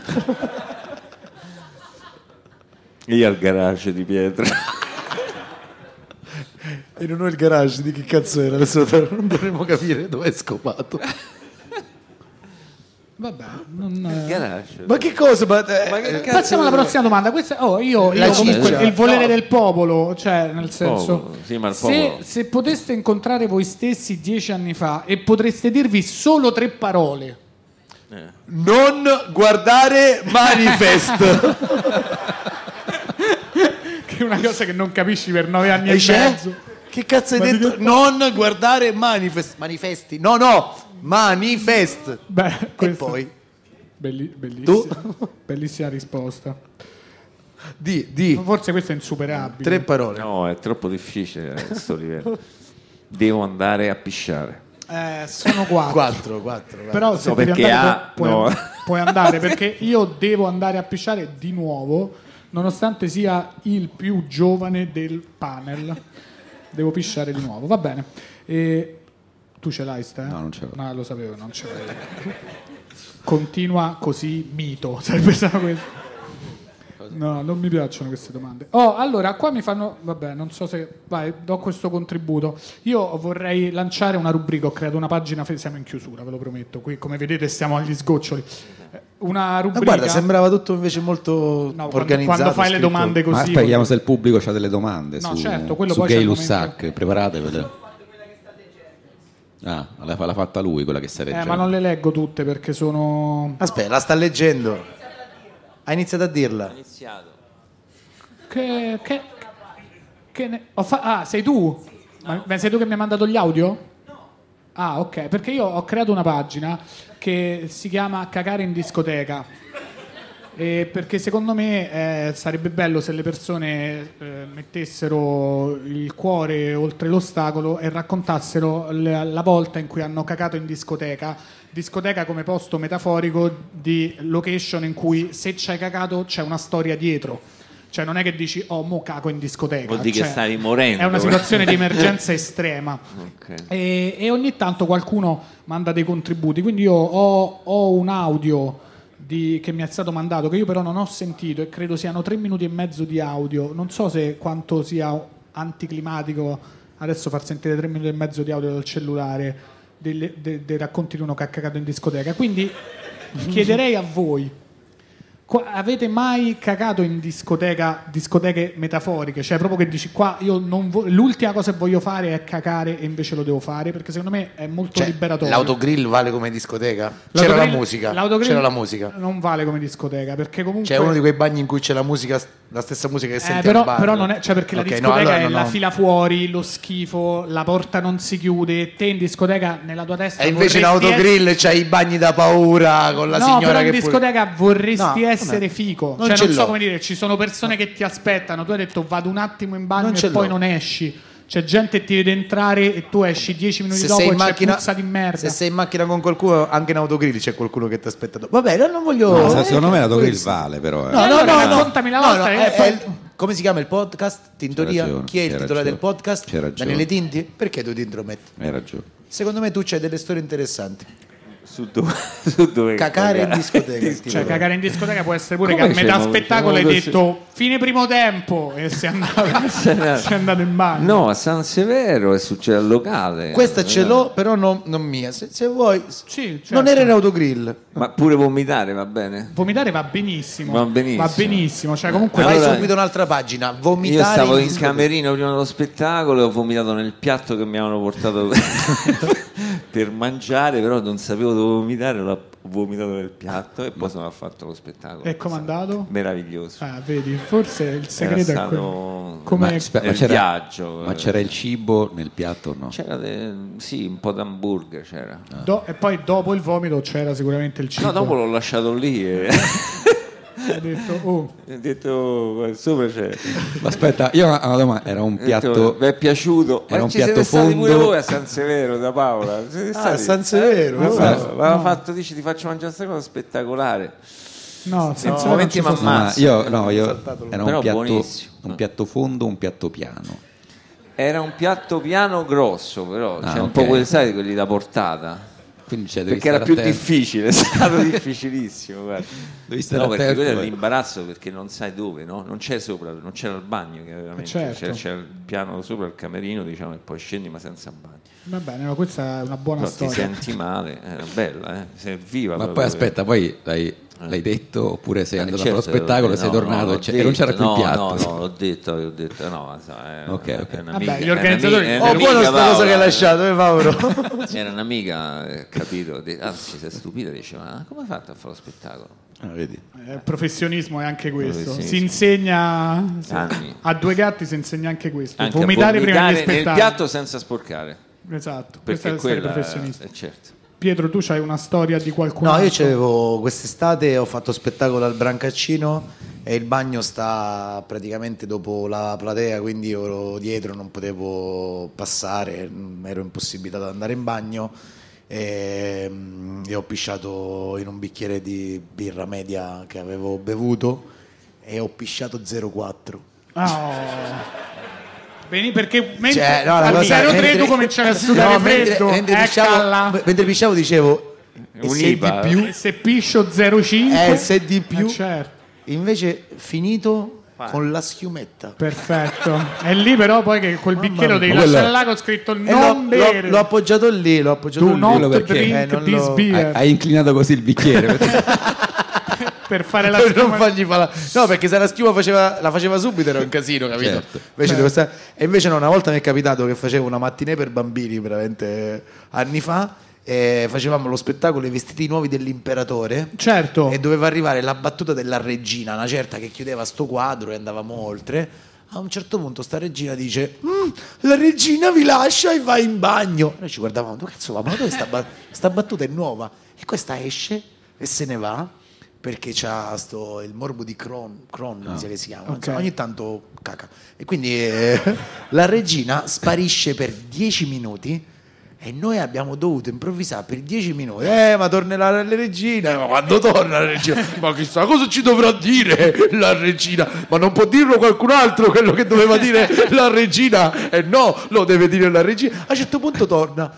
Speaker 3: Io al garage di pietra.
Speaker 2: E non ho il garage, di che cazzo era? Adesso non dovremmo capire dove è scopato.
Speaker 1: Vabbè,
Speaker 3: Il garage.
Speaker 2: Ma che cosa?
Speaker 1: Passiamo alla prossima domanda. Questa, io comunque il volere del popolo, cioè nel senso,
Speaker 3: Sì, ma il popolo.
Speaker 1: se poteste incontrare voi stessi 10 anni fa e potreste dirvi solo 3 parole.
Speaker 2: Non guardare Manifest.
Speaker 1: Che è una cosa che non capisci per 9 anni e mezzo.
Speaker 2: Che cazzo hai detto? Non guardare Manifest. Manifesti? No, Manifest.
Speaker 1: Beh,
Speaker 2: E poi?
Speaker 1: bellissima risposta.
Speaker 2: Di.
Speaker 1: Forse questo è insuperabile.
Speaker 2: 3 parole.
Speaker 3: No, è troppo difficile a questo livello. Devo andare a pisciare.
Speaker 1: Sono 4.
Speaker 2: 4.
Speaker 1: Però se
Speaker 3: No,
Speaker 1: devi
Speaker 3: perché
Speaker 1: andare,
Speaker 3: no.
Speaker 1: puoi andare, perché io devo andare a pisciare di nuovo, nonostante sia il più giovane del panel. Devo pisciare di nuovo, va bene. Tu ce l'hai, Ste?
Speaker 4: No, non ce l'ho.
Speaker 1: No, lo sapevo, non ce l'hai. Continua così, mito, sarebbe stato questo. No, non mi piacciono queste domande. Allora, qua mi fanno... Vabbè, non so se... Vai, do questo contributo. Io vorrei lanciare una rubrica, ho creato una pagina... Siamo in chiusura, ve lo prometto. Qui, come vedete, stiamo agli sgoccioli. Una rubrica...
Speaker 2: Guarda, sembrava tutto invece molto organizzato.
Speaker 1: Quando fai
Speaker 2: scritto.
Speaker 1: le domande così...
Speaker 4: Ma aspetta, vediamo se il pubblico ha delle domande
Speaker 1: No,
Speaker 4: su,
Speaker 1: certo, quello
Speaker 4: su
Speaker 1: poi c'è
Speaker 4: Gay
Speaker 1: il
Speaker 4: Lussac. Preparatevele. Ah, l'ha fatta lui quella che stai leggendo.
Speaker 1: ma non le leggo tutte perché sono...
Speaker 2: Aspetta, la sta leggendo. Ha iniziato a dirla.
Speaker 1: sei tu? Ma sei tu che mi hai mandato gli audio? No. Ah, ok, perché io ho creato una pagina che si chiama Cagare in discoteca. Perché secondo me sarebbe bello se le persone mettessero il cuore oltre l'ostacolo e raccontassero la volta in cui hanno cagato in discoteca come posto metaforico di location in cui se ci hai cagato c'è una storia dietro. Cioè non è che dici mo cago in discoteca,
Speaker 3: Vuol dire che stavi morendo.
Speaker 1: È una situazione di emergenza estrema.
Speaker 3: Okay.
Speaker 1: E ogni tanto qualcuno manda dei contributi, quindi io ho un audio che mi è stato mandato, che io però non ho sentito, e credo siano 3 minuti e mezzo di audio. Non so se quanto sia anticlimatico adesso far sentire 3 minuti e mezzo di audio dal cellulare dei racconti di uno che ha cagato in discoteca. Quindi chiederei a voi: avete mai cagato in discoteche metaforiche? Cioè proprio che dici qua io l'ultima cosa che voglio fare è cagare e invece lo devo fare, perché secondo me è molto liberatorio.
Speaker 2: L'autogrill vale come discoteca? C'era la musica.
Speaker 1: L'autogrill
Speaker 2: C'era la musica.
Speaker 1: Non vale come discoteca, perché comunque
Speaker 2: c'è uno di quei bagni in cui c'è la musica, la stessa musica che senti al bar.
Speaker 1: Però non è, cioè perché la discoteca è la fila fuori, lo schifo, la porta non si chiude, te in discoteca nella tua testa
Speaker 2: e invece in autogrill c'hai i bagni da paura con la signora
Speaker 1: però
Speaker 2: che
Speaker 1: in discoteca vorresti essere fico, non so come dire, ci sono persone che ti aspettano, tu hai detto vado un attimo in bagno e poi non esci, c'è gente che ti vede entrare e tu esci 10 minuti dopo e c'è puzza di merda.
Speaker 2: Se sei in macchina con qualcuno, anche in autogrill c'è qualcuno che ti aspetta dopo. Vabbè, non voglio...
Speaker 4: secondo me l'autogrill vale però.
Speaker 1: No, raccontami la volta.
Speaker 2: Come si chiama il podcast? Tintoria?
Speaker 4: Ragione,
Speaker 2: Chi è il titolare del podcast?
Speaker 4: C'è ragione.
Speaker 2: Daniele Tinti? Perché tu ti intrometti?
Speaker 4: Hai ragione.
Speaker 2: Secondo me tu c'hai delle storie interessanti.
Speaker 3: Su dove
Speaker 2: cacare in discoteca.
Speaker 1: Cioè cagare in discoteca può essere pure che a metà spettacolo hai detto fine primo tempo e sei andato in bagno.
Speaker 3: No, a San Severo è successo al locale.
Speaker 2: Questa ce l'ho, però non mia. Se vuoi,
Speaker 1: sì, certo.
Speaker 2: Non era in autogrill.
Speaker 3: Ma pure vomitare va bene?
Speaker 1: Vomitare va benissimo.
Speaker 3: Va benissimo.
Speaker 1: Cioè, comunque
Speaker 2: fai subito un'altra pagina. Vomitare.
Speaker 3: Io stavo in camerino prima dello spettacolo e ho vomitato nel piatto che mi avevano portato per mangiare, però non sapevo dove vomitare, l'ho vomitato nel piatto e poi sono fatto lo spettacolo.
Speaker 1: E com'è andato?
Speaker 3: Meraviglioso.
Speaker 1: Vedi, forse il segreto è quello.
Speaker 4: Ma c'era,
Speaker 3: viaggio.
Speaker 4: Ma c'era il cibo nel piatto o no?
Speaker 3: C'era sì, un po' d'hamburger c'era.
Speaker 1: E poi dopo il vomito c'era sicuramente il cibo.
Speaker 3: No, dopo l'ho lasciato lì e...
Speaker 1: Hai
Speaker 3: detto sopra c'è.
Speaker 4: Aspetta, io ho una domanda. Era un piatto.
Speaker 3: Mi è piaciuto.
Speaker 4: Era
Speaker 3: ma
Speaker 4: un
Speaker 3: ci
Speaker 4: piatto
Speaker 3: siete stati
Speaker 4: fondo.
Speaker 3: pure voi a San Severo da Paola?
Speaker 2: A San Severo.
Speaker 3: Aveva fatto, dici ti faccio mangiare questa cosa spettacolare.
Speaker 1: No,
Speaker 3: momenti mi ammazzo.
Speaker 4: Io era
Speaker 3: però
Speaker 4: un piatto fondo, un piatto piano.
Speaker 3: Era un piatto piano grosso, però c'è un po' sai, quelli da portata. Perché era più difficile, è stato difficilissimo. No, perché quello è l'imbarazzo, perché non sai dove, no? Non c'è sopra, non c'era il bagno, chiaramente. C'è il piano sopra il camerino, diciamo, e poi scendi ma senza bagno.
Speaker 1: Va bene, ma questa è una buona storia.
Speaker 3: Ti senti male, era bella, serviva.
Speaker 4: Ma poi aspetta, poi l'hai detto oppure sei andato allo spettacolo e sei tornato e non c'era più il piatto?
Speaker 3: No, l'ho detto no,
Speaker 4: ok.
Speaker 1: Vabbè, gli organizzatori
Speaker 2: buona sta cosa che hai lasciato, Mauro.
Speaker 3: Era un'amica, capito, anzi si è stupita, diceva: ma come hai fatto a fare lo spettacolo?
Speaker 4: Vedi.
Speaker 1: Il professionismo è anche questo, si insegna a due gatti, si insegna anche questo,
Speaker 3: anche
Speaker 1: vomitare prima di
Speaker 3: nel
Speaker 1: spettacolo,
Speaker 3: piatto senza sporcare.
Speaker 1: Esatto,
Speaker 3: perché
Speaker 1: questo è il professionista.
Speaker 3: Certo.
Speaker 1: Pietro, tu c'hai una storia di qualcuno?
Speaker 2: No, io c'avevo quest'estate, ho fatto spettacolo al Brancaccino e il bagno sta praticamente dopo la platea, quindi io ero dietro, non potevo passare, ero impossibilitato ad andare in bagno e ho pisciato in un bicchiere di birra media che avevo bevuto e ho pisciato 0,4.
Speaker 1: Perché mentre
Speaker 2: al
Speaker 1: 0,3 tu cominciavi a sudare freddo,
Speaker 2: mentre pisciavo dicevo e se di più,
Speaker 1: se piscio 0,5
Speaker 2: se di più,
Speaker 1: certo.
Speaker 2: Invece finito con la schiumetta.
Speaker 1: Perfetto. E lì però poi che quel bicchiere devi lasciare là con scritto non bere.
Speaker 2: L'ho appoggiato lì, Do
Speaker 1: not drink this beer.
Speaker 4: Hai inclinato così il bicchiere
Speaker 1: per fare la schiuma.
Speaker 2: No, perché se la schiuma la faceva subito era un casino, capito?
Speaker 4: Certo.
Speaker 2: E invece no, una volta mi è capitato che facevo una mattinée per bambini veramente anni fa e facevamo lo spettacolo I vestiti nuovi dell'imperatore.
Speaker 1: Certo.
Speaker 2: E doveva arrivare la battuta della regina, una certa, che chiudeva sto quadro e andavamo oltre. A un certo punto sta regina dice: la regina vi lascia e va in bagno. Noi ci guardavamo, dove cazzo va? Ma dove sta battuta è nuova? E questa esce e se ne va perché c'ha il morbo di Crohn, mi sa che si chiama.
Speaker 1: Okay.
Speaker 2: Ogni tanto caca. E quindi la regina sparisce per 10 minuti e noi abbiamo dovuto improvvisare per 10 minuti. Ma tornerà la regina. Ma quando torna la regina? Ma chissà cosa ci dovrà dire la regina? Ma non può dirlo qualcun altro quello che doveva dire la regina? No, lo deve dire la regina. A un certo punto torna,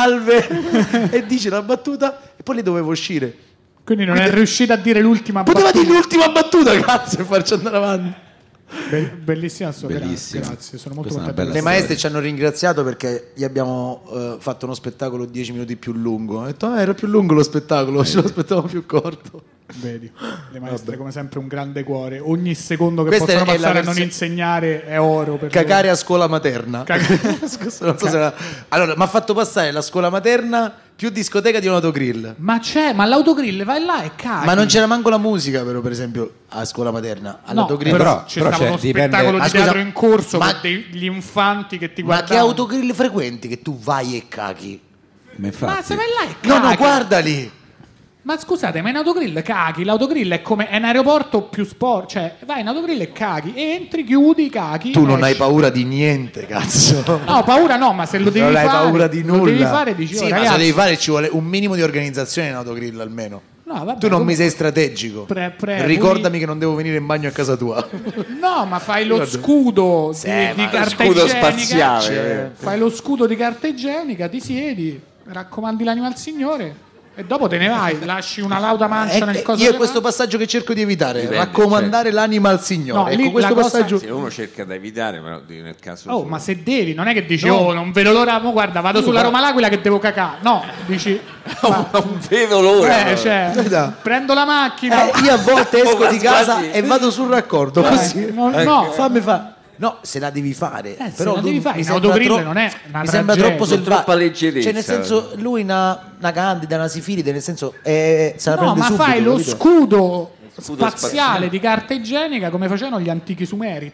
Speaker 2: salve, e dice la battuta e poi le dovevo uscire.
Speaker 1: Quindi non è riuscita a dire l'ultima battuta.
Speaker 2: Poteva dire l'ultima battuta, cazzo, e farci andare avanti.
Speaker 1: Bellissima storia, grazie, sono molto contento.
Speaker 2: Le maestre ci hanno ringraziato perché gli abbiamo fatto uno spettacolo 10 minuti più lungo. Ho detto, era più lungo lo spettacolo, ce lo aspettavamo più corto.
Speaker 1: Vedi, le maestre come sempre un grande cuore, ogni secondo che possono passare a non insegnare è oro per
Speaker 2: cacare a scuola materna. Non so se allora mi ha fatto passare la scuola materna più discoteca di un autogrill.
Speaker 1: Ma l'autogrill vai là e caghi.
Speaker 2: Ma non c'era manco la musica, però, per esempio, a scuola materna. All'autogrill
Speaker 1: però c'era uno spettacolo di teatro in corso con degli infanti che ti guardano.
Speaker 2: Ma che autogrill frequenti che tu vai e caghi?
Speaker 1: Ma se vai là e caghi.
Speaker 2: No, guarda lì.
Speaker 1: Ma scusate, ma in autogrill caghi? L'autogrill è come è un aeroporto più sport, cioè vai in autogrill e caghi, entri, chiudi, caghi.
Speaker 2: Tu non hai paura di niente, cazzo.
Speaker 1: No, paura no, ma se lo devi fare,
Speaker 2: non hai paura di nulla.
Speaker 1: Lo devi fare, dici,
Speaker 2: sì,
Speaker 1: ragazzi,
Speaker 2: ma se lo devi fare ci vuole un minimo di organizzazione in autogrill almeno.
Speaker 1: No, vabbè,
Speaker 2: tu non mi sei strategico. Ricordami che non devo venire in bagno a casa tua.
Speaker 1: No, ma fai lo scudo di carta
Speaker 3: scudo
Speaker 1: igienica.
Speaker 3: Spaziale.
Speaker 1: Fai lo scudo di carta igienica, ti siedi, raccomandi l'anima al Signore. E dopo te ne vai, lasci una lauta mancia nel coso.
Speaker 2: Io è questo passaggio che cerco di evitare, raccomandare l'anima al Signore.
Speaker 1: No,
Speaker 2: ecco, questo passaggio.
Speaker 3: Se uno cerca da evitare, però nel caso.
Speaker 1: Oh, ma se devi, non è che dici, non vedo l'ora, guarda, vado sulla Roma L'Aquila che devo cacare. No, dici.
Speaker 3: Non vedo l'ora.
Speaker 1: Prendo la macchina.
Speaker 2: Io a volte esco di casa e vado sul raccordo. Così.
Speaker 1: No,
Speaker 2: fammi fare. No, se la devi fare, però
Speaker 1: la devi fare. In autogrill non è una
Speaker 2: mi sembra troppo
Speaker 3: troppa leggerezza.
Speaker 2: Cioè, nel senso, lui una candida, una sifilide, nel senso se la prende
Speaker 1: ma
Speaker 2: subito,
Speaker 1: fai lo
Speaker 2: capito?
Speaker 1: scudo spaziale di carta igienica come facevano gli antichi sumeri.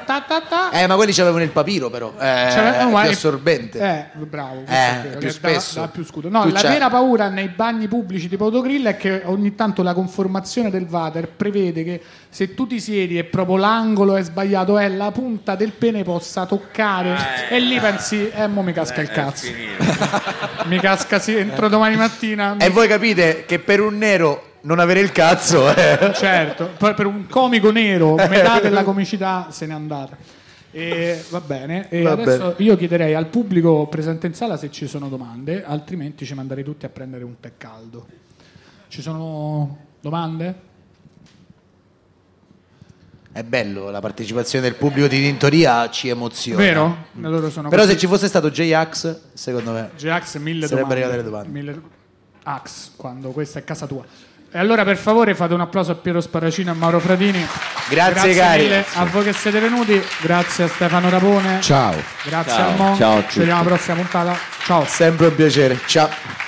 Speaker 2: Ma quelli c'avevano il papiro, però è più assorbente.
Speaker 1: Bravo,
Speaker 2: più spesso.
Speaker 1: dà più scudo. No, la vera paura nei bagni pubblici tipo autogrill è che ogni tanto la conformazione del water prevede che se tu ti siedi e proprio l'angolo è sbagliato, la punta del pene possa toccare e lì pensi, mo mi casca il cazzo. Mi casca entro domani mattina.
Speaker 2: E voi capite che per un nero non avere il cazzo
Speaker 1: certo, poi per un comico nero metà della comicità se n'è andata. E va bene. E adesso io chiederei al pubblico presente in sala se ci sono domande, altrimenti ci manderei tutti a prendere un tè caldo. Ci sono domande?
Speaker 2: È bello, la partecipazione del pubblico di Tintoria ci emoziona.
Speaker 1: Vero? Loro sono
Speaker 2: Però
Speaker 1: così.
Speaker 2: se ci fosse stato J-Ax, secondo me
Speaker 1: J-Ax 1000
Speaker 2: sarebbe
Speaker 1: domande.
Speaker 2: arrivate le domande.
Speaker 1: Ax, quando questa è casa tua. E allora per favore fate un applauso a Piero Sparacino e a Mauro Fratini.
Speaker 2: Grazie cari.
Speaker 1: Mille a voi che siete venuti. Grazie a Stefano Rapone.
Speaker 4: Ciao.
Speaker 1: Grazie al Mon.
Speaker 3: Ciao a
Speaker 1: Ci vediamo alla prossima puntata. Ciao.
Speaker 2: Sempre un piacere. Ciao.